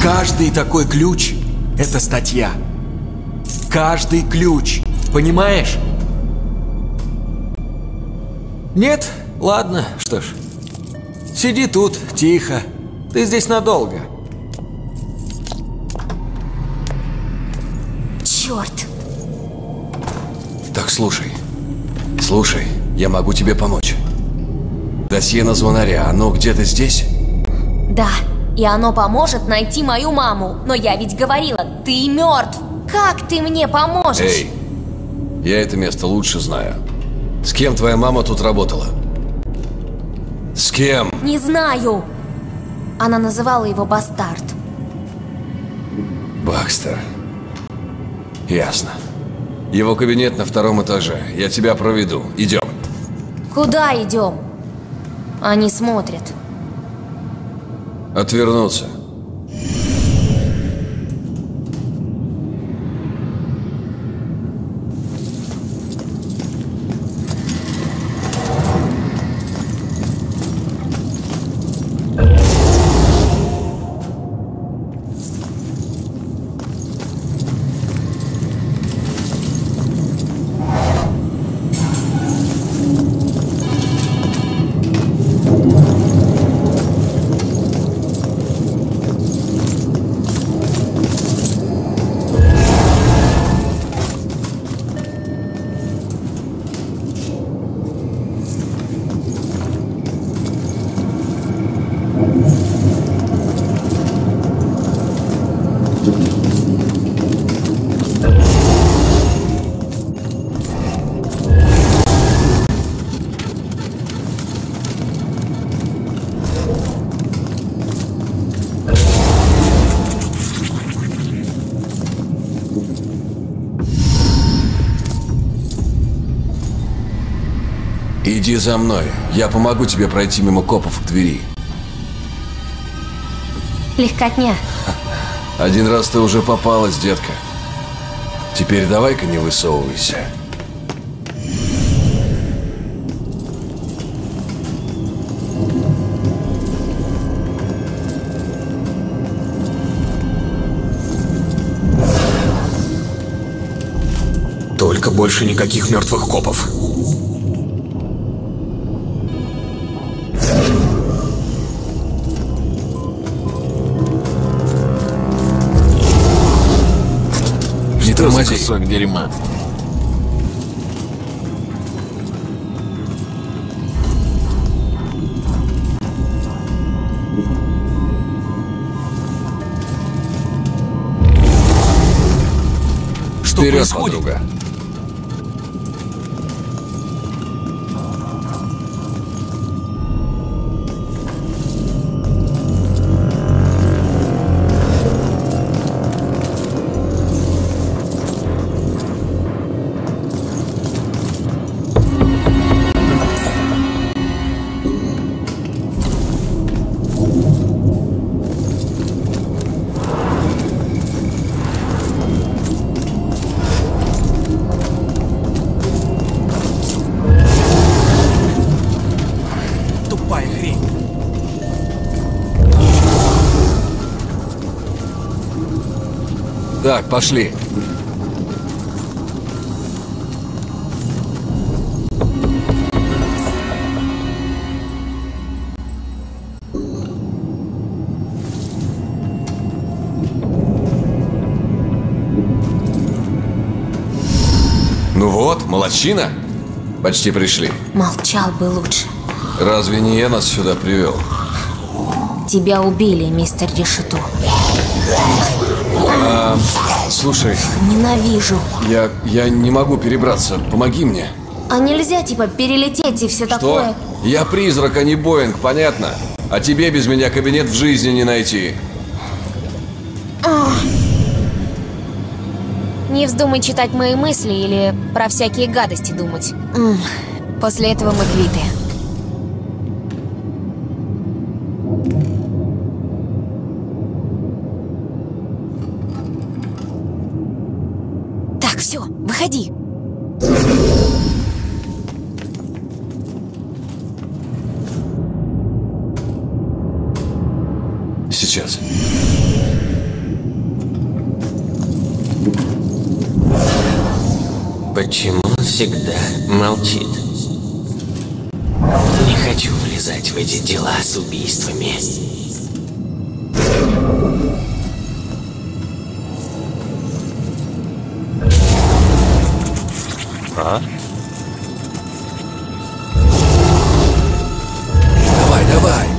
Каждый такой ключ – это статья. Каждый ключ. Понимаешь? Нет? Ладно, что ж. Сиди тут, тихо. Ты здесь надолго. Черт! Так, слушай. Слушай, я могу тебе помочь. Досье на звонаря, оно где-то здесь? Да, и оно поможет найти мою маму. Но я ведь говорила, ты мертв. Как ты мне поможешь? Эй, я это место лучше знаю. С кем твоя мама тут работала? С кем? Не знаю. Она называла его бастард. Бакстер. Ясно. Его кабинет на 2-м этаже. Я тебя проведу. Идем. Куда идем? Они смотрят. Отвернуться. Иди за мной. Я помогу тебе пройти мимо копов к двери. Легкотня. Один раз ты уже попалась, детка. Теперь давай-ка не высовывайся. Только больше никаких мертвых копов. Что за кусок дерьма? Что вперед, происходит? Подруга. Так, пошли. Ну вот, молодчина. Почти пришли. Молчал бы лучше. Разве не я нас сюда привел? Тебя убили, мистер Решето. Слушай. Ненавижу. Я не могу перебраться. Помоги мне. А нельзя, типа, перелететь и все такое? Что? Я призрак, а не Боинг, понятно? А тебе без меня кабинет в жизни не найти. Не вздумай читать мои мысли или про всякие гадости думать. После этого мы квиты. Так, все, выходи. Сейчас. Почему он всегда молчит? Не хочу влезать в эти дела с убийствами. А? Давай, давай!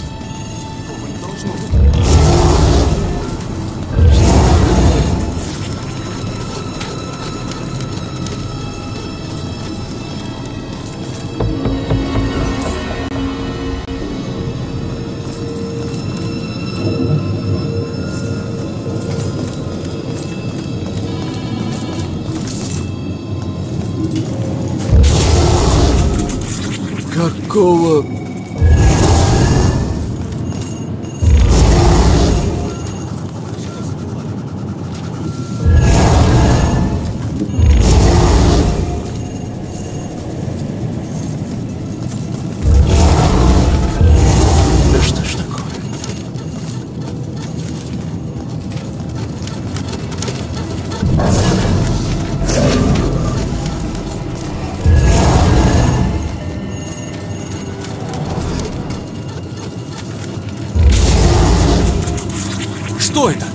Какого... Да что ж такое? Что это?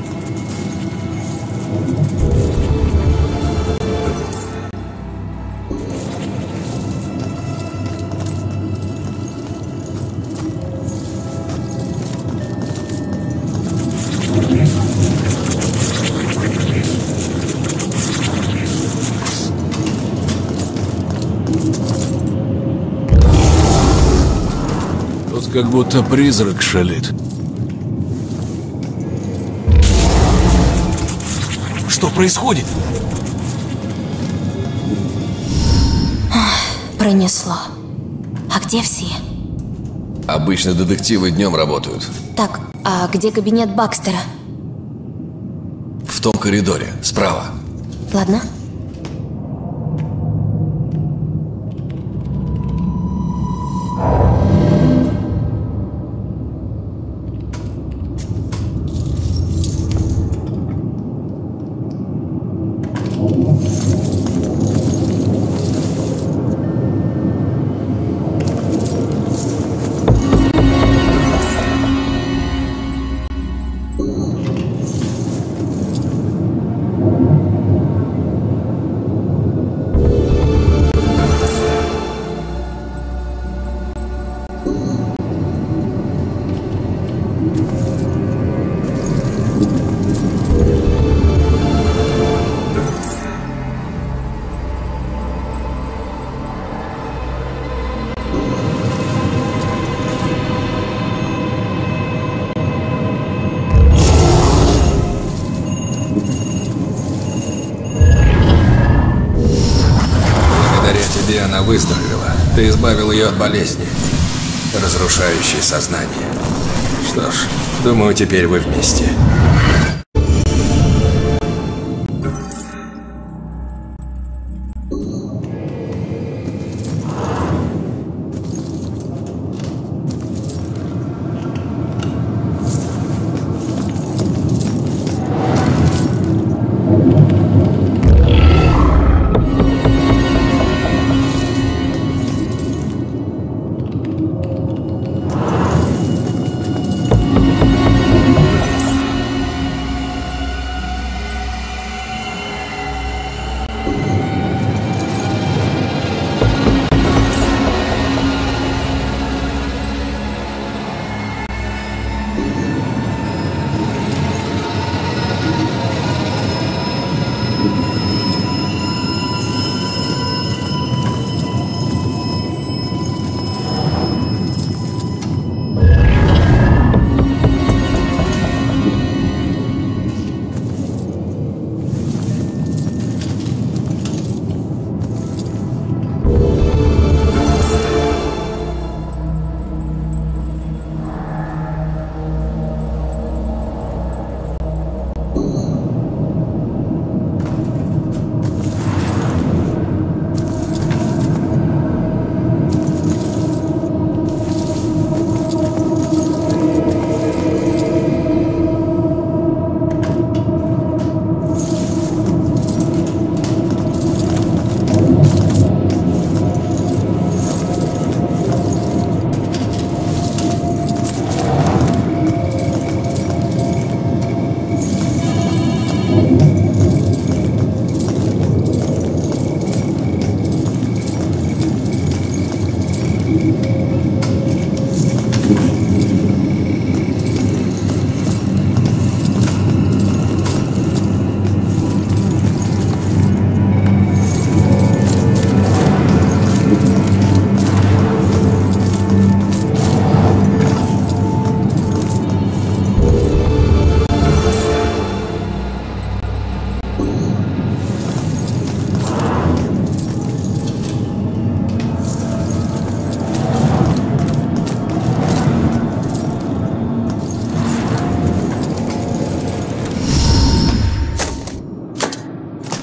Тут как будто призрак шалит. Что происходит? Пронесло. А где все? Обычно детективы днем работают. Так, а где кабинет Бакстера? В том коридоре, справа. Ладно. Она выздоровела. Ты избавил ее от болезни, разрушающей сознание. Что ж, думаю, теперь вы вместе.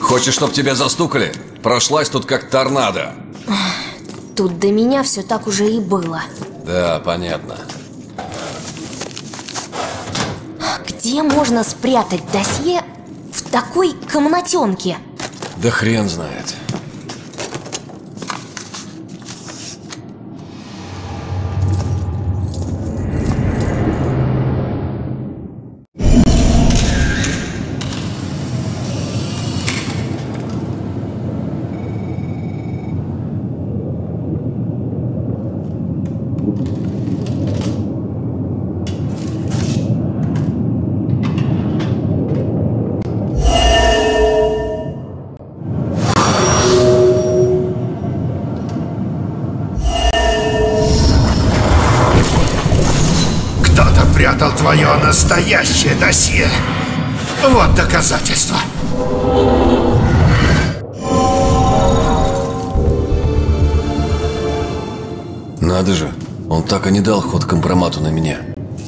Хочешь, чтоб тебя застукали? Прошлась тут как торнадо. Тут до меня все так уже и было. Да, понятно. Где можно спрятать досье в такой комнатенке? Да хрен знает. Прятал твое настоящее досье. Вот доказательство. Надо же, он так и не дал ход компромату на меня.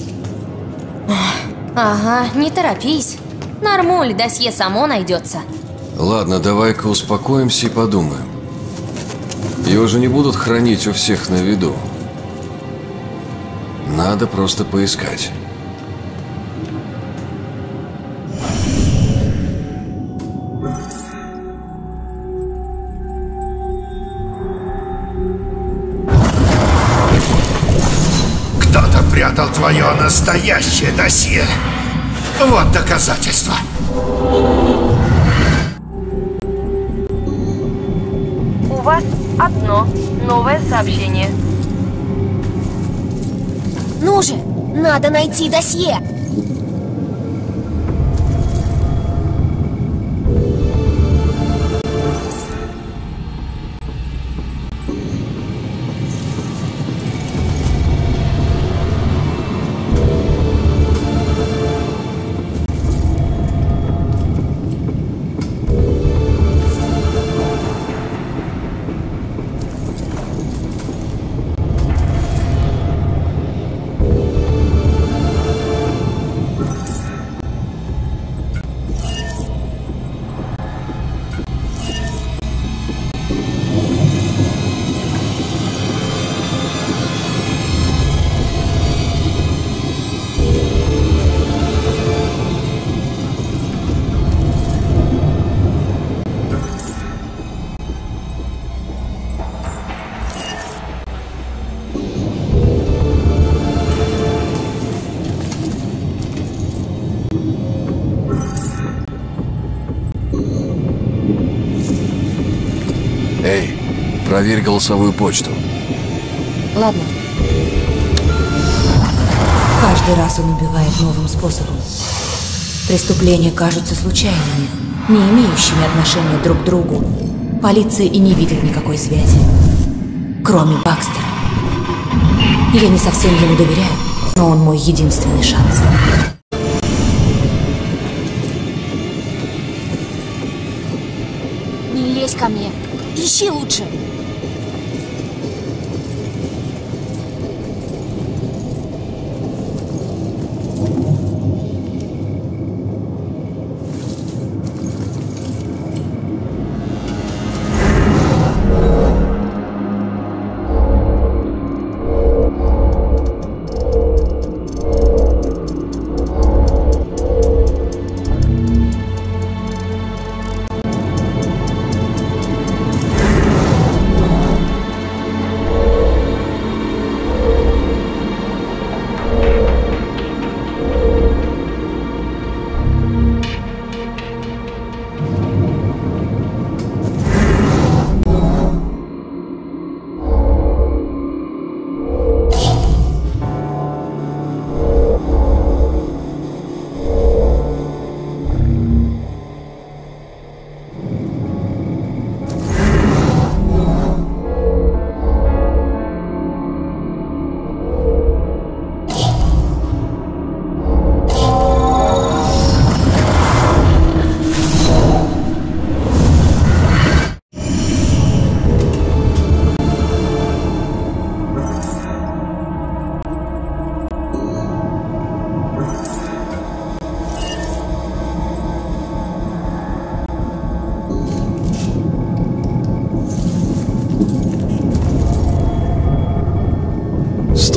Ага, не торопись. Нормуль, досье само найдется. Ладно, давай-ка успокоимся и подумаем. Его же не будут хранить у всех на виду. Надо просто поискать. Кто-то прятал твое настоящее досье. Вот доказательство. У вас одно новое сообщение. Ну же, надо найти досье. Эй, проверь голосовую почту. Ладно. Каждый раз он убивает новым способом. Преступления кажутся случайными, не имеющими отношения друг к другу. Полиция и не видит никакой связи. Кроме Бакстера. Я не совсем ему доверяю, но он мой единственный шанс. Не лезь ко мне. Ищи лучше.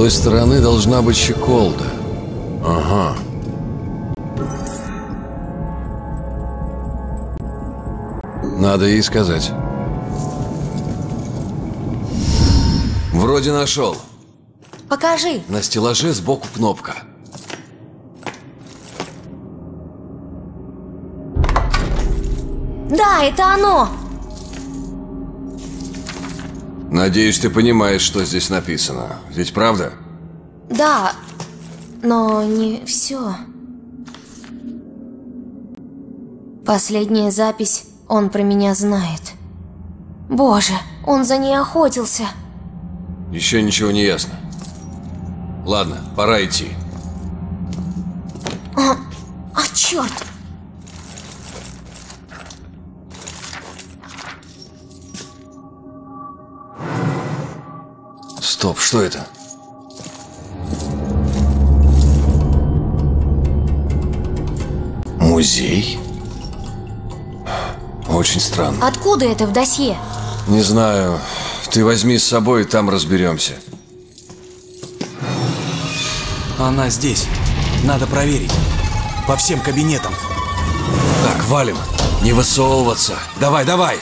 той стороны должна быть щеколда. Ага. Надо ей сказать. Вроде нашел. Покажи. На стеллаже сбоку кнопка. Да, это оно. Надеюсь, ты понимаешь, что здесь написано. Ведь правда? Да, но не все. Последняя запись, он про меня знает. Боже, он за ней охотился. Еще ничего не ясно. Ладно, пора идти. Черт! Стоп, что это? Музей? Очень странно. Откуда это в досье? Не знаю. Ты возьми с собой, и там разберемся. Она здесь. Надо проверить. По всем кабинетам. Так, валим. Не высовываться. Давай, давай.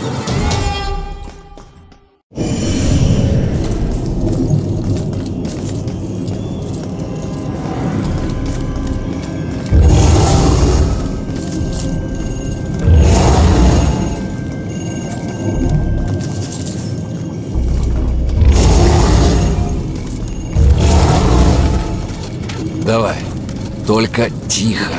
Давай. Только тихо.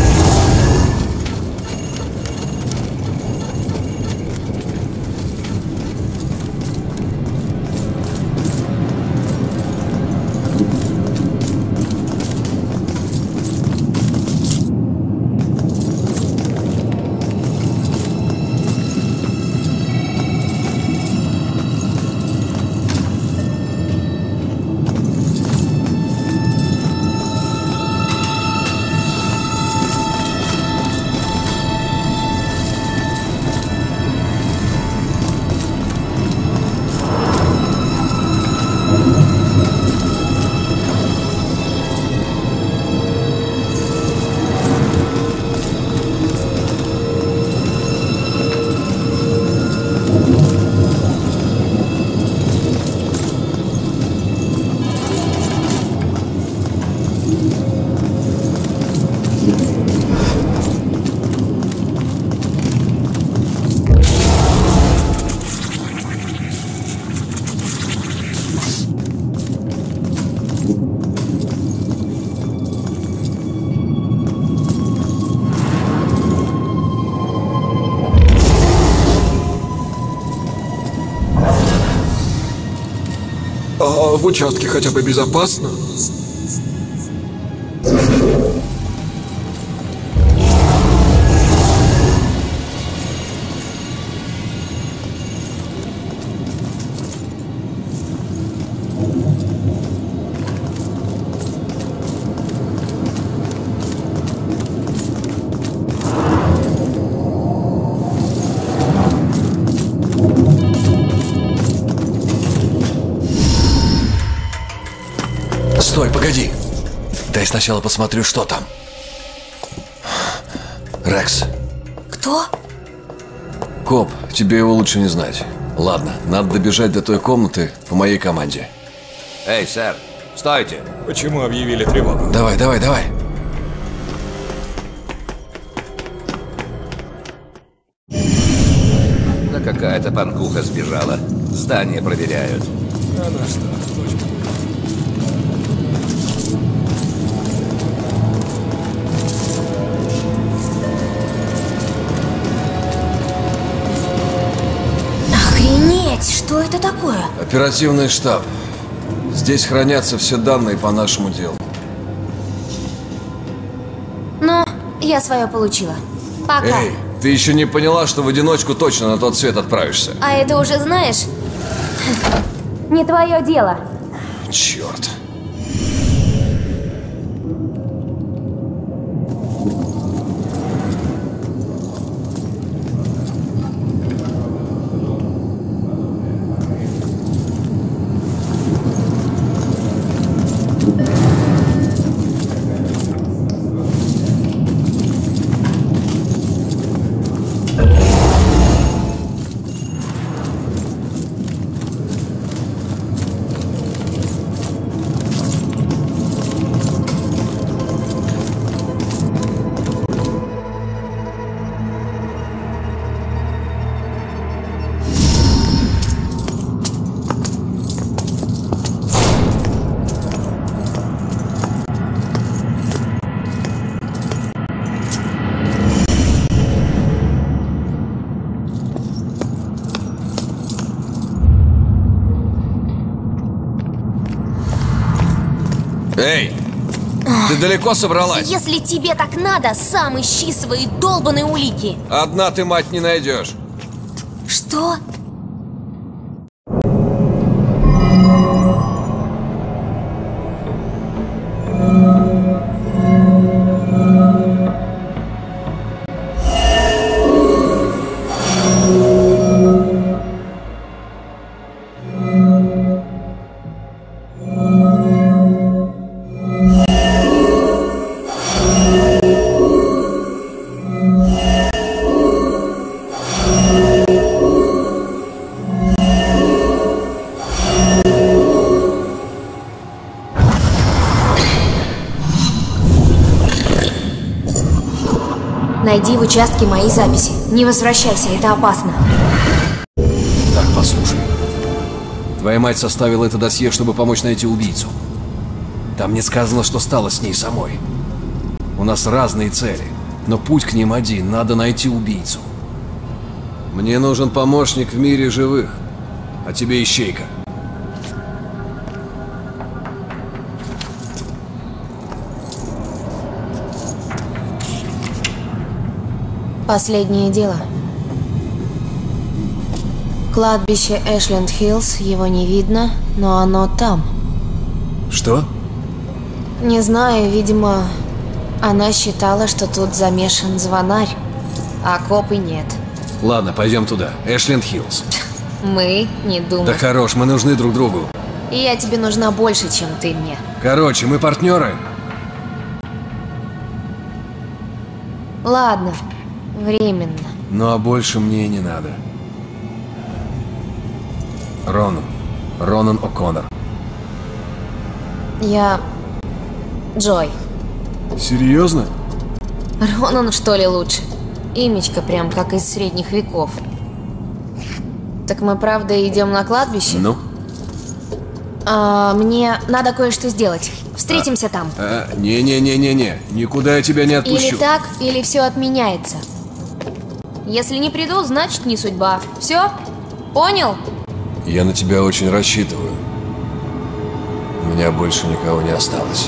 А в участке хотя бы безопасно? Стой, погоди. Дай сначала посмотрю, что там. Рекс. Кто? Коп, тебе его лучше не знать. Ладно, надо добежать до той комнаты по моей команде. Эй, сэр, стойте. Почему объявили тревогу? Давай, давай, давай. Да какая-то панкуха сбежала. Здание проверяют. Она что, дочка? Охренеть, что это такое? Оперативный штаб. Здесь хранятся все данные по нашему делу. Ну, я свое получила. Пока. Эй, ты еще не поняла, что в одиночку точно на тот свет отправишься? А это уже знаешь? Не твое дело. Черт. Эй! Ты далеко собралась? Если тебе так надо, сам ищи свои долбаные улики. Одна ты, мать, не найдешь. Что? Найди в участке мои записи. Не возвращайся, это опасно. Так, послушай. Твоя мать составила это досье, чтобы помочь найти убийцу. Там не сказано, что стало с ней самой. У нас разные цели, но путь к ним один. Надо найти убийцу. Мне нужен помощник в мире живых, а тебе ищейка. Последнее дело. Кладбище Эшленд-Хиллз, его не видно, но оно там. Что? Не знаю, видимо, она считала, что тут замешан звонарь, а копы нет. Ладно, пойдем туда. Эшленд-Хиллз. Мы не думаем. Да хорош, мы нужны друг другу. И я тебе нужна больше, чем ты мне. Короче, мы партнеры. Ладно, временно. Ну а больше мне и не надо. Ронан О'Коннор. Я... Джой. Серьезно? Ронан, что ли, лучше? Имечко прям как из средних веков. Так мы правда идем на кладбище? Ну? Мне надо кое-что сделать. Встретимся там. Не-не-не-не-не. Никуда я тебя не отпущу. Или так, или все отменяется. Если не приду, значит не судьба. Все? Понял? Я на тебя очень рассчитываю. У меня больше никого не осталось.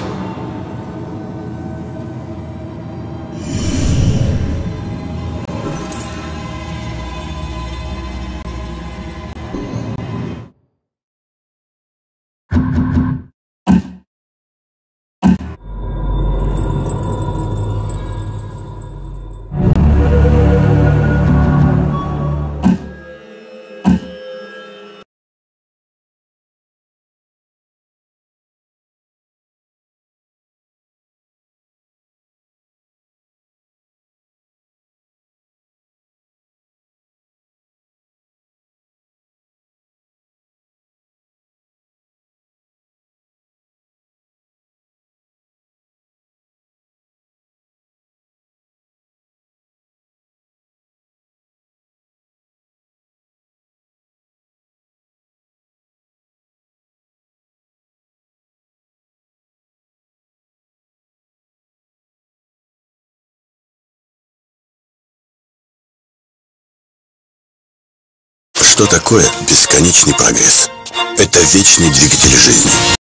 Что такое бесконечный прогресс? Это вечный двигатель жизни.